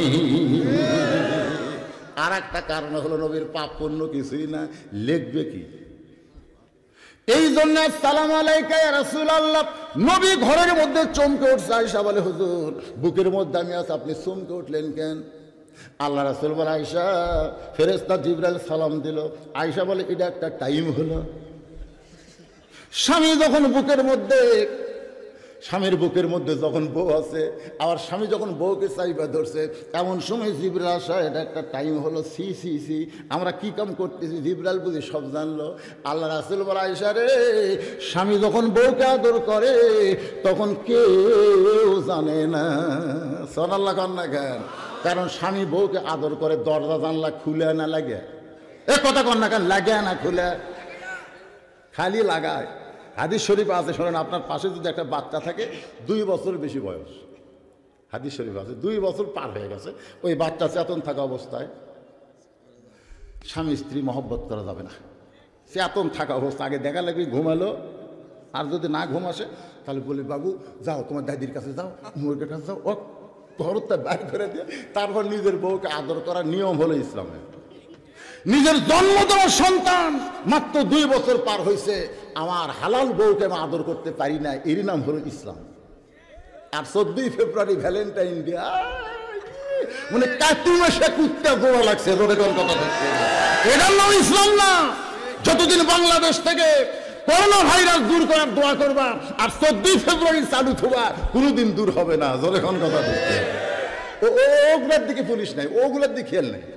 আর একটা কারণ হলো নবীর পাপ পুণ্য কিছুই না, লিখবে কি? এই জন্য আসসালামু আলাইকা ইয়া রাসূলুল্লাহ। নবী ঘরের মধ্যে চমকে উঠছে। আয়েশা বলে, হুজুর বুকের মধ্যে আমি আছি, আপনি চমকে উঠলেন কেন? আল্লাহ রাসূল বলে, আয়েশা ফেরেশতা জিবরাইল সালাম দিল। আয়েশা বলে, এটা একটা টাইম হলো। স্বামী যখন বুকের মধ্যে, স্বামীর বুকের মধ্যে যখন বউ আছে, আবার স্বামী যখন বউকে চাইবা ধরছে, এমন সময় জিবরাইল আসা, এটা একটা টাইম হলো। সি সি সি, আমরা কি কাম করতেছি? জিবরাইল বুঝি সব জানলো। আল্লাহ রাসূল বলে, আয়েশা রে, স্বামী যখন বউকে আদর করে তখন কেউ জানে না। সুবহানাল্লাহ কন না কেন? কারণ স্বামী বউকে আদর করে দরজা জানলা খুলে না লাগে? এ কথা কন না কেন? লাগে না খুলে, খালি লাগায়। হাদিস শরীফ আছে, শোনেন, আপনার পাশে যদি একটা বাচ্চা থাকে 2 বছর বেশি বয়স, হাদিস শরীফ আছে 2 বছর পার হয়ে গেছে, ওই বাচ্চা চেতন থাকা অবস্থায় স্বামী স্ত্রী মহব্বত করা যাবে না। চেতন থাকা অবস্থা আগে দেখা লাগবে ঘুমালো, আর যদি না ঘুম আসে তাহলে বলি, বাবু যাও তোমার দাদির কাছে যাও, মুরগির কাছে যাও, ও ঘরটা বাইর করে দিয়ে তারপর নিজের বউকে আদর করার নিয়ম হলো ইসলামে। নিজের জন্ম দেওয়া সন্তান মাত্র 2 বছর পার হয়েছে, আমার হালাল বউকে আমি আদর করতে পারি না, এরই নাম হলো ইসলাম। আর 14 ফেব্রুয়ারি ভ্যালেন্টাইন ডে, মানে কাতি মাসে কুত্তা গোড়া লাগছে, এটার নাম ইসলাম না। যতদিন বাংলাদেশ থেকে করোনা ভাইরাস দূর করার দোয়া করবা, আর 14 ফেব্রুয়ারি চালু থবা, কোনোদিন দূর হবে না। যখন কথা বলছে ওগুলার দিকে পুলিশ নাই, ওগুলার দিকে খেয়াল নেই।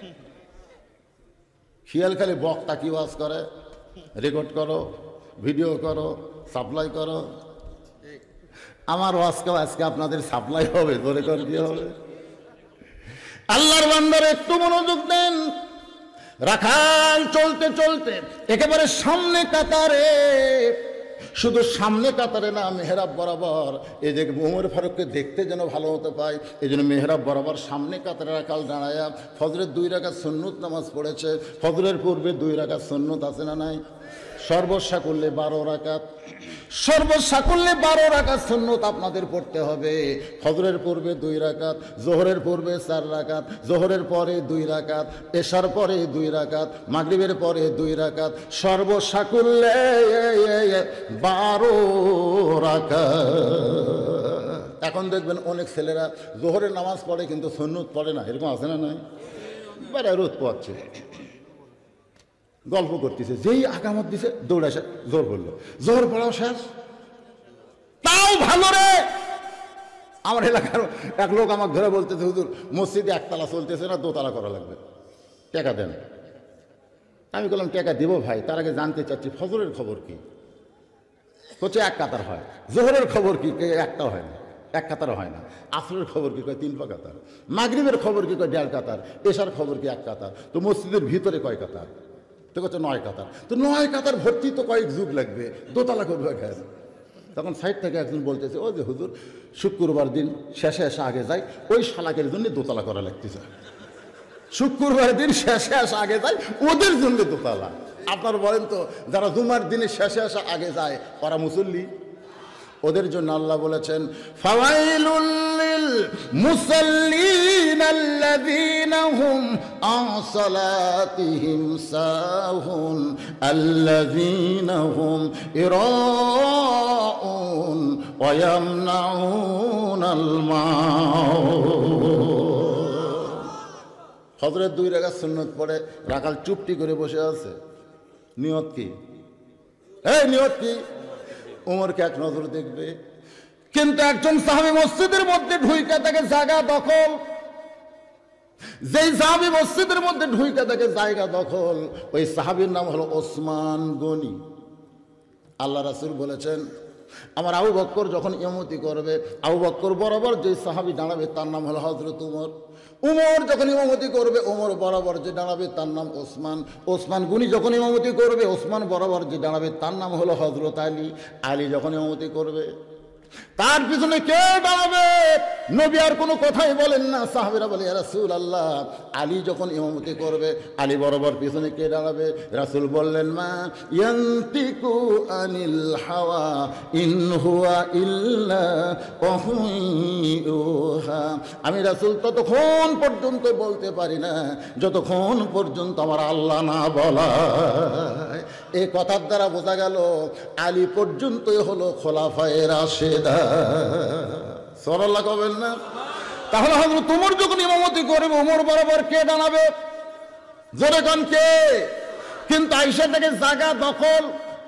খেয়াল খালি বক্তা কি ওয়াজ করে, রেকর্ড করো, ভিডিও করো, সাপ্লাই করো। আমার ওয়াজকে আজকে আপনাদের সাপ্লাই হবে, ধরে কর কি হবে? আল্লাহর বান্দার একটু মনোযোগ দেন। রাখাল চলতে চলতে একেবারে সামনে কাতারে, শুধু সামনে কাতারে না, মেহরাব বরাবর, এই যে ওমর ফারুককে দেখতে যেন ভালো হতে পায়, এই জন্য মেহরাব বরাবর সামনে কাতারে রাখাল দাঁড়ায়া ফজরের 2 রাকাত সুন্নত নামাজ পড়েছে। ফজরের পূর্বে 2 রাকাত সুন্নত আছে না নাই? সর্বসা করলে 12 রাকাত, সর্বসা করলে 12 রাকাত সুন্নত আপনাদের পড়তে হবে। ফজরের পূর্বে 2 রাকাত, জোহরের পূর্বে 4 রাকাত, জোহরের পরে 2 রাকাত, এশার পরে 2 রাকাত, মাগরিবের পরে 2 রাকাত, সর্বসা করলে 12 রাকাত। এখন দেখবেন অনেক ছেলেরা জোহরের নামাজ পড়ে কিন্তু সুন্নত পড়ে না, এরকম আছে না নাই? বেড়া রোদ পাচ্ছে, গল্প করতেছে, যেই আকামত দিছে দৌড়ে এসে জোর পড়লো, জোর পড়াও শেষ, তাও ভালো রে। আমার এলাকার এক লোক আমাকে ধরে বলতেছে, হুজুর মসজিদে 1 তালা চলতেছে না, 2 তালা করা লাগবে, টাকা দেন। আমি বললাম টাকা দেবো ভাই, তার আগে জানতে চাচ্ছি ফজরের খবর কি? হচ্ছে 1 কাতার হয়, জোহরের খবর কি? একটা হয় না, 1 কাতার হয় না। আসরের খবর কি? কয় 3 কাতার। মাগরিবের খবর কি? কয় 1.5 কাতার। এশার খবর কি? 1 কাতার। তো মসজিদের ভিতরে কয় কাতার? তো হচ্ছে 9 কাতার। তো 9 কাতার ভর্তি তো কয়েক যুগ লাগবে, 2 তালা করবে খেয়ে। তখন সাইড থেকে একজন বলতেছে, ও যে হুজুর শুক্রবার দিন শেষে এসে আগে যায়, ওই শালাকের জন্য 2 তালা করা লাগতেছে। শুক্রবার দিন শেষে আসা আগে যায়, ওদের জন্য 2 তালা। আপনার বলেন তো, যারা জুমার দিনে শেষে আসা আগে যায় ওরা মুসল্লি? ওদের জন্য আল্লাহ বলেছেন ফাওয়াইলুল লিল মুসাল্লিন আল্লাযীনা হুম আন সালাতিহিম সাহুন আল্লাযীনা হুম ইরাউন ওয়া ইয়ামনাউনাল মাউন। হযরত 2 রাকাত সুন্নাত পড়ে রাখাল চুপটি করে বসে আছে। নিয়ত কি? নিয়ত কি? উমরকে এক নজর দেখবে। কিন্তু একজন সাহাবী মসজিদের মধ্যে ঢুইকা তাকে জায়গা দখল, যেই সাহাবী মসজিদের মধ্যে ঢুইকা তাকে জায়গা দখল, ওই সাহাবীর নাম হলো ওসমান গনি। আল্লাহ রাসূল বলেছেন আমার আবু বকর যখন ইমামতি করবে, আবু বকর বরাবর যে সাহাবী দাঁড়াবে তার নাম হলো হযরত উমর। উমর যখন ইমামতি করবে, উমর বরাবর যে দাঁড়াবে তার নাম ওসমান। ওসমান গনি যখন ইমামতি করবে, ওসমান বরাবর যে দাঁড়াবে তার নাম হলো হযরত আলী। আলী যখন ইমামতি করবে, তার পিছনে কে দাঁড়াবে? নবী আর কোনো কথাই বলেন না। সাহাবীরা বলে ইয়া রাসূলুল্লাহ, আলী যখন ইমামতি করবে, আলী বরাবর পিছনে কে দাঁড়াবে? রাসূল বললেন মা ইয়ান্তিকু আনিল হাওয়া ইন হুয়া ইল্লা ওয়াহয়ুহা। আমি রাসূল ততক্ষণ পর্যন্ত বলতে পারি না যতক্ষণ পর্যন্ত আমার আল্লাহ না বলায়। এই কথার দ্বারা বোঝা গেল আলী পর্যন্তই হলো খোলাফায়ে রাশেদা। সুবহানাল্লাহ কবেন না? তাহলে হযরত ওমর যখন ইমামতি করবে, ওমর বরাবর কে দাঁড়াবে? জোরে কোন কে? কিন্তু আয়েশা থেকে জায়গা দখল।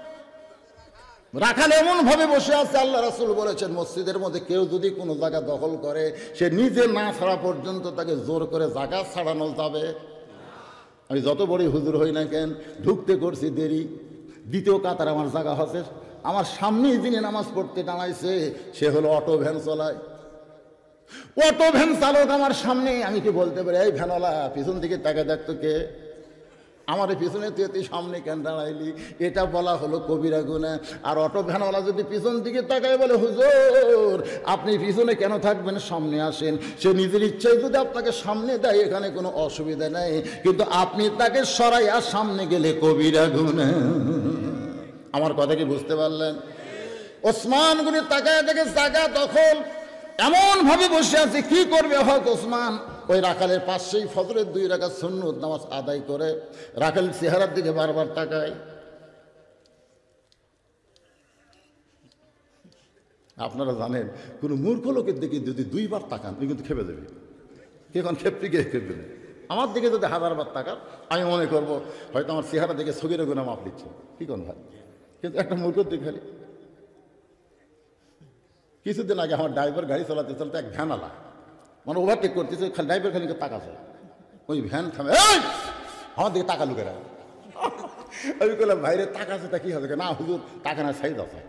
রাখাল এমন ভাবে বসে আছে, আল্লাহ রাসূল বলেছেন মসজিদের মধ্যে কেউ যদি কোনো জায়গা দখল করে, সে নিজে না ছাড়া পর্যন্ত তাকে জোর করে জায়গা ছাড়ানো যাবে। আমি যত বড় হুজুর হই না কেন, ঢুকতে করছি দেরি, দ্বিতীয় কাতার আমার জায়গা হচ্ছে। আমার সামনেই যিনি নামাজ পড়তে দাঁড়াইছে সে হলো অটো ভ্যান চালায়। অটো ভ্যান চালক আমার সামনে। আমি কি বলতে পারি এই ভ্যানওয়ালা পিছন দিকে তাকে দেখতো কে? আমার পিছনে তুই সামনে কেন দাঁড়াইলি? এটা বলা হলো কবিরা গুনাহ। আর অটো ভ্যানওয়ালা যদি পিছন দিকে তাকায় বলে হুজুর আপনি পিছনে কেন থাকবেন, সামনে আসেন, সে নিজের ইচ্ছায় যদি আপনাকে সামনে দেয় এখানে কোনো অসুবিধা নেই, কিন্তু আপনি তাকে সরাইয়া সামনে গেলে কবিরা গুনাহ। আমার কথা কি বুঝতে পারলেন? ওসমান গনি তাকায় দেখে জায়গা দখল, এমন ভাবে বসে আছে কি করবে? হক ওসমান ওই রাখালের পাশেই ফজরের 2 রাকাত সুন্নত নামাজ আদায় করে রাখাল চেহারার দিকে বারবার তাকায়। আপনারা জানেন কোনো মূর্খ লোকের দিকে যদি 2 বার তাকান তুই কিন্তু খেপে দেবে। এখন খেপতে গিয়ে খেপবে না। আমার দিকে যদি 1000 বার তাকান আমি মনে করবো হয়তো আমার চেহারা দিকে সগিরা গুনাহ মাপ দিচ্ছে। কি কোন ভাই? কিন্তু একটা মূর্খর দিকে খালি। কিছুদিন আগে আমার ড্রাইভার গাড়ি চালাতে চালাতে এক ভ্যানওয়ালা মানে ওভারটেক করতেছে, খালি ড্রাইভার খালি তাকাছে, ওই ভ্যান থামে আমার দিকে টাকা লুকে রাখে। আমি বললাম ভাইরে তাকাছে তা কি হবে? না হুজুর টাকা না সাইজ আছে।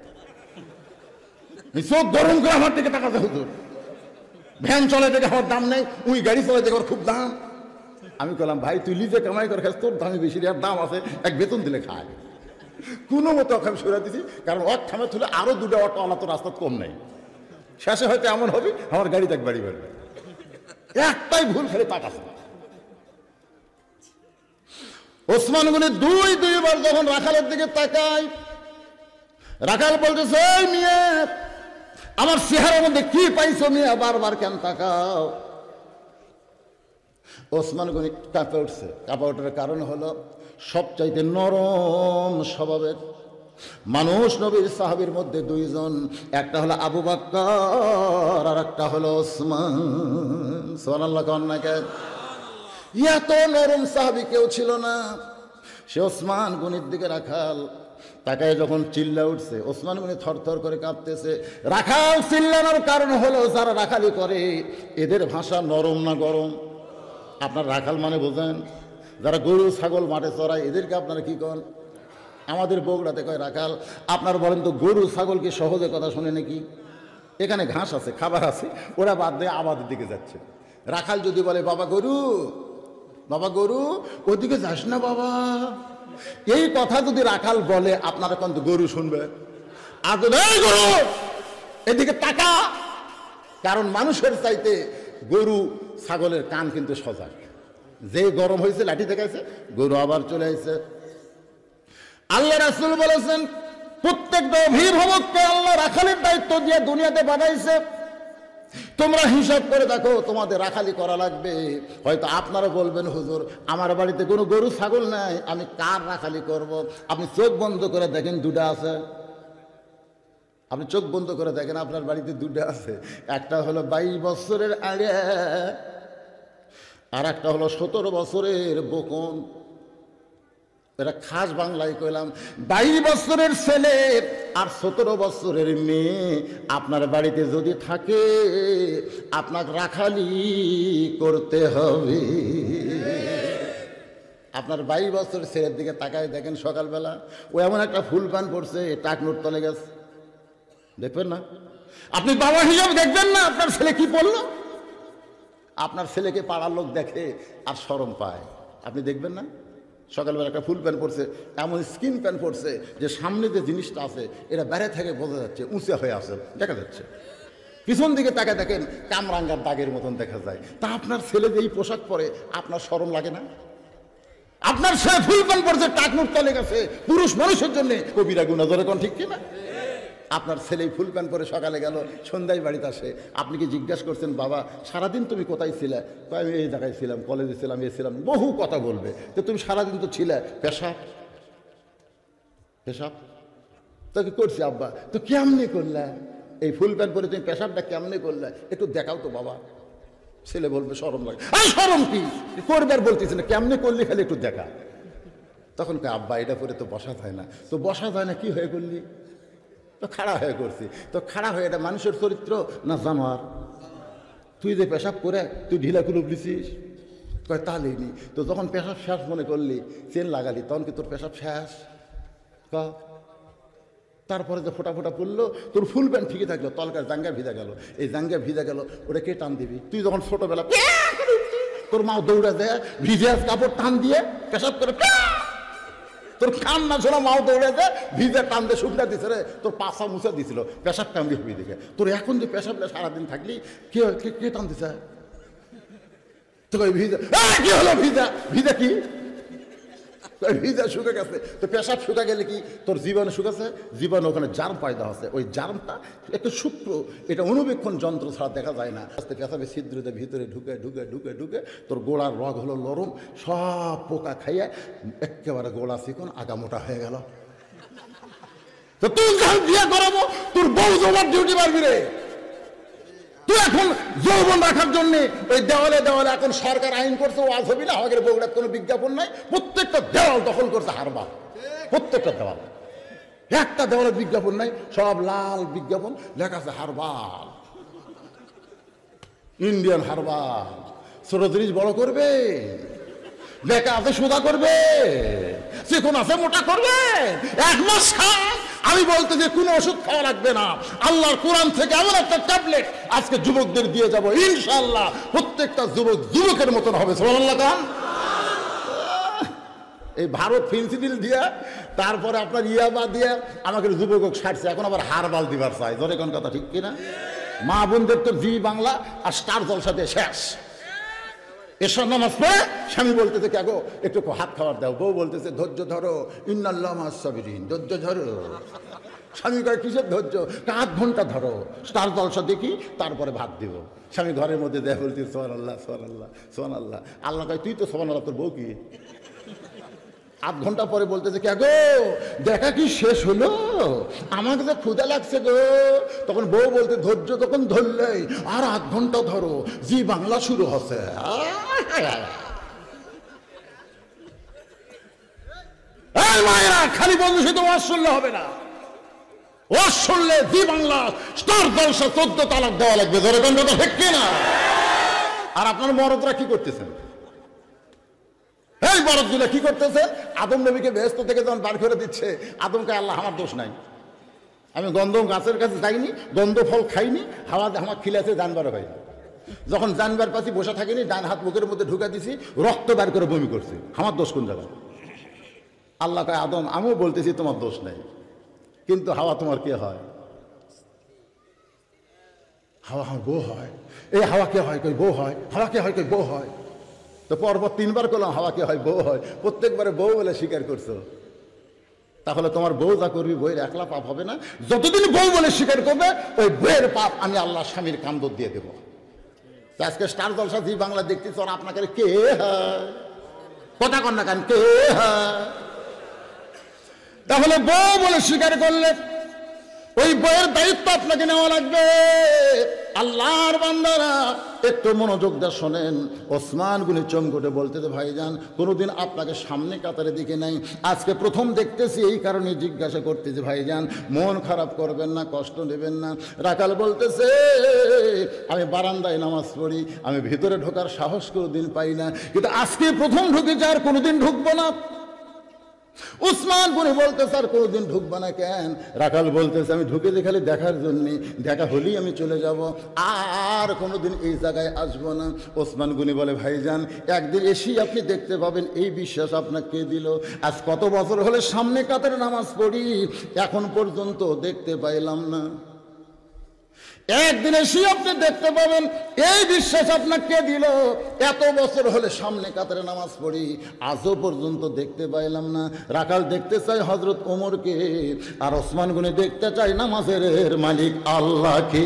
চোখ গরম করে আমার দিকে তাকাছে হুজুর। ভ্যান চলে দেখে আমার দাম নেই, ওই গাড়ি চলে দেখে খুব দাম। আমি বললাম ভাই তুই লিজে কামাই করে খাস, তোর দামে বেশি, আর দাম আছে, এক বেতন দিলে খায়। কোনো মতো ওখানে সরে দিছি, কারণ ওর থামে তুলে আরো 2টা অটো আলা তো রাস্তা কম নেই। শেষে হয়তো এমন হবে আমার গাড়ি দেখ বাড়ি বাড়বে। একটাই ভুল ফেলে তাকাছে। ওসমান গনি 2 বার যখন রাখালের দিকে তাকায়, রাখাল বলতেছে এই মিয়া আমার চেহারার মধ্যে কি পাইছো মিয়া, বারবার কেন তাকাও? ওসমান গনি কাঁপে উঠছে। কাঁপা ওঠার কারণ হলো সবচাইতে নরম স্বভাবের মানুষ নবীর সাহাবীর মধ্যে 2 জন, একটা হলো আবু বকর আর একটা হলো ওসমান। সুবহানাল্লাহ কন্নাকে এত নরম সাহাবী কেউ ছিল না। সে ওসমান গনির দিকে রাখাল তাকায় যখন চিল্লা উঠছে, ওসমান গনি থরথর করে কাঁপতেছে। রাখাল চিল্লানোর কারণ হলো যারা রাখালি করে এদের ভাষা নরম না গরম? আপনার রাখাল মানে বোঝেন? যারা গরু ছাগল মাঠে চড়ায় এদেরকে আপনারা কি কন? আমাদের বগুড়াতে কয় রাখাল। আপনার বলেন তো গরু ছাগল কি সহজে কথা শুনে নাকি? এখানে ঘাস আছে, খাবার আছে, ওরা বাদ দিয়ে আমাদের দিকে যাচ্ছে। রাখাল যদি বলে বাবা গরু, বাবা গরু, ওদিকে যাস না বাবা, এই কথা যদি রাখাল বলে আপনারা কোন গরু শুনবে? আর এই গরু এদিকে তাকা, কারণ মানুষের চাইতে গরু ছাগলের কান কিন্তু সজাগ। যে গরম হয়েছে লাঠি দেখাইছে, গরু আবার চলে আসছে। আল্লাহ রাসূল বলেছেন প্রত্যেকটা অভিভাবককে আল্লাহ রাখালির দায়িত্ব দিয়ে দুনিয়াতে বানাইছে। তোমরা হিসাব করে দেখো, তোমাদের রাখালি করা লাগবে। হয়তো আপনারা বলবেন, হুজুর আমার বাড়িতে কোনো গরু ছাগল নাই, আমি কার রাখালি করব? আপনি চোখ বন্ধ করে দেখেন, দুটা আছে। আপনি চোখ বন্ধ করে দেখেন, আপনার বাড়িতে দুটা আছে। একটা হলো 22 বছরের আড়ে, আর একটা হলো 17 বছরের বকন। এটা খাস বাংলায় কইলাম। 22 বছরের ছেলে আর 17 বছরের মেয়ে আপনার বাড়িতে যদি থাকে, আপনাকে রাখালি করতে হবে। আপনার 22 বছরের ছেলের দিকে তাকায় দেখেন, সকালবেলা ও এমন একটা ফুল প্যান্ট পরছে, টাকনুর তলে গেছে, দেখবেন না? আপনি বাবা হিসাবে দেখবেন না আপনার ছেলে কি পড়লো? আপনার ছেলেকে পাড়ার লোক দেখে আর শরম পায়, আপনি দেখবেন না? সকালবেলা একটা ফুল প্যান্ট পরছে, এমন স্কিন প্যান্ট পরছে যে সামনে যে জিনিসটা আছে এটা বেড়ে থেকে বোঝা যাচ্ছে, উঁচা হয়ে আসে, দেখা যাচ্ছে। পিছন দিকে তাকে দেখেন, কামরাঙ্গার দাগের মতন দেখা যায়। তা আপনার ছেলে যে এই পোশাক পরে, আপনার শরম লাগে না? আপনার ছেলে ফুল প্যান্ট পরছে, টাকনুর তলে গেছে, পুরুষ মানুষের জন্য কবিরা গুনাহ, ধরে কোন ঠিক কিনা? আপনার ছেলে ফুল প্যান্ট পরে সকালে গেল, সন্ধ্যায় বাড়িতে আসে, আপনি কি জিজ্ঞাসা করছেন, বাবা সারাদিন তুমি কোথায় ছিলে? আমি এই জায়গায় ছিলাম, কলেজে ছিলাম, এ ছিলাম, বহু কথা বলবে। তো তুমি সারাদিন তো ছিলে, পেশাব পেশাব তো কি করছি আব্বা? তো কেমনি করলে এই ফুল প্যান্ট পরে তুমি পেশাবটা কেমনি করলে? একটু দেখাও তো বাবা। ছেলে বলবে শরম লাগে। শরম কি করবে আর বলতেছি না, কেমনি করলি খালি একটু দেখা। তখন আব্বা এটা করে তো বসা যায় না। তো বসা যায় না, কি হয়ে করলি? তো খাড়া হয়ে করছি। তো খাড়া হয়ে, এটা মানুষের চরিত্র না জানোয়ার? তুই যে পেশাব করে তুই ঢিলা কুলুপ দিছিস, কয় তা লেনি। তো যখন পেশাব শেষ মনে করলি, চেন লাগালি, তখন কি তোর পেশাব শেষ? তারপরে যে ফোটা ফোটা পড়লো, তোর ফুল প্যান্ট ঠিকই থাকলো, তলকার জাঙ্গা ভিজা গেল। এই জাঙ্গা ভিজা গেল, ওটা কে টান দিবি? তুই যখন ছোটবেলা তোর মা দৌড়া দেয়, ভিজে কাপড় টান দিয়ে পেশাব করে, তোর কান না ছোড়া মাও দৌড়ে যায়, ভিজে টান দিয়ে শুকনা দিছে রে, তোর পাশা মুছা দিছিল, পেশাব টান দিয়ে হবি দেখে। তোর এখন যে পেশাবটা সারাদিন থাকলি, কে টান দিছে? তো ভিজা, কি হলো ভিজা? ভিজা কি? ভিজা শুকে গেছে। তো পেশাব শুকা গেলে কি তোর জীবনে শুকাছে? জীবনে ওখানে জার্ম পয়দা আছে, ওই জার্মটা একটু সূক্ষ্ম, এটা অনুবীক্ষণ যন্ত্র ছাড়া দেখা যায় না। আস্তে পেশাবে ছিদ্রতে ভিতরে ঢুকে ঢুকে ঢুকে ঢুকে তোর গোড়ার রগ হলো নরম, সব পোকা খাইয়ে একেবারে গোড়া চিকন আগা মোটা হয়ে গেল। তো তুই যখন বিয়ে করাবো, তোর বউ জমার ডিউটি পারবি রে। তুই এখন যৌবন রাখার জন্য ওই দেওয়ালে দেওয়ালে এখন সরকার আইন করছে, ওয়াজ হবি না, আমাদের বগুড়ার কোনো বিজ্ঞাপন নাই, প্রত্যেকটা দেওয়াল দখল করছে হারবাল। প্রত্যেকটা দেওয়াল, একটা দেওয়ালের বিজ্ঞাপন নাই, সব লাল বিজ্ঞাপন, লেখা আছে হারবাল, ইন্ডিয়ান হারবাল। ছোট জিনিস বড় করবে, লেখা আছে সোজা করবে, চিকন আছে মোটা করবে। 1 মাস খান, আমি বলতে যে কোনো ওষুধ খাওয়া লাগবে না, আল্লাহর কোরআন থেকে এমন একটা ট্যাবলেট আজকে যুবকদের দিয়ে যাব, ইনশাআল্লাহ প্রত্যেকটা যুবক যুবকের মতন হবে। সুবহানাল্লাহ খান। এই ভারত ফেন্সিডিল দিয়া, তারপরে আপনার ইয়াবা দিয়া আমাকে যুবক ছাড়ছে, এখন আবার হারবাল দিবার চাই। ধরে কোন কথা ঠিক কিনা? মা বোনদের তো জি বাংলা আর স্টার জলসা দিয়ে শেষ। এসব নামাজ পড়ে স্বামী বলতেছে, কে গো একটু হাত খাবার দাও। বউ বলতেছে, ধৈর্য ধরো, ইন্নাল্লাহ মাস সাবিরিন, ধৈর্য ধরো। স্বামী কয়, কিসের ধৈর্য? 8 ঘন্টা ধরো, স্টার জলসা দেখি, তারপরে ভাত দিব। স্বামী ঘরের মধ্যে দেয়, বলতে সুবহানাল্লাহ সুবহানাল্লাহ সুবহানাল্লাহ। আল্লাহ কয়, তুই তো সুবহানাল্লাহ, তোর বউ কি? 8 ঘন্টা পরে বলতেছে, কে গো দেখা কি শেষ হলো? আমাকে তো ক্ষুধা লাগছে গো। তখন বউ বলতে, ধৈর্য তখন ধরলেই আর 8 ঘন্টা ধরো, জি বাংলা শুরু হচ্ছে। মায়েরা খালি বন্ধু শুধু ওয়াজ শুনলে হবে না, ওয়াজ শুনলে জি বাংলা স্টার জলসা 14 তালাক দেওয়া লাগবে। ধরে কোন কথা ঠিক কিনা? আর আপনার মরদরা কি করতেছেন? এই বরদগুলো কি করতেছে? আদম নবীকে বেহেশত থেকে যখন বার করে দিচ্ছে, আদমকে আল্লাহ, আমার দোষ নাই, আমি গন্ধ গাছের কাছে যাইনি, গন্ধ ফল খাইনি, হাওয়া আমার খিলাছে জানবারও পাইনি। যখন জানবার পাশে বসে থাকিনি, ডান হাত মুখের মধ্যে ঢুকা দিছি, রক্ত বার করে বমি করছি, আমার দোষ কোন জায়গায়? আল্লাহ কয়, আদম আমিও বলতেছি তোমার দোষ নেই, কিন্তু হাওয়া তোমার কে হয়? হাওয়া আমার বউ হয়। এই হাওয়া কে হয়? কই বউ হয়। হাওয়া কে হয়? কই বউ হয়। তো পরপর 3 বার করলাম, হাওয়া কে হয়? বউ হয়। প্রত্যেকবারে বউ বলে স্বীকার করছো। তাহলে তোমার বউ যা করবি বইয়ের একলা পাপ হবে না। যতদিন বউ বলে স্বীকার করবে ওই বইয়ের পাপ আমি আল্লাহ স্বামীর কান্দর দিয়ে দেবো। আজকে স্টার জলসা জি বাংলা দেখতেছ, আপনাকে কে হয় কথা কন না কেন, কে হয়? তাহলে বউ বলে স্বীকার করলে ওই বইয়ের দায়িত্ব আপনাকে নেওয়া লাগবে। আল্লাহর বান্দারা একটু মনোযোগ দিয়ে শোনেন। ওসমান গনি চমকটে বলতেছে, ভাইজান কোনোদিন আপনাকে সামনে কাতারে দিকে নাই, আজকে প্রথম দেখতেছি, এই কারণে জিজ্ঞাসা করতেছি। ভাইজান মন খারাপ করবেন না, কষ্ট নেবেন না। রাখাল বলতেছে, আমি বারান্দায় নামাজ পড়ি, আমি ভিতরে ঢোকার সাহস কোনোদিন পাই না, কিন্তু আজকে প্রথম ঢুকেছি, আর কোনোদিন ঢুকবো না। উসমান গনি বলতেছে, আর কোনোদিন ঢুকবা না কেন? রাখাল বলতেছে, আমি ঢুকে খালি দেখার জন্য, দেখা হলেই আমি চলে যাব, আর কোনোদিন এই জায়গায় আসবো না। ওসমান গনি বলে, ভাইজান একদিন এসেই আপনি দেখতে পাবেন, এই বিশ্বাস আপনাকে দিল। আজ কত বছর হলে সামনে কাতারে নামাজ পড়ি, এখন পর্যন্ত দেখতে পাইলাম না। একদিন এসে আপনি দেখতে পাবেন, এই বিশ্বাস আপনাকে দিল। এত বছর হলে সামনে কাতারে নামাজ পড়ি, আজও পর্যন্ত দেখতে পাইলাম না। রাখাল দেখতে চাই হযরত ওমরকে, আর ওসমান গনি দেখতে চাই নামাজের মালিক আল্লাহকে।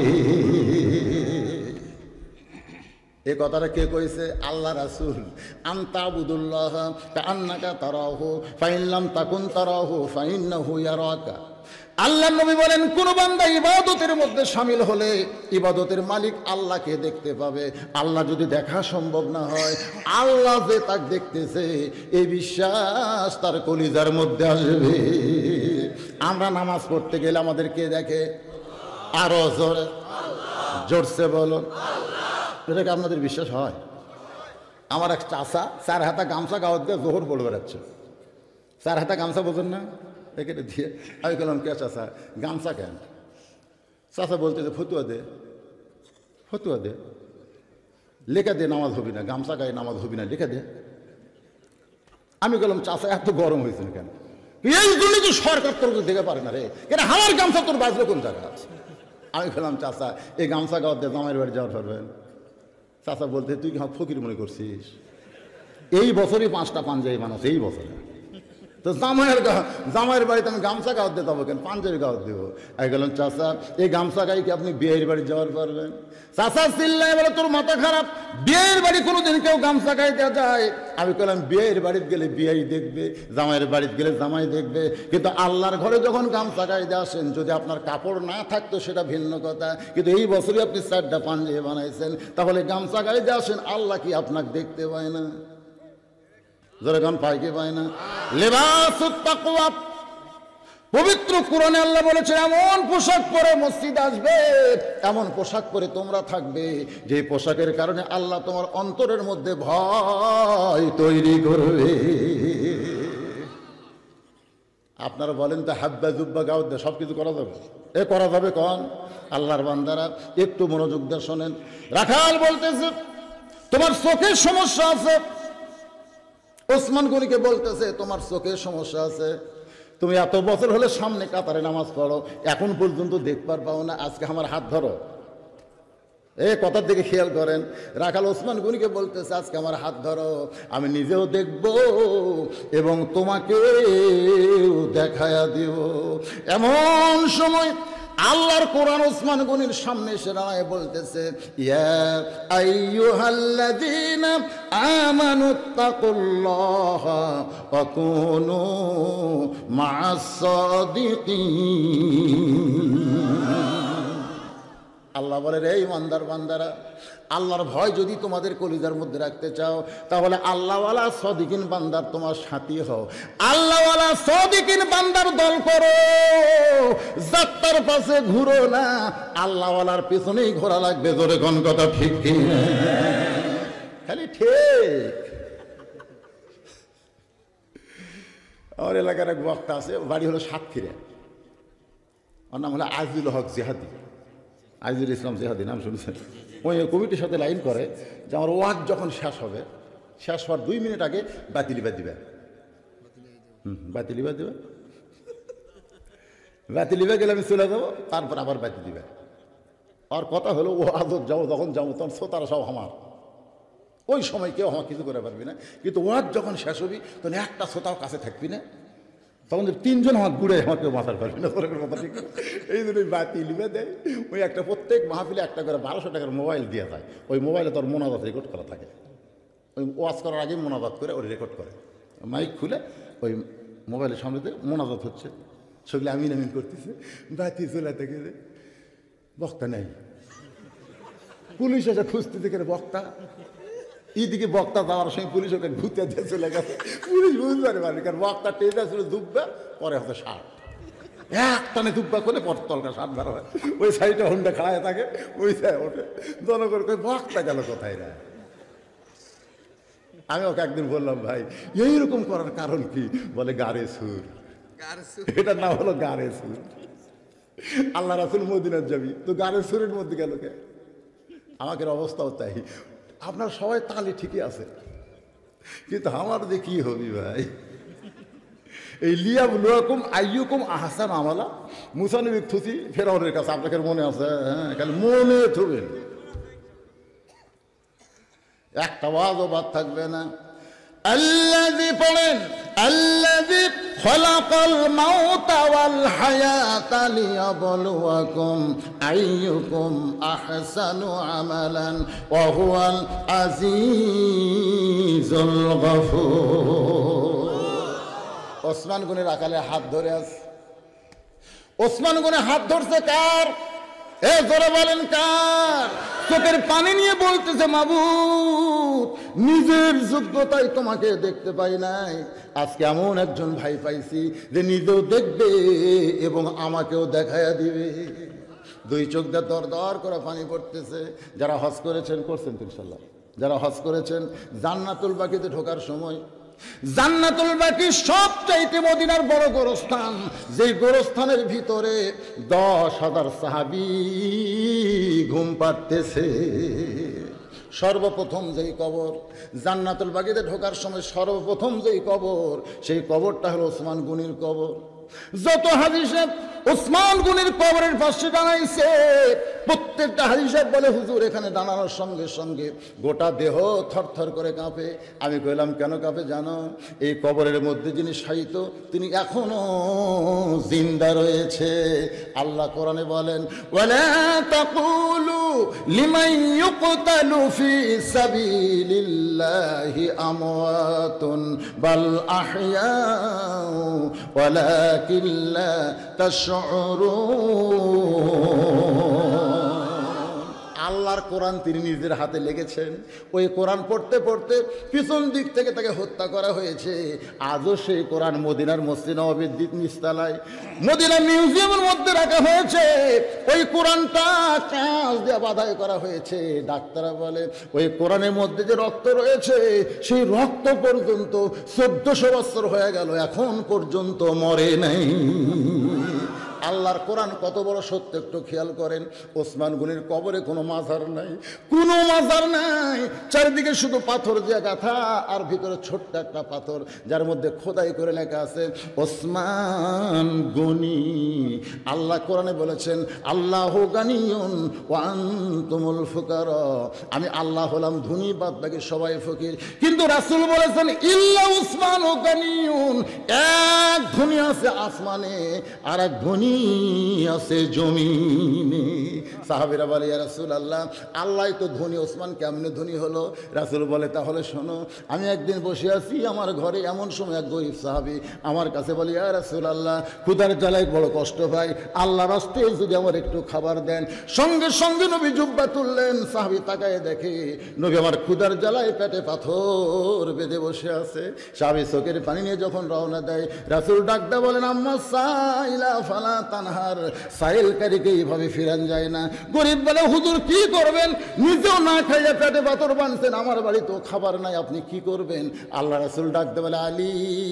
এ কথাটা কে কইছে? আল্লাহ রাসূল। আনতা আবুদুল্লাহ কাআন্নাকা তারাহু ফাইন লাম তাকুন তারাহু ফাইন্নাহু ইয়ারাকা। আল্লাহ নবী বলেন, কোন বান্দা ইবাদতের মধ্যে শামিল হলে ইবাদতের মালিক আল্লাহকে দেখতে পাবে। আল্লাহ যদি দেখা সম্ভব না হয়, আল্লাহ যে তাকে দেখতেছে এই বিশ্বাস তার কলিজার মধ্যে আসবে। আমরা নামাজ পড়তে গেলে আমাদের কে দেখে? আরো জোরে জোরসে বলুন, এটাকে আপনাদের বিশ্বাস হয়? আমার এক চাচা 4 হাতা গামছা গাওয়ার দিয়ে জোহর পড়ে বেড়াচ্ছে। 4 হাতা গামছা বোঝেন না? এখানে দিয়ে আমি বললাম, কে চাচা গামছা কেন? চাচা বলতে যে ফতুয়া দে, ফতুয়া দে, লেখা দে, নামাজ হবি না, গামছা গায়ে নামাজ হবি না, লেখা দে। আমি বললাম, চাচা এত গরম হয়েছে কেন? এই জন্য তো সরকার তোর দেখে পারে না রে, কেন আমার গামছা তোর বাজলো কোন জায়গা? আমি বললাম, চাচা এই গামছা গাওয়ার দিয়ে জামাইয়ের বাড়ি যাওয়ার পারবেন? চাচা বলতে, তুই কি ফকির মনে করছিস? এই বছরই 5টা পাঞ্জাবি বানাস, এই বছরে তো জামাইয়ের বাড়িতে আমি গামছা গাওয়ার দিয়ে যাবো কেন, পাঞ্জাবি গাওয়ার দেবো? আমি গেলাম, চাচা এই গামছা গাই কি আপনি বিয়ের বাড়ি যাওয়ার পারবেন? চাচা চিল্লাই বলে, তোর মাথা খারাপ, বিয়ের বাড়ি কোনোদিন কেউ গামছা গাইতে যায়? আমি বললাম, বিয়ের বাড়িতে গেলে বিয়েই দেখবে, জামাইয়ের বাড়িতে গেলে জামাই দেখবে, কিন্তু আল্লাহর ঘরে যখন গামছা গাইতে আসেন, যদি আপনার কাপড় না থাকতো সেটা ভিন্ন কথা, কিন্তু এই বছরই আপনি 4টা পাঞ্জাবি বানাইছেন, তাহলে গামছা গাইতে আসেন, আল্লাহ কি আপনাকে দেখতে পায় না? যেরকম পাইকে পায় না? লিবাসুত তাকওয়া, পবিত্র কোরআনে আল্লাহ বলেছে, এমন পোশাক পরে মসজিদ আসবে, এমন পোশাক পরে তোমরা থাকবে, যে পোশাকের কারণে আল্লাহ তোমার অন্তরের মধ্যে ভয় তৈরি করবে। আপনারা বলেন তো, হাব্বা জুব্বা গাউদ সব কিছু করা যাবে? এ করা যাবে কন? আল্লাহর বান্দারা একটু মনোযোগ দিয়ে শোনেন। রাখাল বলতেছে, তোমার চোখের সমস্যা আছে। ওসমান গনিকে বলতেছে, তোমার চোখের সমস্যা আছে, তুমি এত বছর হলে সামনে কাতারে নামাজ পড়ো, এখন পর্যন্ত দেখবার পাও না, আজকে আমার হাত ধরো। এই কথার দিকে খেয়াল করেন। রাখাল ওসমান গনিকে বলতেছে, আজকে আমার হাত ধরো, আমি নিজেও দেখব এবং তোমাকে দেখায়া দিব। এমন সময় আল্লাহর কোরআন ওসমান গনির সামনে এসে দাঁড়ায় বলতেছে, ইয়া আইয়ুহাল্লাযীনা আমানুত্তাকুল্লাহা ওয়া কুনু মা'আস সাদিকিন। আল্লাহ বলে, রে ইমানদার বান্দারা, আল্লাহর ভয় যদি তোমাদের কলিজার মধ্যে রাখতে চাও, তাহলে আল্লাহওয়ালা সাদিকিন বান্দার তোমার সাথী হও, আল্লাহওয়ালা সাদিকিন বান্দার দল করো, যাত্রার পাশে ঘুরো না, আল্লাহওয়ালার পেছনেই ঘোরা লাগবে। জোরে কোন কথা ঠিক কি? খালি ঠিক। আমার এলাকার এক বক্তা আছে, বাড়ি হলো সাতক্ষীরা, ওর নাম হলো আজিজুল হক জিহাদি, আজিজুল ইসলাম জিহাদি, নাম শুনেছেন? ওই কমিটির সাথে লাইন করে যে আমার ওয়াজ যখন শেষ হবে, শেষ হওয়ার 2 মিনিট আগে বাতিলিবা দিবে। বাতিলিবা দিবে, বাতিলিবা গেলে আমি চলে যাবো, তারপর আবার বাতি দিবে। আর কথা হলো, ও আজব যাবো, যখন যাবো তখন শ্রোতারা সব আমার, ওই সময় কেউ আমার কিছু করে পারবি না, কিন্তু ওয়াজ যখন শেষ হবি তখন একটা শ্রোতাও কাছে থাকবি না। তখন তিনজন আমার বুড়ে আমাকে মাথার পারবে না, কথা ঠিক। এই জন্য ওই বাতি লিবে দেয়, ওই একটা প্রত্যেক মাহফিলে একটা করে 1200 টাকার মোবাইল দিয়ে যায়। ওই মোবাইলে তোর মোনাজাত রেকর্ড করা থাকে, ওই ওয়াজ করার আগেই মোনাজাত করে ওই রেকর্ড করে, মাইক খুলে ওই মোবাইলের সামনে দিয়ে মোনাজাত হচ্ছে, সেগুলো আমিন আমিন করতেছে। বাতি চলাতে গেলে বক্তা নেই, পুলিশ এসে খুঁজতে দেখে বক্তা, এইদিকে বক্তা যাওয়ার সঙ্গে পুলিশ ওকে ঘুরতে দিয়ে চলে গেছে। পুলিশ বুঝতে পারে কারণ বক্তা টেনে ছিল দুব্বা, পরে হচ্ছে শার্ট এক টানে দুব্বা করে পর তলকা শার্ট ধরা হয়, ওই সাইডে হন্ডা খাড়ায় থাকে, ওই সাইড ওঠে। জনগণ কই বক্তা গেল কোথায় না। আমি ওকে একদিন বললাম, ভাই এইরকম করার কারণ কি? বলে গারে সুর, এটার নাম হলো গারে সুর। আল্লাহ রাসূল মদিনার যাবি তো গারে সুরের মধ্যে গেল কে? আমাকে অবস্থাও তাই। আপনার সবাই তালি ঠিকই আছে, কিন্তু আমার যে কি হবি ভাই, এই লিয়াবলুয়াকুম আইয়ুকুম আহসানু আমালা, মুসা নবী থুসি ফেরাউনের কাছে, আপনাদের মনে আছে? হ্যাঁ, খালি মনে থুবেন, একটা ওয়াজও বাদ থাকবে না। আল্লাযী পড়েন, আল্লাযী খলাকাল মাউতা ওয়াল হায়াতা লিয়াবলুয়াকুম আইয়ুকুম আহসানু আমালান ওয়া হুয়াল আজিজুল গফুর। ওসমান গনির আকালে হাত ধরে আছে। ওসমান গনি হাত ধরছে কার? এ জোরে বলেন কার? চোখের পানি নিয়ে বলতেছে, মাবুদ নিজের যোগ্যতায় তোমাকে দেখতে পাই নাই, আজকে এমন একজন ভাই পাইছি যে নিজেও দেখবে এবং আমাকেও দেখাইয়া দিবে। দুই চোখ দিয়ে দর দর করে পানি পড়তেছে। যারা হজ করেছেন, করছেন তো ইনশাআল্লাহ, যারা হজ করেছেন, জান্নাতুল বাকিতে ঢোকার সময়, জান্নাতুল বাকি সবচাইতে মদিনার বড় গোরস্থান, যেই গোরস্থানের ভিতরে 10,000 সাহাবী ঘুম পাড়তেছে। সর্বপ্রথম যেই কবর, জান্নাতুল বাকিতে ঢোকার সময় সর্বপ্রথম যেই কবর, সেই কবরটা হলো ওসমান গনির কবর। যত হাজী সাহেব ওসমান গনির কবরের পাশে দাঁড়াইছে, প্রত্যেকটা হাজী সাহেব বলে, হুজুর এখানে দাঁড়ানোর সঙ্গে সঙ্গে গোটা দেহ থরথর করে কাঁপে। আমি কইলাম, কেন কাঁপে জানো? এই কবরের মধ্যে যিনি শায়িত, তিনি এখনো জিন্দা রয়েছে। আল্লাহ কোরআনে বলেন, ওয়ালা তাকুলু লিমান ইউকতালু ফি সাবিলিল্লাহি আমওয়াতুন বাল আহইয়াউ ওয়ালাকিন লা আল্লাহর কোরআন তিনি নিজের হাতে লেগেছেন। ওই কোরআন পড়তে পড়তে পিছন দিক থেকে তাকে হত্যা করা হয়েছে। আজও সেই কোরআন মদিনার মসজিদ নববীর নিচতলায়, মদিনার মিউজিয়ামের মধ্যে রাখা হয়েছে। ওই কোরআনটা কাঁচ দিয়ে বাধাই করা হয়েছে। ডাক্তাররা বলে, ওই কোরআনের মধ্যে যে রক্ত রয়েছে, সেই রক্ত পর্যন্ত 1400 বছর হয়ে গেল, এখন পর্যন্ত মরে নাই। আল্লাহর কোরআন কত বড় সত্য একটু খেয়াল করেন। ওসমান গনির কবরে কোনো মাজার নাই, কোনো মাজার নাই, চারিদিকে শুধু পাথর দিয়ে গাঁথা, আর ভিতরে ছোট্ট একটা পাথর, যার মধ্যে খোদাই করে লেখা আছে ওসমান গনি। আল্লাহ কোরআনে বলেছেন, আল্লাহু গানিয়ুন ওয়া আনতুমুল ফুকারা, আমি আল্লাহ হলাম ধনী, বাদ বাকি সবাই ফকির। কিন্তু রাসূল বলেছেন, ইল্লা উসমান গানিয়ুন, এক ধনী আছে আসমানে আর এক ধনী আছে জমিনে। সাহাবীরা বলে, ইয়া রাসূলুল্লাহ, আল্লাহ তো ধনী, ওসমান কেমনে ধনী হলো? রাসূল বলে, তাহলে শোনো, আমি একদিন বসে আছি আমার ঘরে, এমন সময় এক গরীব সাহাবী আমার কাছে বলে, ইয়া রাসূলুল্লাহ, ক্ষুধার জ্বালায় বড় কষ্ট পাই, আল্লাহর রাস্তায় যদি আমার একটু খাবার দেন। সঙ্গে সঙ্গে নবী জুব্বা তুললেন। সাহাবী তাকায় দেখে নবী আমার ক্ষুধার জ্বালায় পেটে পাথর বেঁধে বসে আছে। সাহাবী চোখের পানি নিয়ে যখন রওনা দেয়, রাসূল ডাকতে বলেন, আম্মা সাইলা ফালা তানহার, সাইলকারীকে এইভাবে ফিরান যায় না। গরিব বলে, হুজুর কি করবেন? নিজেও না খাইয়া পেটে পাথর বাঁধছেন, আমার বাড়িতেও খাবার নাই, আপনি কি করবেন? আল্লাহ রাসূল ডাকতে বলে, আলী।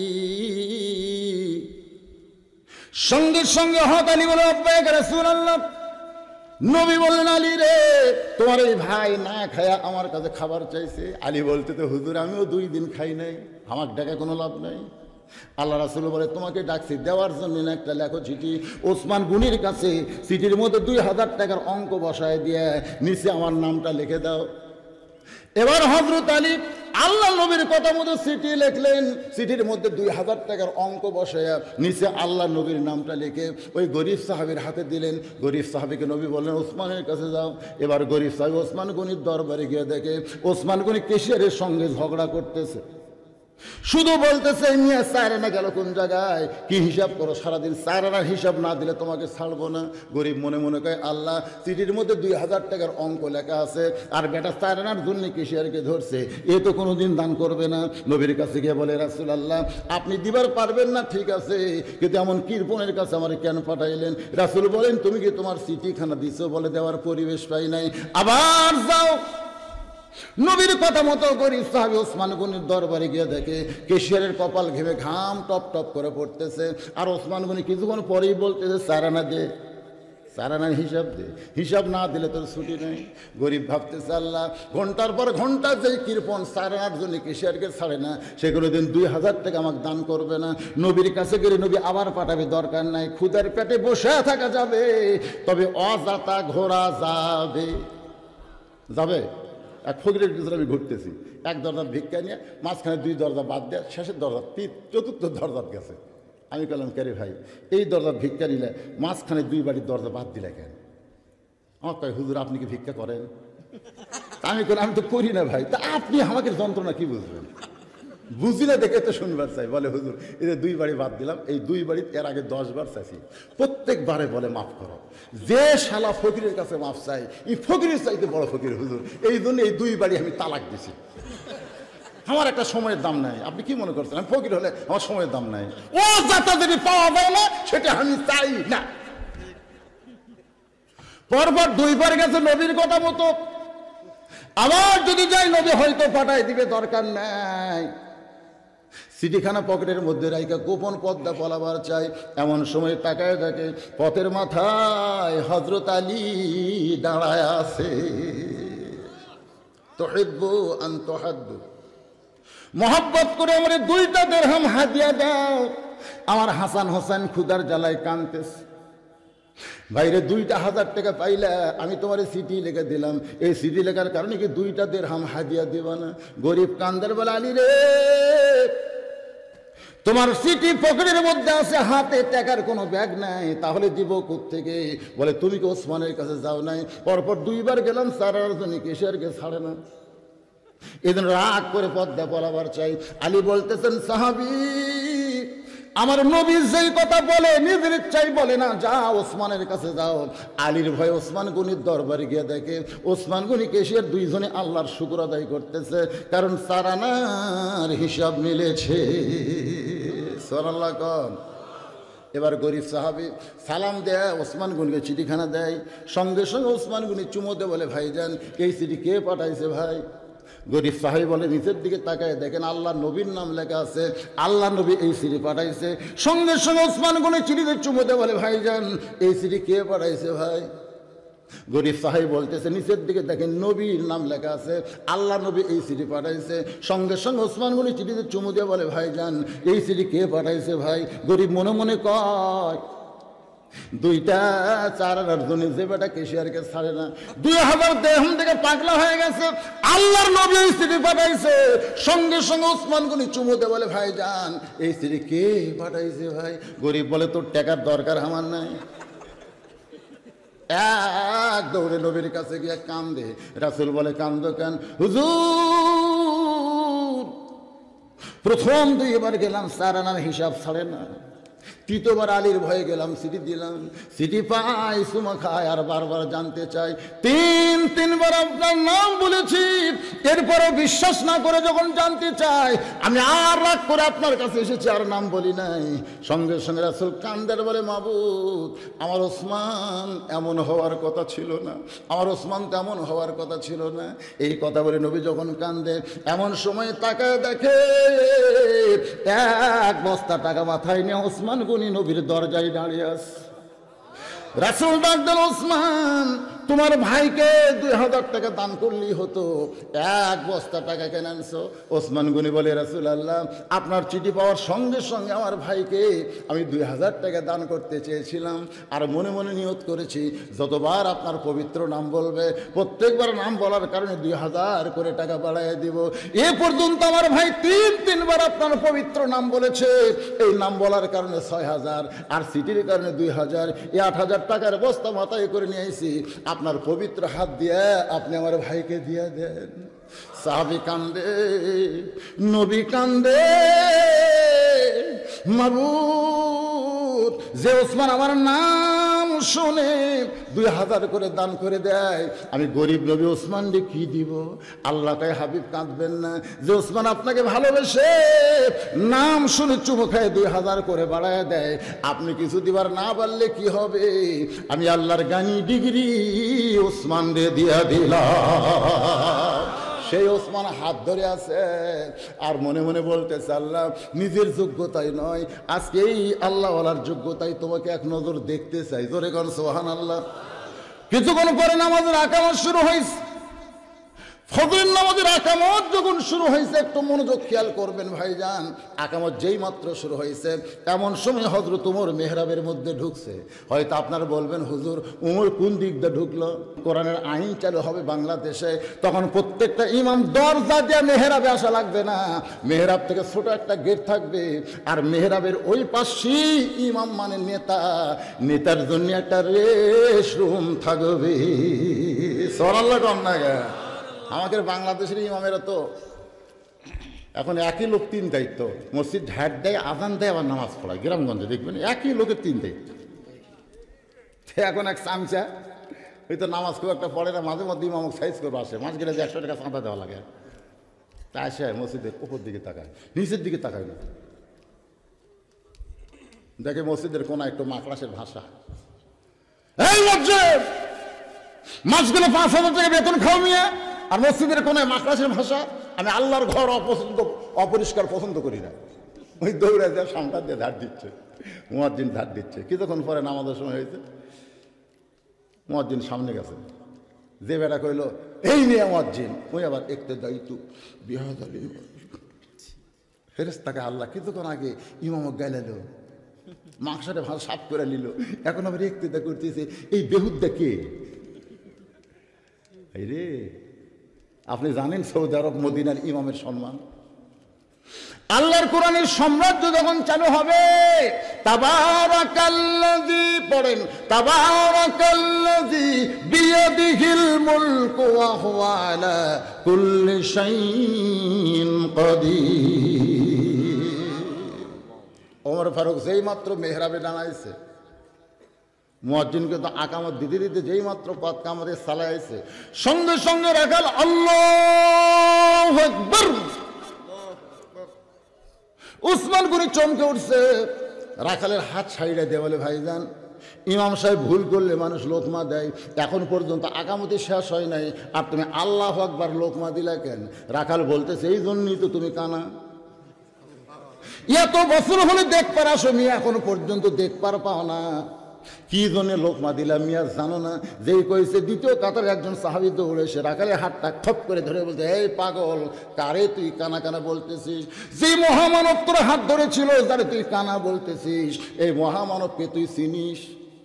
সঙ্গে সঙ্গে হক আলী বলে, আব্বায়ে রাসূলুল্লাহ। নবী বললেন, আলী রে, তোমার এই ভাই না খায়া আমার কাছে খাবার চাইছে। আলী বলতে, তো হুজুর আমিও 2 দিন খাই নাই, আমাকে ডাকা কোনো লাভ নাই। আল্লাহ রাসূল বলে, তোমাকে ডাকছি দেওয়ার জন্য না, একটা লেখো চিঠি ওসমান গনির কাছে, চিঠির মধ্যে 2000 টাকার অঙ্ক বসায় দিয়ে নিচে আমার নামটা লিখে দাও। এবার হযরত আলী আল্লাহ নবীর কথা মতো চিঠি লিখলেন। চিঠির মধ্যে 2000 টাকার অঙ্ক বসায়া নিচে আল্লাহ নবীর নামটা লিখে ওই গরিব সাহাবীর হাতে দিলেন। গরিব সাহাবীকে নবী বললেন ওসমানের কাছে যাও। এবার গরিব সাহাবী ওসমান গনির দরবারে গিয়ে দেখে ওসমান গনি কেশিয়ারের সঙ্গে ঝগড়া করতেছে। শুধু বলতেছে নিয়ে চারানা গেল কোন জায়গায়, কি হিসাব করো সারাদিন, চারানার হিসাব না দিলে তোমাকে ছাড়বো না। গরিব মনে মনে কয় আল্লাহ চিঠির মধ্যে 2000 টাকার অঙ্ক লেখা আছে, আর বেটা চারানার জন্য কেশিয়ারকে ধরছে, এ তো কোনোদিন দান করবে না। নবীর কাছে গিয়ে বলে রাসূলুল্লাহ আপনি দিবার পারবেন না ঠিক আছে, কিন্তু এমন কৃপণের কাছে আমার কেন পাঠাইলেন? রাসূল বলেন তুমি কি তোমার চিঠিখানা দিছো? বলে দেওয়ার পরিবেশ পাই নাই। আবার যাও। নবীর কথা মতো গরিব সাহাবী ওসমান গনির দরবারে গিয়ে দেখে কেশিয়ারের কপাল ঘেমে ঘাম টপ টপ করে পড়তেছে, আর ওসমান গনি কিছুক্ষণ পরেই বলতেছে চারানা দে, চারানার হিসাব দে, হিসাব না দিলে তোর ছুটি নেই। গরিব ভাবতেছে আল্লাহ ঘন্টার পর ঘন্টা যে কৃপণ চারানার জন্য কেশিয়ারকে ছাড়ে না, সেগুলো দিন 2000 টাকা আমাকে দান করবে না। নবীর কাছে গেলে নবী আবার পাঠাবে, দরকার নাই, ক্ষুধার পেটে বসে থাকা যাবে, তবে অযাতা ঘোরা যাবে। যাবে এক ফকিরের পিছনে আমি ঘুরতেছি, এক দরজা ভিক্ষা নিয়ে মাঝখানে 2 দরজা বাদ দেয়, শেষের দরজা চতুর্থ দরজার গেছে। আমি বললাম কে রে ভাই, এই দরজা ভিক্ষা নিলে মাঝখানে 2 বাড়ির দরজা বাদ দিলে কেন? আমার কয় হুজুর আপনি কি ভিক্ষা করেন? আমি বললাম আমি তো করি না ভাই। তা আপনি আমাকে যন্ত্রণা কি বুঝবেন? বুঝি না দেখে তো শুনবার চাই। বলে হুজুর এদের 2 বাড়ি বাদ দিলাম, এই 2 বাড়ি এর আগে 10 বার চাইছি, প্রত্যেকবারে বলে মাফ করো। যে শালা ফকিরের কাছে মাফ চাই, এই ফকিরের চাইতে বড় ফকির হুজুর, এই জন্য এই 2 বাড়ি আমি তালাক দিছি। আমার একটা সময়ের দাম নাই। আপনি কি মনে করছেন আমি ফকির হলে আমার সময়ের দাম নাই? ও যাতা যদি পাওয়া যায় না সেটা আমি চাই না। পরপর 2 বার গেছে নবীর কথা মতো, আবার যদি যাই নবী হয়তো পাঠাই দিবে, দরকার নাই। চিঠিখানা পকেটের মধ্যে রাইখা গোপন পদ্মা পলাবার চাই। এমন সময় তাকায় দেখে পথের মাথায় হযরত আলী দাঁড়ায় আছে। তুহিব্বু আন তুহাদ্দু, মহব্বত করে আমার 2টা দিরহাম হাদিয়া দাও। আমার হাসান হোসেন ক্ষুধার জ্বালায় কাঁদতেছে। ভাইরে 2,000 টাকা পাইলা, আমি তোমার চিঠি লিখে দিলাম, এই চিঠি লেখার কারণে কি 2টা দিরহাম হাদিয়া দিবা না? গরিব কান্দার বলে আলী রে তোমার চিঠি পকেটের মধ্যে আছে, হাতে টাকার কোনো ব্যাগ নাই, তাহলে দিব কোত্থেকে? বলে তুমি কি ওসমানের কাছে যাও নাই? পরপর 2 বার গেলাম, চারার জন্য কেশিয়ারকে ছাড়ে না। এদিন রাগ করে পদ্মা পলাবার চাই। আলী বলতেছেন সাহাবী আমার নবী যেই কথা বলে নিজের ইচ্ছাই বলে না, যা ওসমানের কাছে যাও। আলীর ভয় ওসমান গনির দরবারে গিয়ে দেখে ওসমান গনি কেশিয়ার 2 জনে আল্লাহর শুকর আদায় করতেছে, কারণ চারানার হিসাব মিলেছে। সুবহানাল্লাহ কোন। এবার গরিব সাহাবী সালাম দেয়, ওসমান গনিকে চিঠিখানা দেয়, সঙ্গে সঙ্গে ওসমান গনি চুমো দিয়ে বলে ভাইজান এই চিঠি কে পাঠাইছে ভাই? গরিব সাহাবী বলে নিচের দিকে তাকায় দেখেন আল্লাহ নবীর নাম লেখা আছে, আল্লাহ নবী এই চিঠি পাঠাইছে। সঙ্গে সঙ্গে ওসমান গনি চিঠিতে চুমো দিয়ে বলে ভাইজান এই চিঠি কে পাঠাইছে ভাই? গরিব সাহাবী বলতেছে নিচের দিকে দেখেন নবীর নাম লেখা আছে, আল্লাহ নবী এই চিঠি পাঠাইছে। সঙ্গে সঙ্গে ওসমান গনি চিঠিতে চুমু দিয়ে বলে ভাইজান এই চিঠি কে পাঠাইছে ভাই? গরিব মনে মনে কয় 2টা চারানার জন্য যে বেটা কেশিয়ারকে ছাড়ে না, 2000 দেহম থেকে পাগলা হয়ে গেছে, আল্লাহর নবী এই চিঠি পাঠাইছে। সঙ্গে সঙ্গে ওসমান গনি চুমু দিয়ে বলে ভাইজান এই চিঠি কে পাঠাইছে ভাই? গরিব বলে তোর টাকার দরকার আমার নাই। এক দৌড়ে নবীর কাছে গিয়ে কান্দে। রাসূল বলে কান্দো কেন? হুজুর প্রথম 2 বার গেলাম চারানার হিসাব ছাড়ে না, 3বার আলীর ভয়ে গেলাম, চিঠি দিলাম, চিঠি পাই সুমা খায় আর বারবার জানতে চাই। 3বার আপনার নাম বলেছি, এরপরে বিশ্বাস না করে যখন জানতে চাই, আমি আর রাগ করে আপনার কাছে এসেছি, আর নাম বলি নাই। সঙ্গে সঙ্গে রাসূল কান্দার বলে মাবুদ আমার ওসমান এমন হওয়ার কথা ছিল না, আমার ওসমান তেমন হওয়ার কথা ছিল না। এই কথা বলে নবী যখন কান্দে, এমন সময় তাকায় দেখে 1 বস্তা টাকা মাথায় নিয়ে ওসমান গনি নবীর দরজায় দাঁড়িয়ে আছে। রাসূল ডাক দেন ওসমান তোমার ভাইকে 2000 টাকা দান করলেই হতো, 1 বস্তা টাকা কেন আনছো? ওসমান গনি বলে, রাসূলুল্লাহ, আপনার চিঠি পাওয়ার সঙ্গে সঙ্গে আমার ভাইকে আমি 2000 টাকা দান করতে চেয়েছিলাম, আর মনে মনে নিয়ত করেছি যতবার আপনার পবিত্র নাম বলবে প্রত্যেকবার নাম বলার কারণে 2000 করে টাকা বাড়াইয়া দিব। এ পর্যন্ত আমার ভাই 3বার আপনার পবিত্র নাম বলেছে, এই নাম বলার কারণে 6000, আর চিঠির কারণে 2000, এই 8000 টাকার বস্তা মাথায় করে নিয়ে আইছি, আপনার পবিত্র হাত দিয়ে আপনি আমার ভাইকে দিয়ে দেন। সাহাবী কান্দে, নবী কান্দে, মাবুদ, যে ওসমান আমার নাম শুনে 2000 করে দান করে দেয়, আমি গরিব নবী ওসমানকে কি দিব? আল্লাহ তাই হাবিব কাঁদবেন না? যে ওসমান আপনাকে ভালোবেসে নাম শুনে চুমো খায় 2000 করে বাড়ায় দেয়, আপনি কিছু দিবার না পারলে কি হবে? আমি আল্লাহর গানি ডিগ্রি ওসমান রে দিয়া দিলাম। সেই ওসমান হাত ধরে আছে আর মনে মনে বলতেছে, আল্লাহ, নিজের যোগ্যতাই নয়, আজকে এই আল্লাহওয়ালার যোগ্যতাই তোমাকে এক নজর দেখতে চাই। জোরে কোন সুবহানাল্লাহ। কিছুক্ষণ পরে নামাজের আকামত শুরু হয়েছে। ফজরের নামাজের আকামত যখন শুরু হয়েছে, একটু মনোযোগ খেয়াল করবেন ভাইজান। আকামত যেই মাত্র শুরু হয়েছে, এমন সময় হযরত ওমর মেহরাবের মধ্যে ঢুকছে। হয়তো আপনারা বলবেন, হুজুর, ওমর কোন দিক দিয়ে ঢুকলো? কোরআনের আইন চালু হবে বাংলাদেশে, তখন প্রত্যেকটা ইমাম দরজা দিয়ে মেহরাবে আসা লাগবে না, মেহরাব থেকে ছোট একটা গেট থাকবে, আর মেহরাবের ওই পাশেই ইমাম মানে নেতা, নেতার জন্য একটা রেস্ট রুম থাকবে। সুবহানাল্লাহ। কম না গে? আমাদের বাংলাদেশের ইমামেরা তো এখন একই লোক 3 দায়িত্ব, মসজিদ ঢাট দেয়, আজান দেয়, আবার নামাজ পড়ায়। গ্রামগঞ্জে দেখবেন একই লোকের 3 দায়িত্ব। এখন এক চামচা ওই তো নামাজ খুব একটা পড়ে না, মাঝে মধ্যে ইমামক সাইজ করবো আসে, মাস গেলে 100 টাকা চাঁদা দেওয়া লাগে, তা আসে মসজিদের উপর দিকে তাকায়, নিচের দিকে তাকায় না, দেখে মসজিদের কোনা একটু মাকড়াসের ভাষা, এই মসজিদ মাস গেলে 5000 টাকা বেতন খাও মিয়া, আর মসজিদের কোনায় মাকড়াসের ভাষা। আমি আল্লাহর ঘর অপরিষ্কার পছন্দ করি না। ওই দৌড়ে যা সামটা দিয়ে ধার দিচ্ছে, মুয়াজ্জিন ধার দিচ্ছে। কিছুক্ষণ পরে নামাজের সময় হয়েছে, মুয়াজ্জিন সামনে গেছে, যে বেটা কইল, এই নিয়ে মুয়াজ্জিন, ওই আবার একটু দায়িত্ব বিহাদালি ফেরেশতাকে আল্লাহ কিছুক্ষণ আগে ইমামক গাইলাল, মাকড়াসের ভাষা সাফ করে নিল, এখন আবার একটুদা করতেছে, এই বেহুদ্দা কে? এই রে, আপনি জানেন সৌদি আরব মদিনার ইমামের সম্মান? আল্লাহর কোরআনের সাম্রাজ্য যখন চালু হবে, তাবারাকাল্লাযী, পড়েন, তাবারাকাল্লাযী বিয়াদিহিল মুলকু ওয়া হুয়া আলা কুল্লি শাইইন কাদির। ওমর ফারুক যেই মাত্র মেহরাবে দাঁড়াইছে, মুয়াজ্জিনকে তো আকামত দিতে দিতে যেই মাত্র পথ কামড়ে চালাইছে, সঙ্গে সঙ্গে রাখাল আল্লাহু আকবার। উসমান গনি চমকে উঠছে, রাখালের হাত ছাইড়া দিয়ে বলে, ভাইজান, ইমাম সাহেব ভুল করলে মানুষ লোকমা দেয়, এখন পর্যন্ত আকামতি শেষ হয় নাই, আর তুমি আল্লাহু আকবার লোকমা দিলা কেন? রাখাল বলতেছে, এই জন্যই তো তুমি কানা, এত বছর হলে দেখবার আসো মিয়া, এখনো পর্যন্ত দেখবার পাও না, কি জন্য লোকমা দিলাম মিয়া জানো না? যেই কইছে, দ্বিতীয় কাতারে একজন সাহাবী দৌড়ে এসে রাখালের হাতটা খপ করে ধরে বলছে, এই পাগল, কারে তুই কানা কানা বলতেছিস? যে মহামানব তোর হাত ধরেছিল, যারে তুই কানা বলতেছিস, এই মহামানবকে তুই চিনিস?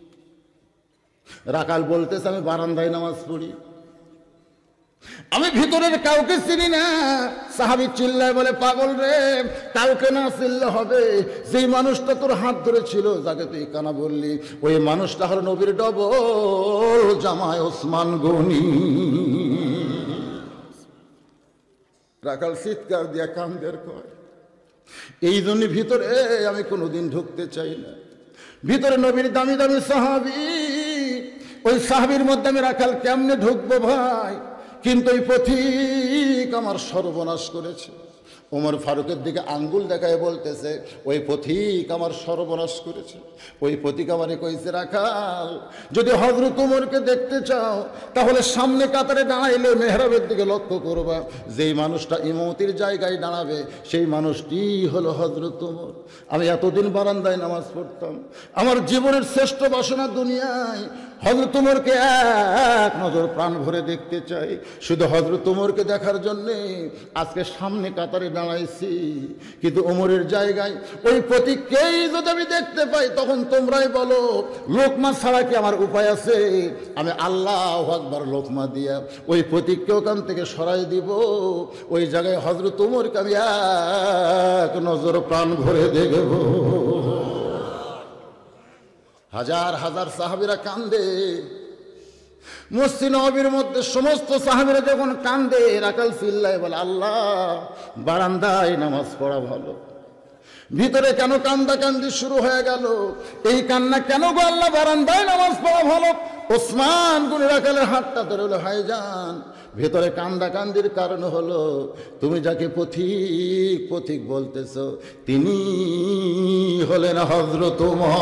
রাখাল বলতেছে, আমি বারান্দায় নামাজ পড়ি, আমি ভিতরের কাউকে চিনি না। সাহাবী চিল্লায় বলে, পাগল রে, কাউকে না চিনলে হবে, যেই মানুষটা তোর হাত ধরেছিল, যাকে তুই কানা বললি, ওই মানুষটা হলো নবীর ডবল জামাই ওসমান গনি। রাখাল চিৎকার দিয়া কান্দের কয়, এই জন্য ভিতরে আমি কোনোদিন ঢুকতে চাই না। ভিতরে নবীর দামি দামি সাহাবী, ওই সাহাবীর মধ্যে আমি রাখাল কেমনে ঢুকবো ভাই? কিন্তু এই পথিক আমার সর্বনাশ করেছে। ওমর ফারুকের দিকে আঙ্গুল দেখায় বলতেছে, ওই পথিক আমার সর্বনাশ করেছে। ওই পথিক আমারে কইছে, রাখাল, যদি হযরত ওমরকে দেখতে চাও তাহলে সামনে কাতারে দাঁড়াইলে মেহরাবের দিকে লক্ষ্য করবা, যেই মানুষটা ইমামতির জায়গায় দাঁড়াবে সেই মানুষটি হলো হযরত ওমর। আমি এতদিন বারান্দায় নামাজ পড়তাম, আমার জীবনের শ্রেষ্ঠ বাসনা দুনিয়ায় হযরত ওমরকে এক নজর প্রাণ ভরে দেখতে চাই। শুধু হযরত ওমরকে দেখার জন্যে আজকে সামনে কাতারে দাঁড়াইছি, কিন্তু ওমরের জায়গায় ওই প্রতীককেই যদি আমি দেখতে পাই, তখন তোমরাই বলো লোকমা ছাড়া কি আমার উপায় আছে? আমি আল্লাহু আকবার লোকমা দিয়া ওই প্রতীককে ওখান থেকে সরাই দিব। ওই জায়গায় হযরত ওমরকে আমি এক নজর প্রাণ ভরে দেখব। হাজার হাজার সাহাবীরা কান্দে। মসজিদ নববীর মধ্যে সমস্ত সাহাবীরা যখন কান্দে, রাকাল চিল্লায় বলে আল্লাহ, বারান্দায় নামাজ পড়া ভালো, ভিতরে কেন কান্দাকান্দি শুরু হয়ে গেল? এই কান্না কেন গো আল্লাহ? বারান্দায় নামাজ পড়া ভালো। ওসমান গুনি রাকালের হাতটা ধরে হলো, ভাইজান ভেতরে কান্দাকান্দির কারণ হলো তুমি যাকে পথিক পথিক বলতেছ তিনি হলেন হযরত ওমর।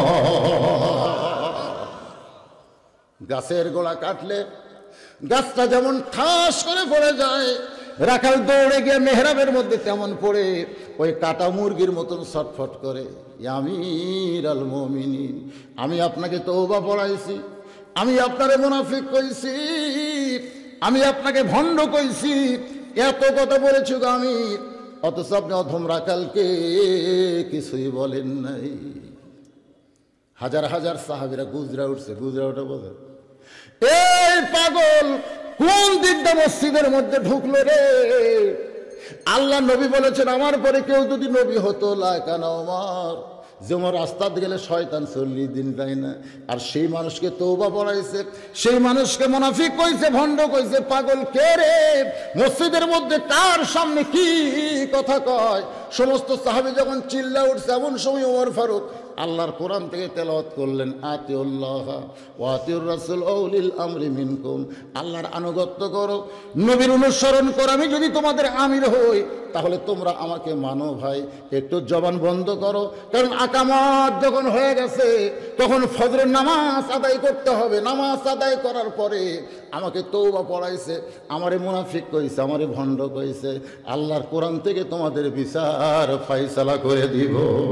গাছের গোড়া কাটলে গাছটা যেমন ঠাস করে পড়ে যায়, রাখাল দৌড়ে গিয়ে মেহরাবের মধ্যে তেমন পড়ে ওই কাটা মুরগির মতন ছটফট করে, আমির আল মুমিনিন, আমি আপনাকে তওবা পড়াইছি, আমি আপনারে মুনাফিক কইছি, আমি আপনাকে ভণ্ড কইছি, এত কথা বলেছি গো আমির, অথচ আপনি অধম রাখালকে কিছুই বলেন নাই। হাজার হাজার সাহাবীরা গুজরা উঠছে। গুজরা ওঠা বোঝে, এই পাগল কোন দিকটা মসজিদের মধ্যে ঢুকলো রে? আল্লাহ নবী বলেছেন আমার পরে কেউ যদি নবী হতো লাকানা ওমর, যেমন রাস্তা গেলে শয়তান 40 দিন যায় না, আর সেই মানুষকে তওবা পড়াইছে, সেই মানুষকে মুনাফিক কইছে, ভণ্ড কইছে। পাগল কে রে? মসজিদের মধ্যে কার সামনে কি কথা কয়? সমস্ত সাহাবী যখন চিল্লা উঠছে, এমন সময় ওমর ফারুক আল্লাহর কোরআন থেকে তেলাওয়াত করলেন, আতিউল্লাহ ওয়া আতিউর রাসূল উলিল আমরি মিনকুম, আল্লাহর আনুগত্য করো, নবীর অনুসরণ করো। আমি যদি তোমাদের আমির হই তাহলে তোমরা আমাকে মানো ভাই, একটু জবান বন্ধ করো, কারণ আকামাত যখন হয়ে গেছে তখন ফজরের নামাজ আদায় করতে হবে। নামাজ আদায় করার পরে আমাকে তওবা পড়াইছে, আমারে মুনাফিক কইছে, আমারে ভণ্ড কইছে, আল্লাহর কোরআন থেকে তোমাদের বিচার ফয়সালা করে দিব।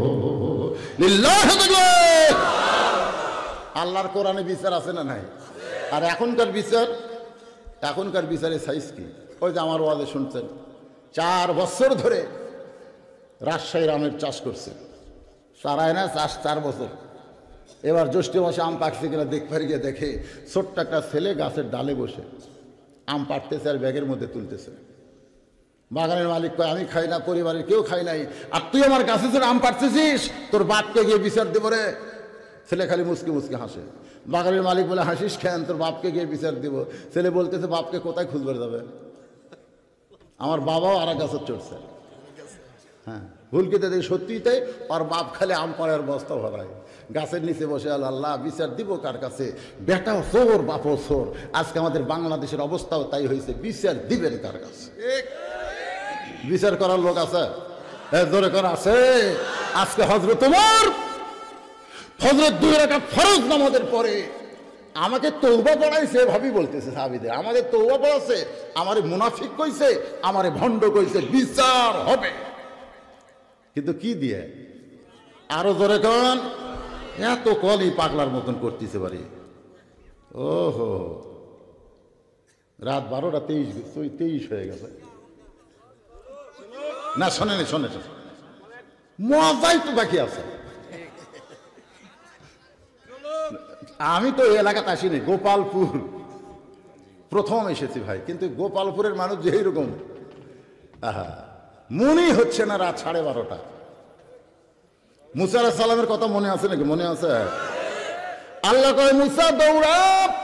আল্লাহর কোরআনে বিচার আছে না নাই? আর এখনকার বিচার, এখনকার বিচারের সাইজ কি? ওই যে আমার ওয়াজে শুনছেন, 4 বছর ধরে রাজশাহীর আমের চাষ করছে, সারায় না চাষ 4 বছর। এবার জ্যৈষ্ঠ মাসে আম পাকছে কিনা দেখবার গিয়ে দেখে ছোট্ট একটা ছেলে গাছের ডালে বসে আম পাড়তেছে আর ব্যাগের মধ্যে তুলতেছে। বাগানের মালিক কয় আমি খাই না, পরিবারের কেউ খাই নাই, আর তুই আমার গাছে আম পাড়তেছিস, তোর বাপকে গিয়ে বিচার দেবো রে। ছেলে খালি মুসকে মুসকে হাসে। বাগানের মালিক বলে হাসিস খেন, তোর বাপকে গিয়ে বিচার দিব। ছেলে বলতেছে বাপকে কোথায় খুঁজবে যাবে? আমার বাবাও আর গাছের চড়ছে। হ্যাঁ, ভুলকিতে দেখি সত্যিই তাই, আর বাপ খালি আম পাড়ার বস্তা ভরায়, গাছের নিচে বসে আল্লাহ বিচার দিব কার কাছে? বেটাও চোর, বাপও চোর। আজকে আমাদের বাংলাদেশের অবস্থাও তাই হয়েছে, বিচার দিবেন কার কাছে? বিচার করার লোক আছে? জোরে করা আছে? আজকে হযরত ওমর ফজরের 2 রাকাত ফরজ নামাজের পরে আমাকে তওবা পড়াইছে, ভাবি বলতেছে সাহাবীদের, আমাদের তওবা পড়াছে, আমারে মুনাফিক কইছে, আমারে ভণ্ড কইছে, বিচার হবে। কিন্তু কি দিয়ে? আরো জোরে কন। এত কলই পাগলার মতন করতেছে বাড়ি। ওহো, রাত 12টা 23 হয়ে গেছে। না শোনেন, শোনে মজাই তো বাকি আছে। আমি তো এই এলাকাতে আসিনি, গোপালপুর প্রথম এসেছি ভাই, কিন্তু গোপালপুরের মানুষ যে এইরকম, আহা, মনেই হচ্ছে না রাত 12:30। মুসা আলাইহিস সালামের কথা মনে আছে নাকি? মনে আছে? আল্লাহ কয় মুসা দৌড়া,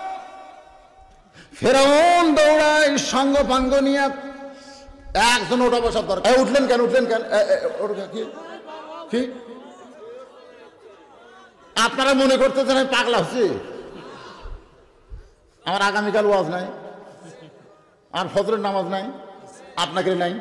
ফেরাউন দৌড়ায় সঙ্গ পাঙ্গ নিয়ে। একজন ওটা বসার দরকার। উঠলেন কেন? উঠলেন কেন? কি আপনারা মনে করতেছেন আমি পাগলা হচ্ছি? আমার আগামীকাল ওয়াজ নাই, আর ফজরের নামাজ নাই, আপনাকে নাই,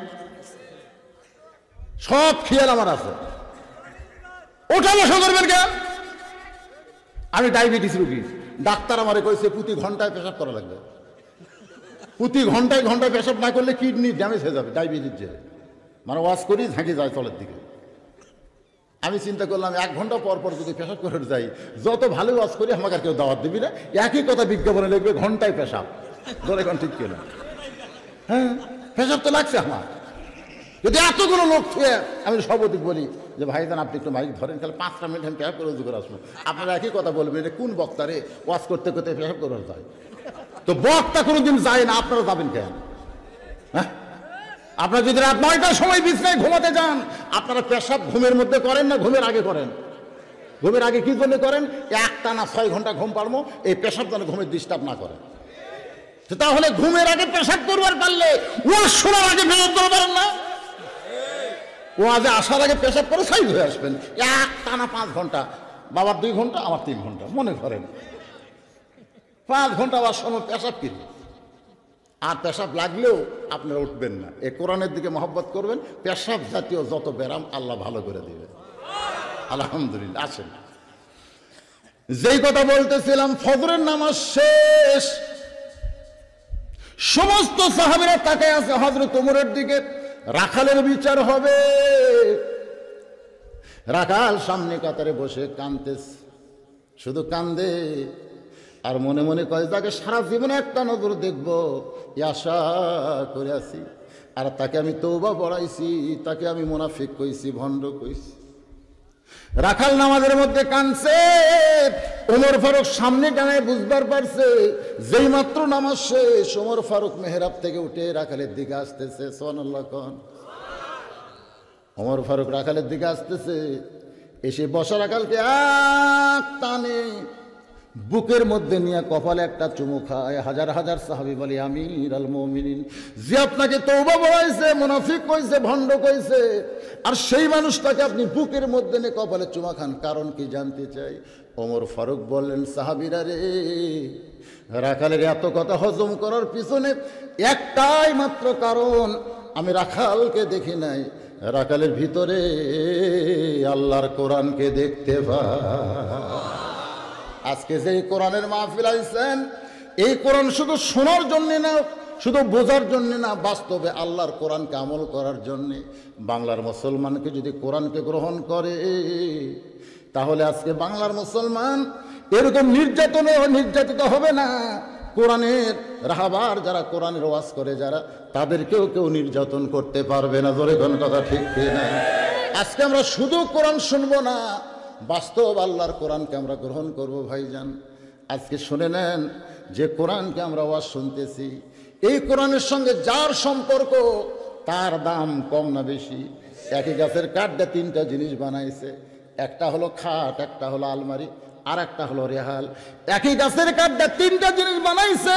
সব খেয়াল আমার আছে। ওঠা বসা করবেন কেন? আমি ডায়াবেটিস রুগী, ডাক্তার আমারে কইছে প্রতি ঘন্টায় পেশাব করা লাগবে। প্রতি ঘন্টায় ঘন্টায় পেশাব না করলে কিডনি ড্যামেজ হয়ে যাবে, ডায়াবেটিস যে। মানে ওয়াজ করি ঝাঁকি যায় তলের দিকে। আমি চিন্তা করলাম 1 ঘন্টা পর পর যদি পেশাব করে যাই, যত ভালো ওয়াজ করি আমাকে আর কেউ দাওয়াত দিবি না, একই কথা বিজ্ঞাপনে লিখবে ঘন্টায় পেশাব। ধরে এখন ঠিক কিনা? হ্যাঁ, পেশাব তো লাগছে আমার। যদি এতগুলো লোক ছুঁয়ে আমি সর্বদিক বলি যে ভাইজান আপনি একটু মাইক ধরেন, তাহলে 5টা মিনিট আমি পেশাব করে উজু করে আসবো, আপনারা একই কথা বলবেন এটা কোন বক্তারে ওয়াজ করতে করতে পেশাব করে যায়? তো বক্তা কোনোদিন যায় না, আপনারা যাবেন কেন? হ্যাঁ, আপনারা যদি রাত 9টার সময় বিছনায় ঘুমাতে যান, আপনারা পেশাব ঘুমের মধ্যে করেন না ঘুমের আগে করেন? ঘুমের আগে কি জন্য করেন? একটানা 6 ঘন্টা ঘুম পারবো, এই পেশাব যেন ঘুমের ডিস্টার্ব না করে। তাহলে ঘুমের আগে পেশাব করবার পারলে ওয়াজ শোনার আগে পেশাব করতে পারেন না? ওয়াজে আসার আগে পেশাব করে সাইজ হয়ে আসবেন, একটানা 5 ঘন্টা। বাবার 2 ঘন্টা, আমার 3 ঘন্টা, মনে করেন 5 ঘন্টা ওয়াজ শোনার পেশাব কিনি। আর পেশাব লাগলেও আপনারা উঠবেন না, এই কোরআনের দিকে মহব্বত করবেন। পেশাব জাতীয় যত ব্যারাম আল্লাহ ভালো করে দিবে, আলহামদুলিল্লাহ। আসেন, যেই কথা বলতেছিলাম, ফজরের নামাজ শেষ, সমস্ত সাহাবীরা তাকায় আছে হযরত ওমরের দিকে। রাখালের বিচার হবে, রাখাল সামনে কাতারে বসে কাঁদতেছে, শুধু কান্দে আর মনে মনে কয় তাকে সারা জীবনে একটা নজর দেখবো এই আশা করে আছি। আর তাকে আমি তওবা পড়াইছি, তাকে আমি মুনাফিক কইছি, ভণ্ড কইছি। রাখাল নামাজের মধ্যে কাঁদছে। ওমর ফারুক সামনে দাঁড়ায় বুঝবার পারছে যেই মাত্র নামাজ শেষ, ওমর ফারুক মেহরাব থেকে উঠে রাখালের দিকে আসতেছে। সুবহানাল্লাহ কোন? ওমর ফারুক রাখালের দিকে আসতেছে, এসে বসা রাখালকে এক টানে বুকের মধ্যে নিয়ে কপালে একটা চুমু খায়। হাজার হাজার সাহাবী বলে আমির আল মুমিনিন, যে আপনাকে তওবা বলাইছে, মুনাফিক কইছে, ভণ্ড কইছে, আর সেই মানুষটাকে আপনি বুকের মধ্যে নিয়ে কপালে চুমা খান, কারণ কি জানতে চাই? ওমর ফারুক বললেন, সাহাবীরা রে, রাখালের এত কথা হজম করার পিছনে একটাই মাত্র কারণ, আমি রাখালকে দেখি নাই, রাখালের ভিতরে আল্লাহর কোরআনকে দেখতে পাই। আজকে যে কোরআনের মাহফিল আইছেন, এই কোরআন শুধু শোনার জন্যে না, শুধু বোঝার জন্যে না, বাস্তবে আল্লাহর কোরআনকে আমল করার জন্যে। বাংলার মুসলমানকে যদি কোরআনকে গ্রহণ করে, তাহলে আজকে বাংলার মুসলমান এরকম নির্যাতিত হবে না। কোরআনের রাহাবার যারা কোরআনের ওয়াজ করে যারা, তাদেরকেও কেউ নির্যাতন করতে পারবে না। জোরে কোন কথা ঠিক না? আজকে আমরা শুধু কোরআন শুনবো না, বাস্তব আল্লাহর কোরআনকে আমরা গ্রহণ করব। ভাইজান, আজকে শুনে নেন, যে কোরআনকে আমরা ওয়াজ শুনতেছি, এই কোরআনের সঙ্গে যার সম্পর্ক, তার দাম কম না বেশি? একই গাছের কাঠ দিয়ে 3টা জিনিস বানাইছে, একটা হলো খাট, একটা হলো আলমারি, আর একটা হলো রেহাল। একই গাছের কাঠ দিয়ে 3টা জিনিস বানাইছে।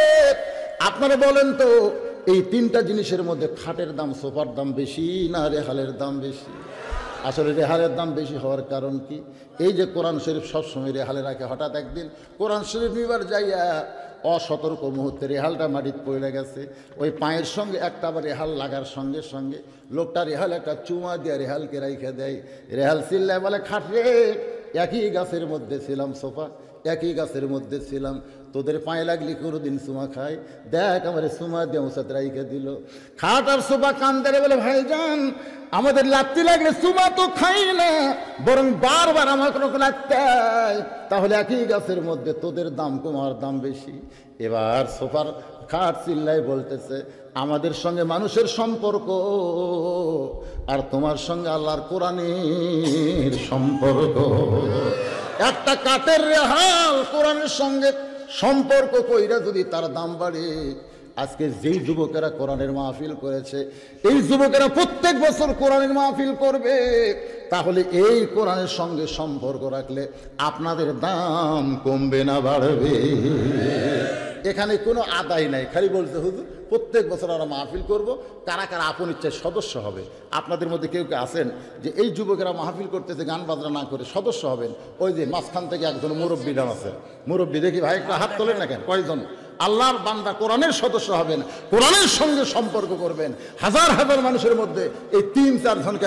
আপনারা বলেন তো, এই 3টা জিনিসের মধ্যে খাটের দাম, সোফার দাম বেশি না রেহালের দাম বেশি? আসলে রেহালের দাম বেশি হওয়ার কারণ কি? এই যে কোরআন শরীফ সবসময় রেহালে রাখে, হঠাৎ একদিন কোরআন শরীফ নিবার যাইয়া অসতর্ক মুহূর্তে রেহালটা মাটিতে পড়ে গেছে। ওই পায়ের সঙ্গে একটা আবার রেহাল লাগার সঙ্গে সঙ্গে লোকটা রেহাল একটা চুমা দিয়ে রেহালকে রাইখে দেয়। রেহাল চিল্লায় বলে, খাটরে, একই গাছের মধ্যে ছিলাম, সোফা একই গাছের মধ্যে ছিলাম, তোদের পায়ে লাগলি কোনোদিন চুমা খায়? দেখ আমার চুমা দিয়ে ওসাতে রাইখে দিল। খাট আর সোফা কান্দে বলে, ভাইজান আমাদের লাত্তি লাগলে চুমা তো খাই না, বরং বারবার আমার কোনো লাগতে। তাহলে একই গাছের মধ্যে তোদের দাম কম, আমার দাম বেশি। এবার সোফার খাট চিল্লাই বলতেছে, আমাদের সঙ্গে মানুষের সম্পর্ক আর তোমার সঙ্গে আল্লাহর কোরআনের সম্পর্ক। একটা কাঠের রেহাল কোরআনের সঙ্গে সম্পর্ক কইরা যদি তার দাম বাড়ে, আজকে যেই যুবকেরা কোরআনের মাহফিল করেছে, এই যুবকেরা প্রত্যেক বছর কোরআনের মাহফিল করবে, তাহলে এই কোরআনের সঙ্গে সম্পর্ক রাখলে আপনাদের দাম কমবে না বাড়বে? এখানে কোনো আদায় নাই, খালি বলতে হুজুর প্রত্যেক বছর আমরা মাহফিল করব, কারা কারা আপন ইচ্ছায় সদস্য হবে? আপনাদের মধ্যে কেউ কেউ আছেন যে এই যুবকেরা মাহফিল করতেছে, গান বাজনা না করে সদস্য হবেন? ওই যে মাঝখান থেকে একজন মুরব্বী ডান আছে, মুরব্বী দেখি ভাই একটা হাত তোলেন না কেন? কয়জন? আল্লাহর বান্দা কোরআনের সদস্য হবেন, কোরআনের সঙ্গে সম্পর্ক করবেন। হাজার হাজার মানুষের মধ্যে এই 3-4 জনকে,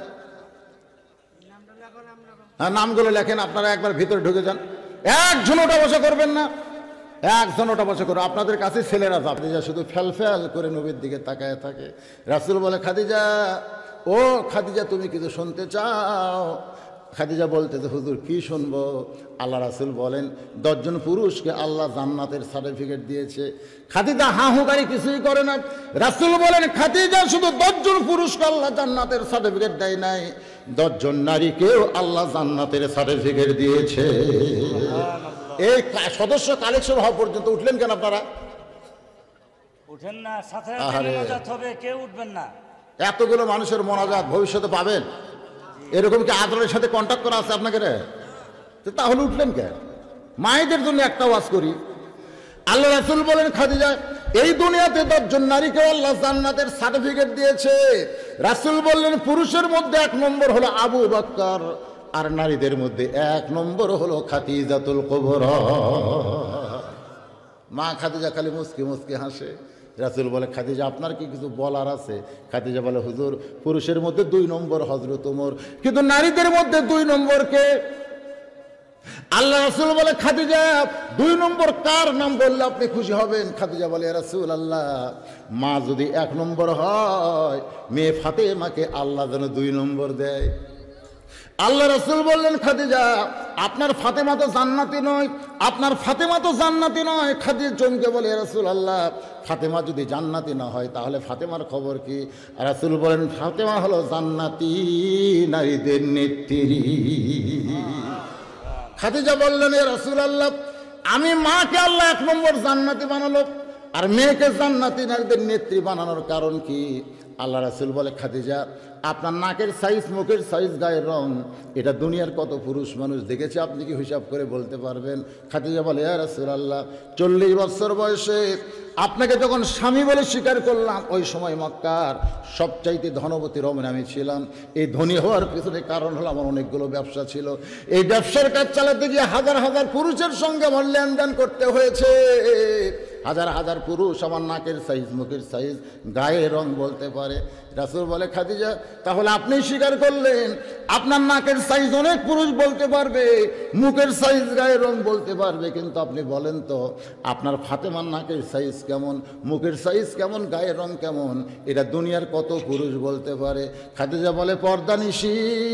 হ্যাঁ নামগুলো লেখেন, আপনারা একবার ভিতরে ঢুকে যান। একজন ওটা বসা করবেন না, একজন ওটা বসে করো। আপনাদের কাছে ছেলেরা, খাদিজা শুধু ফেল ফেল করে নবীর দিকে তাকায় থাকে। রাসূল বলে, খাদিজা ও খাদিজা, তুমি কিছু শুনতে চাও? খাদিজা বলতেছে, হুজুর কি শুনবো? আল্লাহ রাসূল বলেন, 10 জন পুরুষকে আল্লাহ জান্নাতের সার্টিফিকেট দিয়েছে। খাদিজা হাহুকারি কিছুই করে না। রাসূল বলেন, খাদিজা শুধু 10 জন পুরুষকে আল্লাহ জান্নাতের সার্টিফিকেট দেয় নাই, 10 জন নারীকেও আল্লাহ জান্নাতের সার্টিফিকেট দিয়েছে। এই সদস্য কালেকশন হওয়া পর্যন্ত উঠলেন কেন আপনারা? উঠেন না, সাথে সাথে মোনাজাত হবে, কেউ উঠবেন না। এতগুলো মানুষের মোনাজাত ভবিষ্যতে পাবেন, এরকম কি আদরের সাথে কন্ট্যাক্ট করা আছে আপনাকে? তাহলে উঠলেন কেন? মায়েদের জন্য একটা ওয়াজ করি। আল্লাহ রাসূল বলেন, খাদিজা এই দুনিয়াতে 10 জন নারীকে আল্লাহ জান্নাতের সার্টিফিকেট দিয়েছে। রাসূল বললেন, পুরুষের মধ্যে 1 নম্বর হলো আবু বকর, আর নারীদের মধ্যে 1 নম্বর হলো খাদিজাতুল কুবরা। মা খাদিজা খালি মুস্কি মুস্কি হাসে। রাসূল বলে, খাদিজা আপনার কি কিছু বলার আছে? খাদিজা বলে, হুজুর পুরুষের মধ্যে 2 নম্বর হযরত ওমর, কিন্তু নারীদের মধ্যে 2 নম্বর কে? আল্লাহ রাসূল বলে, খাদিজা 2 নম্বর কার নাম বললে আপনি খুশি হবেন? খাদিজা বলে, ইয়া রাসূলুল্লাহ, মা যদি 1 নম্বর হয়, মেয়ে ফাতেমাকে আল্লাহ যেন 2 নম্বর দেয়। আল্লাহ রাসূল বললেন, খাদিজা আপনার ফাতেমা তো জান্নাতি নয়, আপনার ফাতেমা তো জান্নাতি নয়। খাদিজা চমকে বলে, ইয়া রাসূলুল্লাহ, ফাতেমা যদি জান্নাতি না হয় তাহলে ফাতেমার খবর কি? রাসূল বলেন, ফাতেমা হলো জান্নাতি নারীদের নেত্রী। খাদিজা বললেন, ইয়া রাসূলুল্লাহ, আমি মাকে আল্লাহ 1 নম্বর জান্নাতি বানালো, আর মেয়েকে জান্নাতি নারীদের নেত্রী বানানোর কারণ কি? আল্লাহ রাসূল বলে, খাদিজা আপনার নাকের সাইজ, মুখের সাইজ, গায়ের রং, এটা দুনিয়ার কত পুরুষ মানুষ দেখেছে আপনি কি হিসাব করে বলতে পারবেন? খাদিজা বলে, ইয়া রাসূলুল্লাহ, 40 বছর বয়সে আপনাকে যখন স্বামী বলে স্বীকার করলাম, ওই সময় মক্কার সবচাইতে ধনবতী রমণী আমি ছিলাম। এই ধনী হওয়ার পিছনে কারণ হলো আমার অনেকগুলো ব্যবসা ছিল। এই ব্যবসার কাজ চালাতে গিয়ে হাজার হাজার পুরুষের সঙ্গে আমার লেনদেন করতে হয়েছে। হাজার হাজার পুরুষ আমার নাকের সাইজ, মুখের সাইজ, গায়ের রং বলতে পারে। রাসূল বলে, খাদিজা তাহলে আপনি স্বীকার করলেন আপনার নাকের সাইজ অনেক পুরুষ বলতে পারবে, মুখের সাইজ, গায়ের রং বলতে পারবে, কিন্তু আপনি বলেন তো আপনার ফাতেমার নাকের সাইজ কেমন, মুখের সাইজ কেমন, গায়ের রং কেমন, এটা দুনিয়ার কত পুরুষ বলতে পারে? খাদিজা বলে, পর্দা নিশি,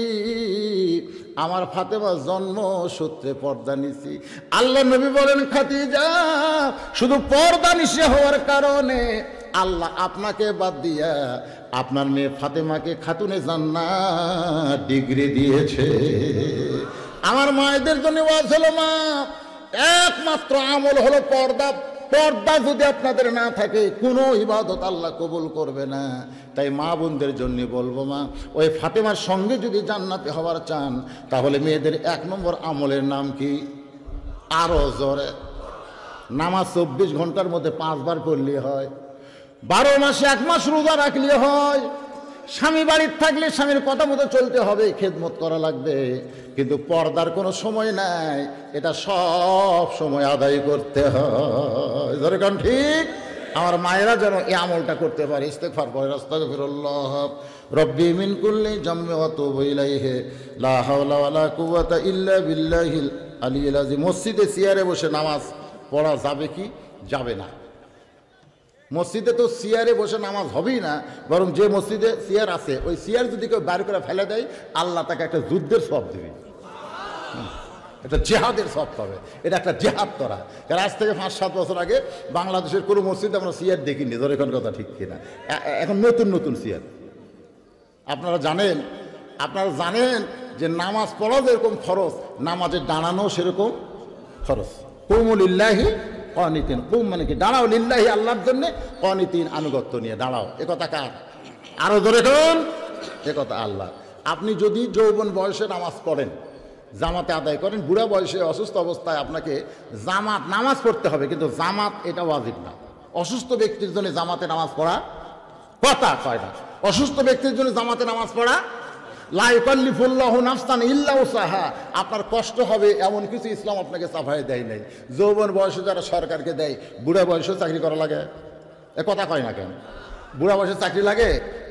আমার ফাতেমা জন্ম সূত্রে পর্দা নিশি। আল্লাহ নবী বলেন, খাদিজা শুধু পর্দা নিশি হওয়ার কারণে আল্লাহ আপনাকে বাদ দিয়া আপনার মেয়ে ফাতেমাকে খাতুনে জান্নাত ডিগ্রি দিয়েছে। আমার মায়েদের জন্য ওয়াজ হলো, মা একমাত্র আমল হলো পর্দা। পর্দা যদি আপনাদের না থাকে কোনো ইবাদত আল্লাহ কবুল করবে না। তাই মা বোনদের জন্য বলবো, মা ওই ফাতেমার সঙ্গে যদি জান্নাতে হওয়ার চান তাহলে মেয়েদের 1 নম্বর আমলের নাম কি? আরো জোরে নামাজ 24 ঘন্টার মধ্যে 5 বার পড়লে হয়, 12 মাসে 1 মাস রোজা রাখলে হয়, স্বামী বাড়ির থাকলে স্বামীর কথা মতো চলতে হবে, খেদমত করা লাগবে, কিন্তু পর্দার কোনো সময় নাই, এটা সব সময় আদায় করতে হয়। ধরে কারণ ঠিক আমার মায়েরা যেন এই আমলটা করতে পারে। ইস্তেগফার পড়ে, আস্তাগফিরুল্লাহ রব্বি মিন কুল্লি জামমি ওয়া তুবু ইলাইহি লা হাওলা ওয়ালা কুওয়াতা ইল্লা বিল্লাহিল আলিয়্যিল আযীম। মসজিদে চেয়ারে বসে নামাজ পড়া যাবে কি? যাবে না। মসজিদে তো চেয়ারে বসে নামাজ হবেই না, বরং যে মসজিদে চেয়ার আছে ওই চেয়ার যদি কেউ বাইরে করে ফেলে দেয় আল্লাহ তাকে একটা যুদ্ধের সওয়াব দেবে, একটা জেহাদের সওয়াব পাবে। এটা একটা জেহাদ করা। কারণ আজ থেকে 5-7 বছর আগে বাংলাদেশের কোনো মসজিদে আমরা চেয়ার দেখিনি, ধরে এখন কথা ঠিক কিনা। এখন নতুন নতুন চেয়ার। আপনারা জানেন যে নামাজ পড়া যেরকম ফরজ, নামাজের দাঁড়ানো সেরকম ফরজ। কুমু লিল্লাহি কানিতিন, কুম মানে কি? দাঁড়াও, লিল্লাহি আল্লাহর জন্য, কানিতিন আনুগত্য নিয়ে দাঁড়াও। এ কথা কার? আরো ধরে কোন? এ কথা আল্লাহ। আপনি যদি যৌবন বয়সে নামাজ পড়েন, জামাতে আদায় করেন, বুড়া বয়সে অসুস্থ অবস্থায় আপনাকে নামাজ পড়তে হবে, কিন্তু জামাত এটা ওয়াজিব না। অসুস্থ ব্যক্তির জন্য জামাতে নামাজ পড়া কথা কয় না। অসুস্থ ব্যক্তির জন্য জামাতে নামাজ পড়া লা ইউকাল্লিফুল্লাহু নাফসান ইল্লা উসাহা। আপনার কষ্ট হবে এমন কিছু ইসলাম আপনাকে চাপায় দেয় নাই। যৌবন বয়সে যারা সরকারকে দেয়, বুড়া বয়সে চাকরি করা লাগে, এ কথা কয় না কেন? বুড়া বয়সে চাকরি লাগে?